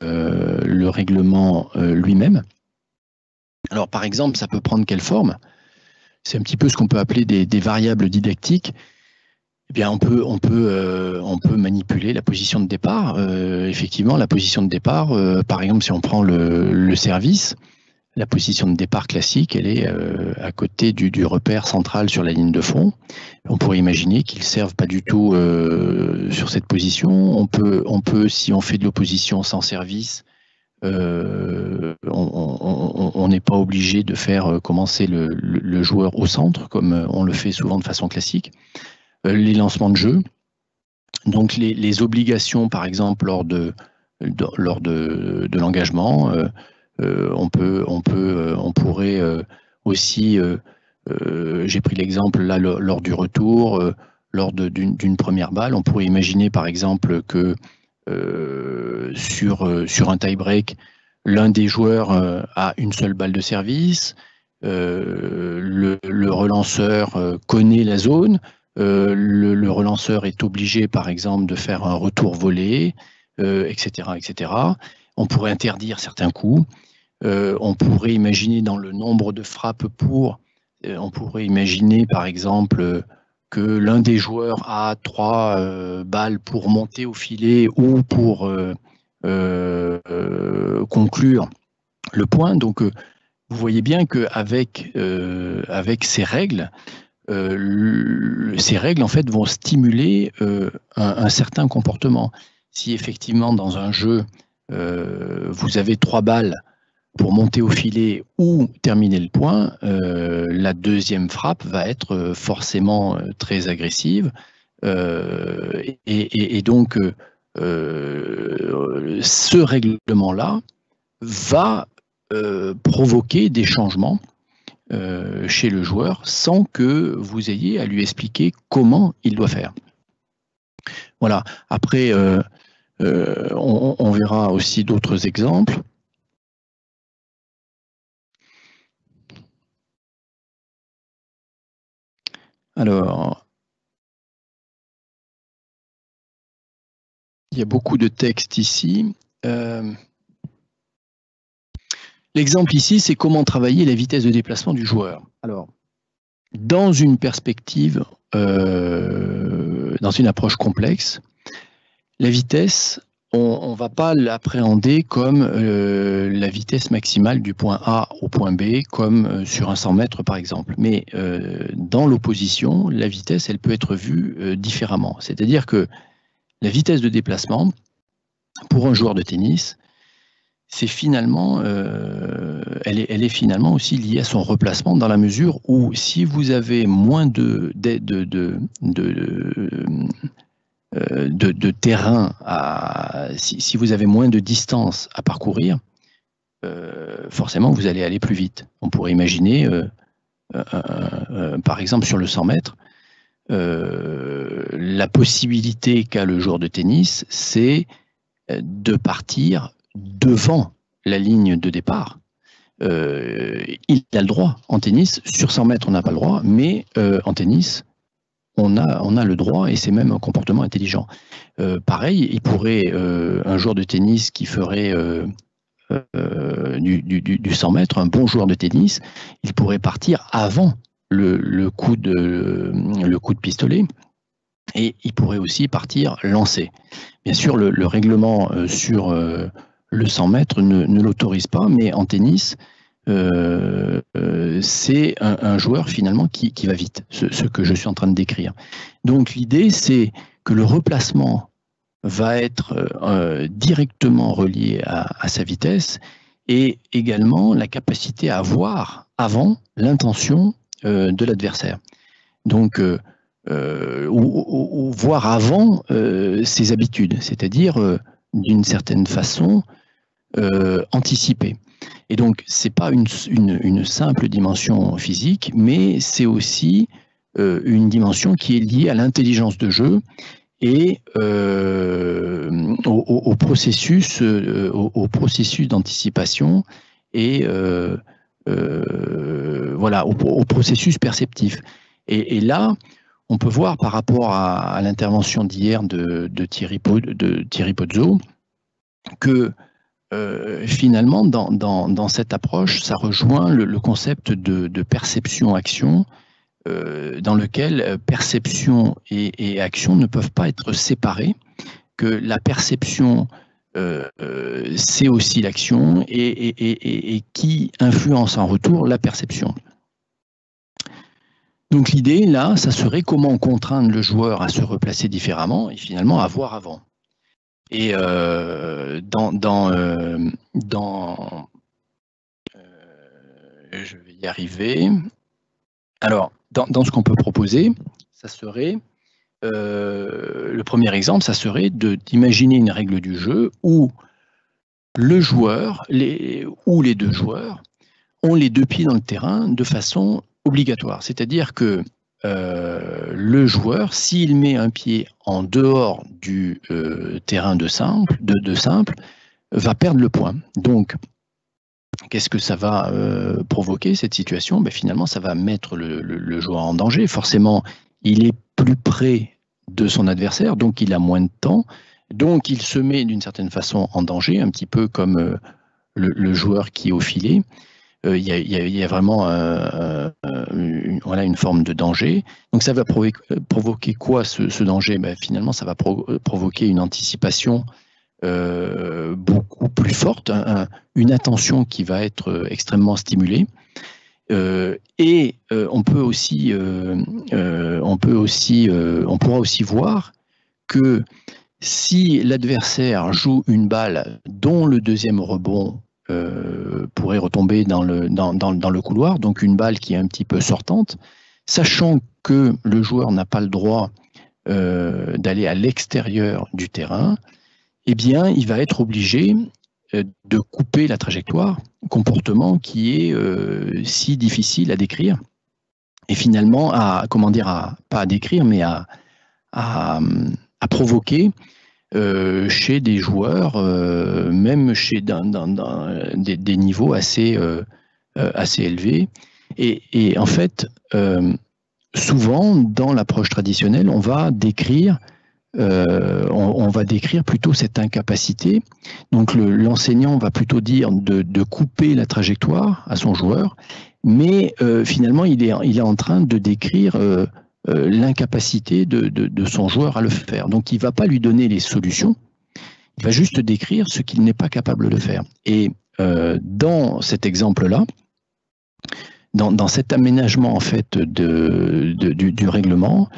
lui-même. Alors par exemple, ça peut prendre quelle forme? C'est un petit peu ce qu'on peut appeler des variables didactiques. Eh bien, on peut manipuler la position de départ. Effectivement, la position de départ, par exemple, si on prend le service, la position de départ classique, elle est à côté du repère central sur la ligne de fond. On pourrait imaginer qu'ils ne servent pas du tout sur cette position. On peut, si on fait de l'opposition sans service, on n'est pas obligé de faire commencer le joueur au centre, comme on le fait souvent de façon classique. Les lancements de jeu, donc les obligations, par exemple, lors de l'engagement, on pourrait aussi, j'ai pris l'exemple là lors du retour, lors d'une première balle, on pourrait imaginer par exemple que sur un tie-break, l'un des joueurs a une seule balle de service, le relanceur connaît la zone, le relanceur est obligé par exemple de faire un retour volé, etc., etc. On pourrait interdire certains coups. On pourrait imaginer dans le nombre de frappes on pourrait imaginer par exemple que l'un des joueurs a 3 balles pour monter au filet ou pour conclure le point. Donc vous voyez bien qu'avec ces règles en fait vont stimuler un certain comportement. Si effectivement dans un jeu vous avez 3 balles pour monter au filet ou terminer le point, la deuxième frappe va être forcément très agressive. Et donc, ce règlement-là va provoquer des changements chez le joueur sans que vous ayez à lui expliquer comment il doit faire. Voilà. Après, on verra aussi d'autres exemples. Alors, il y a beaucoup de textes ici. L'exemple ici, c'est comment travailler la vitesse de déplacement du joueur. Alors, dans une perspective, dans une approche complexe, la vitesse, on ne va pas l'appréhender comme la vitesse maximale du point A au point B, comme sur un 100 mètres par exemple. Mais dans l'opposition, la vitesse, elle peut être vue différemment. C'est-à-dire que la vitesse de déplacement, pour un joueur de tennis, c'est finalement, elle est finalement aussi liée à son replacement, dans la mesure où si vous avez moins de terrain, si vous avez moins de distance à parcourir, forcément vous allez aller plus vite. On pourrait imaginer, par exemple sur le 100 mètres, la possibilité qu'a le joueur de tennis, c'est de partir devant la ligne de départ. Il a le droit en tennis, sur 100 mètres on n'a pas le droit, mais en tennis, on a le droit et c'est même un comportement intelligent. Pareil, il pourrait, un joueur de tennis qui ferait du 100 mètres, un bon joueur de tennis, il pourrait partir avant le coup de pistolet, et il pourrait aussi partir lancé. Bien sûr, le règlement sur le 100 mètres ne l'autorise pas, mais en tennis, c'est un joueur finalement qui va vite, ce que je suis en train de décrire. Donc l'idée, c'est que le replacement va être directement relié à sa vitesse, et également la capacité à voir avant l'intention de l'adversaire. Donc, ou voir avant ses habitudes, c'est-à-dire d'une certaine façon anticiper. Et donc, ce n'est pas une simple dimension physique, mais c'est aussi une dimension qui est liée à l'intelligence de jeu et au processus d'anticipation et voilà, au processus perceptif. Et là, on peut voir par rapport à l'intervention d'hier de Thierry Pozzo que finalement, dans cette approche, ça rejoint le concept de perception-action, dans lequel perception et action ne peuvent pas être séparées, que la perception, c'est aussi l'action, et qui influence en retour la perception. Donc l'idée, là, ça serait comment contraindre le joueur à se replacer différemment et finalement à voir avant. Et je vais y arriver. Alors, dans ce qu'on peut proposer, ça serait, le premier exemple, ça serait d'imaginer une règle du jeu où le joueur, ou les deux joueurs, ont les deux pieds dans le terrain de façon obligatoire. C'est-à-dire que le joueur, s'il met un pied en dehors du terrain de simple, va perdre le point. Donc, qu'est-ce que ça va provoquer, cette situation? Ben, finalement, ça va mettre le joueur en danger. Forcément, il est plus près de son adversaire, donc il a moins de temps. Donc, il se met d'une certaine façon en danger, un petit peu comme le joueur qui est au filet. Il y a vraiment voilà, une forme de danger. Donc ça va provoquer quoi, ce danger? Ben, finalement, ça va provoquer une anticipation beaucoup plus forte, une attention qui va être extrêmement stimulée. Et on pourra aussi voir que si l'adversaire joue une balle dont le deuxième rebond pourrait retomber dans le couloir, donc une balle qui est un petit peu sortante, sachant que le joueur n'a pas le droit d'aller à l'extérieur du terrain, eh bien, il va être obligé de couper la trajectoire, comportement qui est si difficile à décrire, et finalement pas à décrire, mais à provoquer chez des joueurs, même chez des niveaux assez élevés. Et en fait, souvent, dans l'approche traditionnelle, on va décrire plutôt cette incapacité. Donc l'enseignant va plutôt dire de couper la trajectoire à son joueur, mais finalement, il est en train de décrire l'incapacité de son joueur à le faire. Donc, il ne va pas lui donner les solutions, il va juste décrire ce qu'il n'est pas capable de faire. Et dans cet exemple-là, dans cet aménagement en fait du règlement,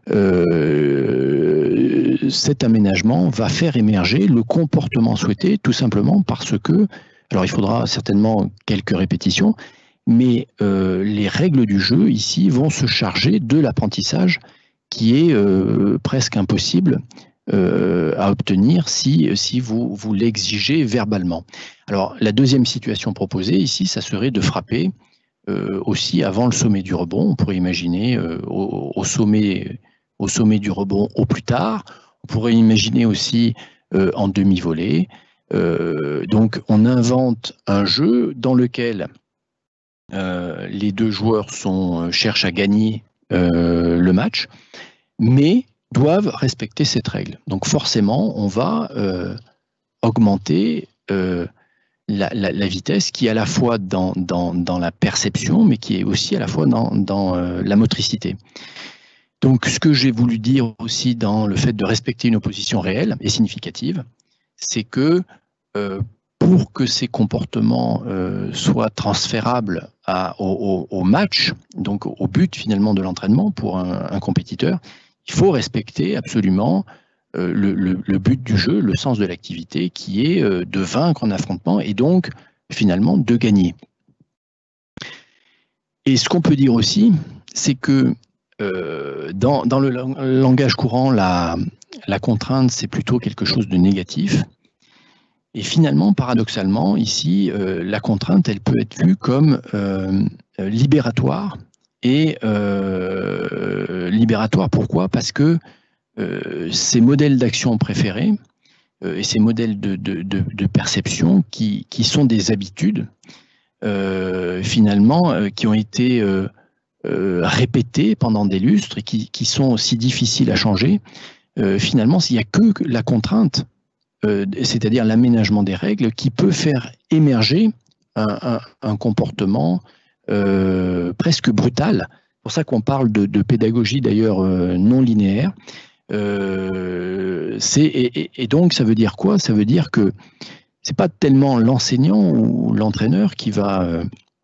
cet aménagement va faire émerger le comportement souhaité, tout simplement parce que, alors il faudra certainement quelques répétitions, mais les règles du jeu ici vont se charger de l'apprentissage qui est presque impossible à obtenir si vous l'exigez verbalement. Alors la deuxième situation proposée ici, ça serait de frapper aussi avant le sommet du rebond. On pourrait imaginer au sommet du rebond au plus tard. On pourrait imaginer aussi en demi-volée. Donc on invente un jeu dans lequel les deux joueurs cherchent à gagner le match, mais doivent respecter cette règle. Donc forcément, on va augmenter la vitesse qui est à la fois dans la perception, mais qui est aussi à la fois dans la motricité. Donc, ce que j'ai voulu dire aussi dans le fait de respecter une opposition réelle et significative, c'est que pour que ces comportements soient transférables au match, donc au but finalement de l'entraînement pour un compétiteur, il faut respecter absolument le but du jeu, le sens de l'activité, qui est de vaincre en affrontement et donc finalement de gagner. Et ce qu'on peut dire aussi, c'est que dans le langage courant, la contrainte, c'est plutôt quelque chose de négatif. Et finalement, paradoxalement, ici, la contrainte, elle peut être vue comme libératoire. Et libératoire, pourquoi? Parce que ces modèles d'action préférés et ces modèles de perception qui sont des habitudes, finalement, qui ont été répétés pendant des lustres et qui sont aussi difficiles à changer, finalement, s'il n'y a que la contrainte, c'est-à-dire l'aménagement des règles, qui peut faire émerger un comportement presque brutal. C'est pour ça qu'on parle de pédagogie d'ailleurs non linéaire. Et donc ça veut dire quoi? Ça veut dire que c'est pas tellement l'enseignant ou l'entraîneur qui va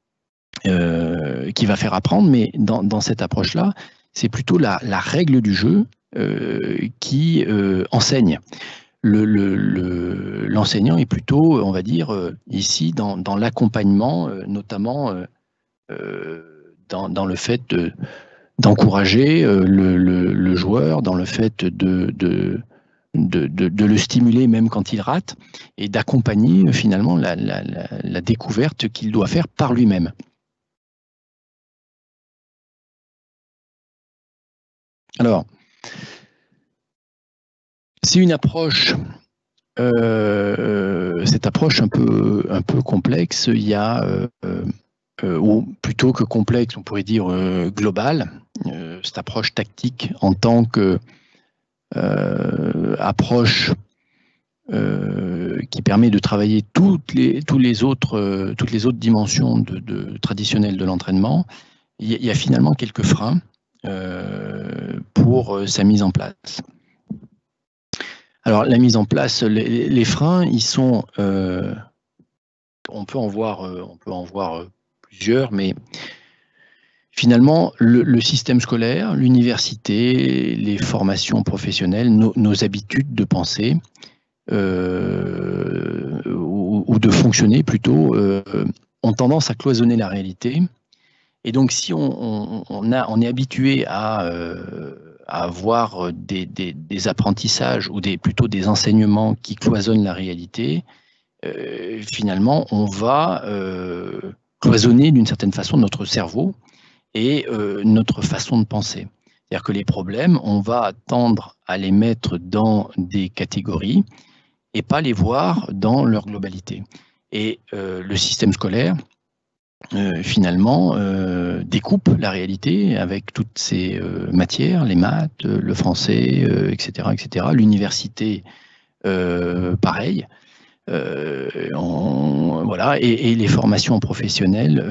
faire apprendre, mais dans cette approche-là, c'est plutôt la règle du jeu qui enseigne. L'enseignant est plutôt, on va dire, ici dans l'accompagnement, notamment dans le fait d'encourager le joueur, dans le fait de le stimuler même quand il rate, et d'accompagner finalement la découverte qu'il doit faire par lui-même. Alors, c'est une approche, cette approche un peu complexe. Il y a, ou plutôt que complexe, on pourrait dire globale, cette approche tactique en tant que approche qui permet de travailler toutes les autres dimensions traditionnelles de l'entraînement. Il y a finalement quelques freins pour sa mise en place. Alors la mise en place, les freins, ils sont, on peut en voir plusieurs, mais finalement le système scolaire, l'université, les formations professionnelles, nos habitudes de penser ou de fonctionner plutôt ont tendance à cloisonner la réalité. Et donc si on est habitué à avoir des apprentissages ou plutôt des enseignements qui cloisonnent la réalité, finalement on va cloisonner d'une certaine façon notre cerveau et notre façon de penser. C'est-à-dire que les problèmes, on va tendre à les mettre dans des catégories et pas les voir dans leur globalité. Et le système scolaire, finalement, découpe la réalité avec toutes ces matières, les maths, le français, etc., etc. L'université, pareil. Voilà, et les formations professionnelles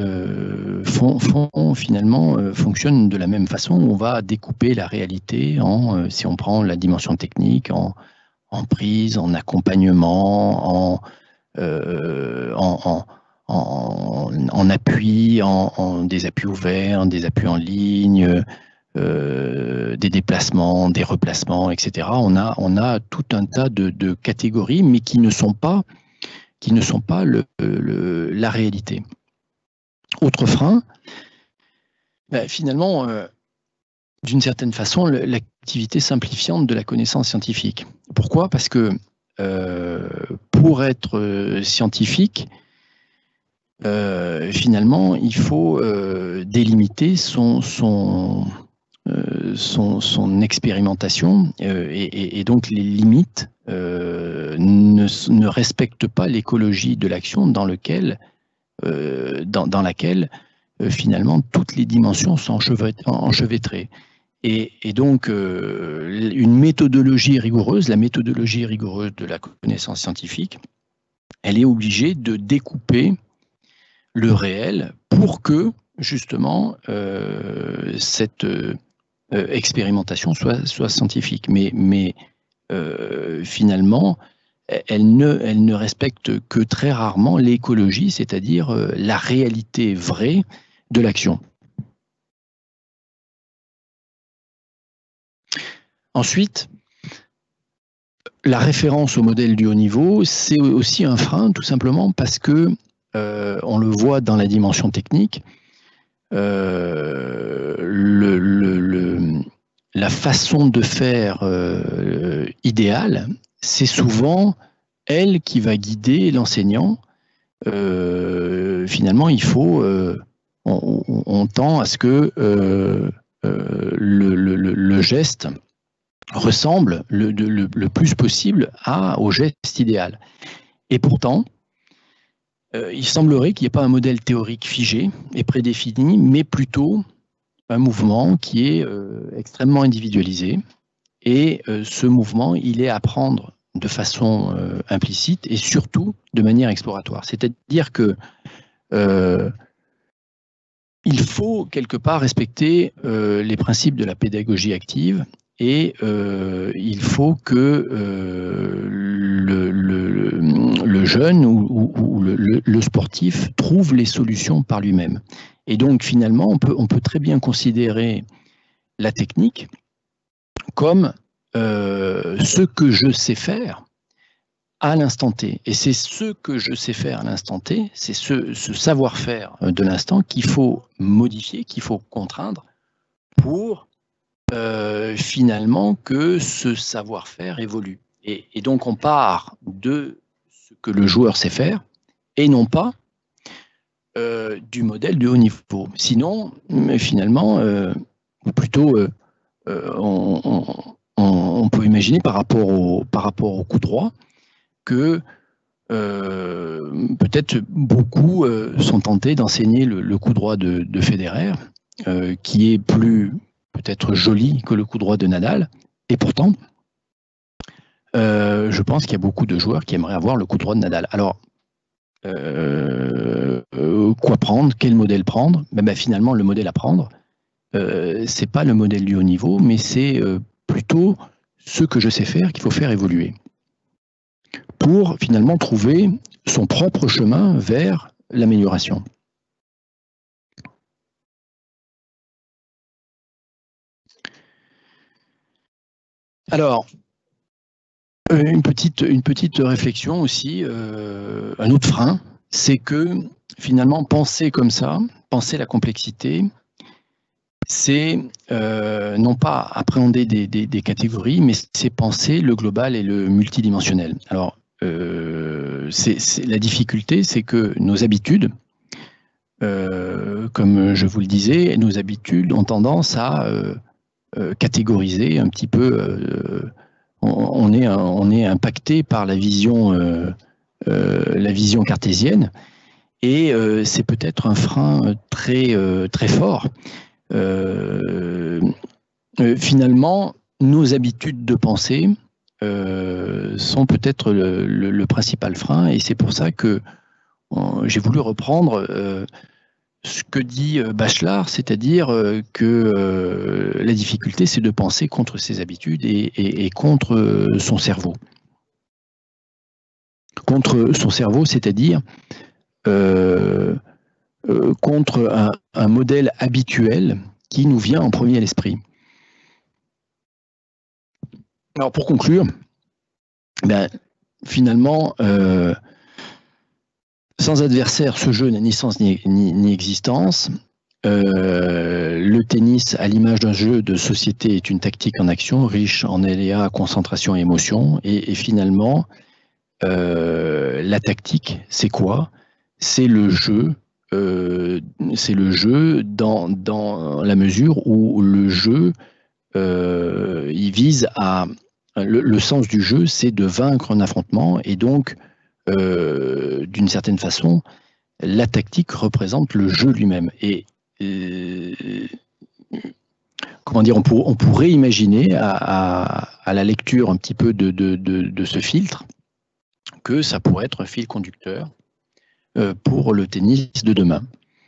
fonctionnent de la même façon. On va découper la réalité si on prend la dimension technique, en prise, en accompagnement, en appui, en des appuis ouverts, des appuis en ligne, des déplacements, des replacements, etc. On a tout un tas de catégories, mais qui ne sont pas la réalité. Autre frein, finalement, d'une certaine façon, l'activité simplifiante de la connaissance scientifique. Pourquoi? Parce que pour être scientifique, finalement, il faut délimiter son expérimentation et donc les limites ne respectent pas l'écologie de l'action dans laquelle finalement toutes les dimensions sont enchevêtrées. Et donc une méthodologie rigoureuse, la méthodologie rigoureuse de la connaissance scientifique, elle est obligée de découper le réel pour que, justement, cette expérimentation soit scientifique. Mais finalement, elle ne respecte que très rarement l'écologie, c'est-à-dire la réalité vraie de l'action. Ensuite, la référence au modèle du haut niveau, c'est aussi un frein, tout simplement parce que, on le voit dans la dimension technique, la façon de faire idéale, c'est souvent elle qui va guider l'enseignant. Finalement, il faut, on tend à ce que le geste ressemble le plus possible au geste idéal. Et pourtant, il semblerait qu'il n'y ait pas un modèle théorique figé et prédéfini, mais plutôt un mouvement qui est extrêmement individualisé. Et ce mouvement, il est à prendre de façon implicite et surtout de manière exploratoire. C'est-à-dire que il faut quelque part respecter les principes de la pédagogie active et il faut que le jeune ou le sportif trouve les solutions par lui-même. Et donc finalement, on peut très bien considérer la technique comme ce que je sais faire à l'instant T. Et c'est ce que je sais faire à l'instant T, c'est ce savoir-faire de l'instant qu'il faut modifier, qu'il faut contraindre pour finalement que ce savoir-faire évolue. Et donc on part de ce que le joueur sait faire et non pas du modèle de haut niveau. Sinon, finalement, ou plutôt on peut imaginer par rapport au coup droit que peut-être beaucoup sont tentés d'enseigner le coup droit de Federer, qui est plus peut-être joli que le coup droit de Nadal, et pourtant, je pense qu'il y a beaucoup de joueurs qui aimeraient avoir le coup droit de Nadal. Alors, quoi prendre? Quel modèle prendre? Finalement, le modèle à prendre, c'est pas le modèle du haut niveau, mais c'est plutôt ce que je sais faire qu'il faut faire évoluer pour finalement trouver son propre chemin vers l'amélioration. Alors, une petite réflexion aussi, un autre frein, c'est que finalement penser comme ça, penser la complexité, c'est non pas appréhender des catégories, mais c'est penser le global et le multidimensionnel. Alors, la difficulté, c'est que nos habitudes, comme je vous le disais, nos habitudes ont tendance à catégoriser un petit peu. On est impacté par la vision cartésienne, et c'est peut-être un frein très fort. Finalement, nos habitudes de pensée sont peut-être le principal frein, et c'est pour ça que j'ai voulu reprendre ce que dit Bachelard, c'est-à-dire que la difficulté, c'est de penser contre ses habitudes et contre son cerveau. Contre son cerveau, c'est-à-dire contre un modèle habituel qui nous vient en premier à l'esprit. Alors pour conclure, finalement, sans adversaire, ce jeu n'a ni sens ni existence. Le tennis, à l'image d'un jeu de société, est une tactique en action, riche en aléas, concentration et émotion. Et finalement, la tactique, c'est quoi? C'est le jeu. C'est le jeu dans la mesure où le jeu, il vise à... Le sens du jeu, c'est de vaincre un affrontement, et donc, d'une certaine façon, la tactique représente le jeu lui-même. Et comment dire, on pourrait imaginer à la lecture un petit peu de ce filtre que ça pourrait être un fil conducteur pour le tennis de demain.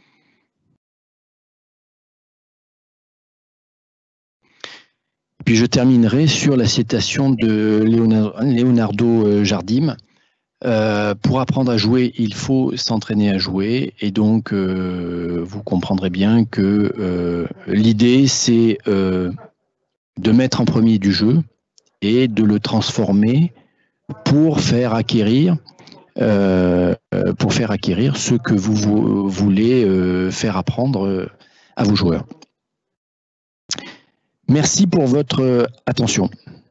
Puis je terminerai sur la citation de Leonardo Jardim. Pour apprendre à jouer, il faut s'entraîner à jouer, et donc vous comprendrez bien que l'idée c'est de mettre en premier du jeu et de le transformer pour faire acquérir ce que vous voulez faire apprendre à vos joueurs. Merci pour votre attention.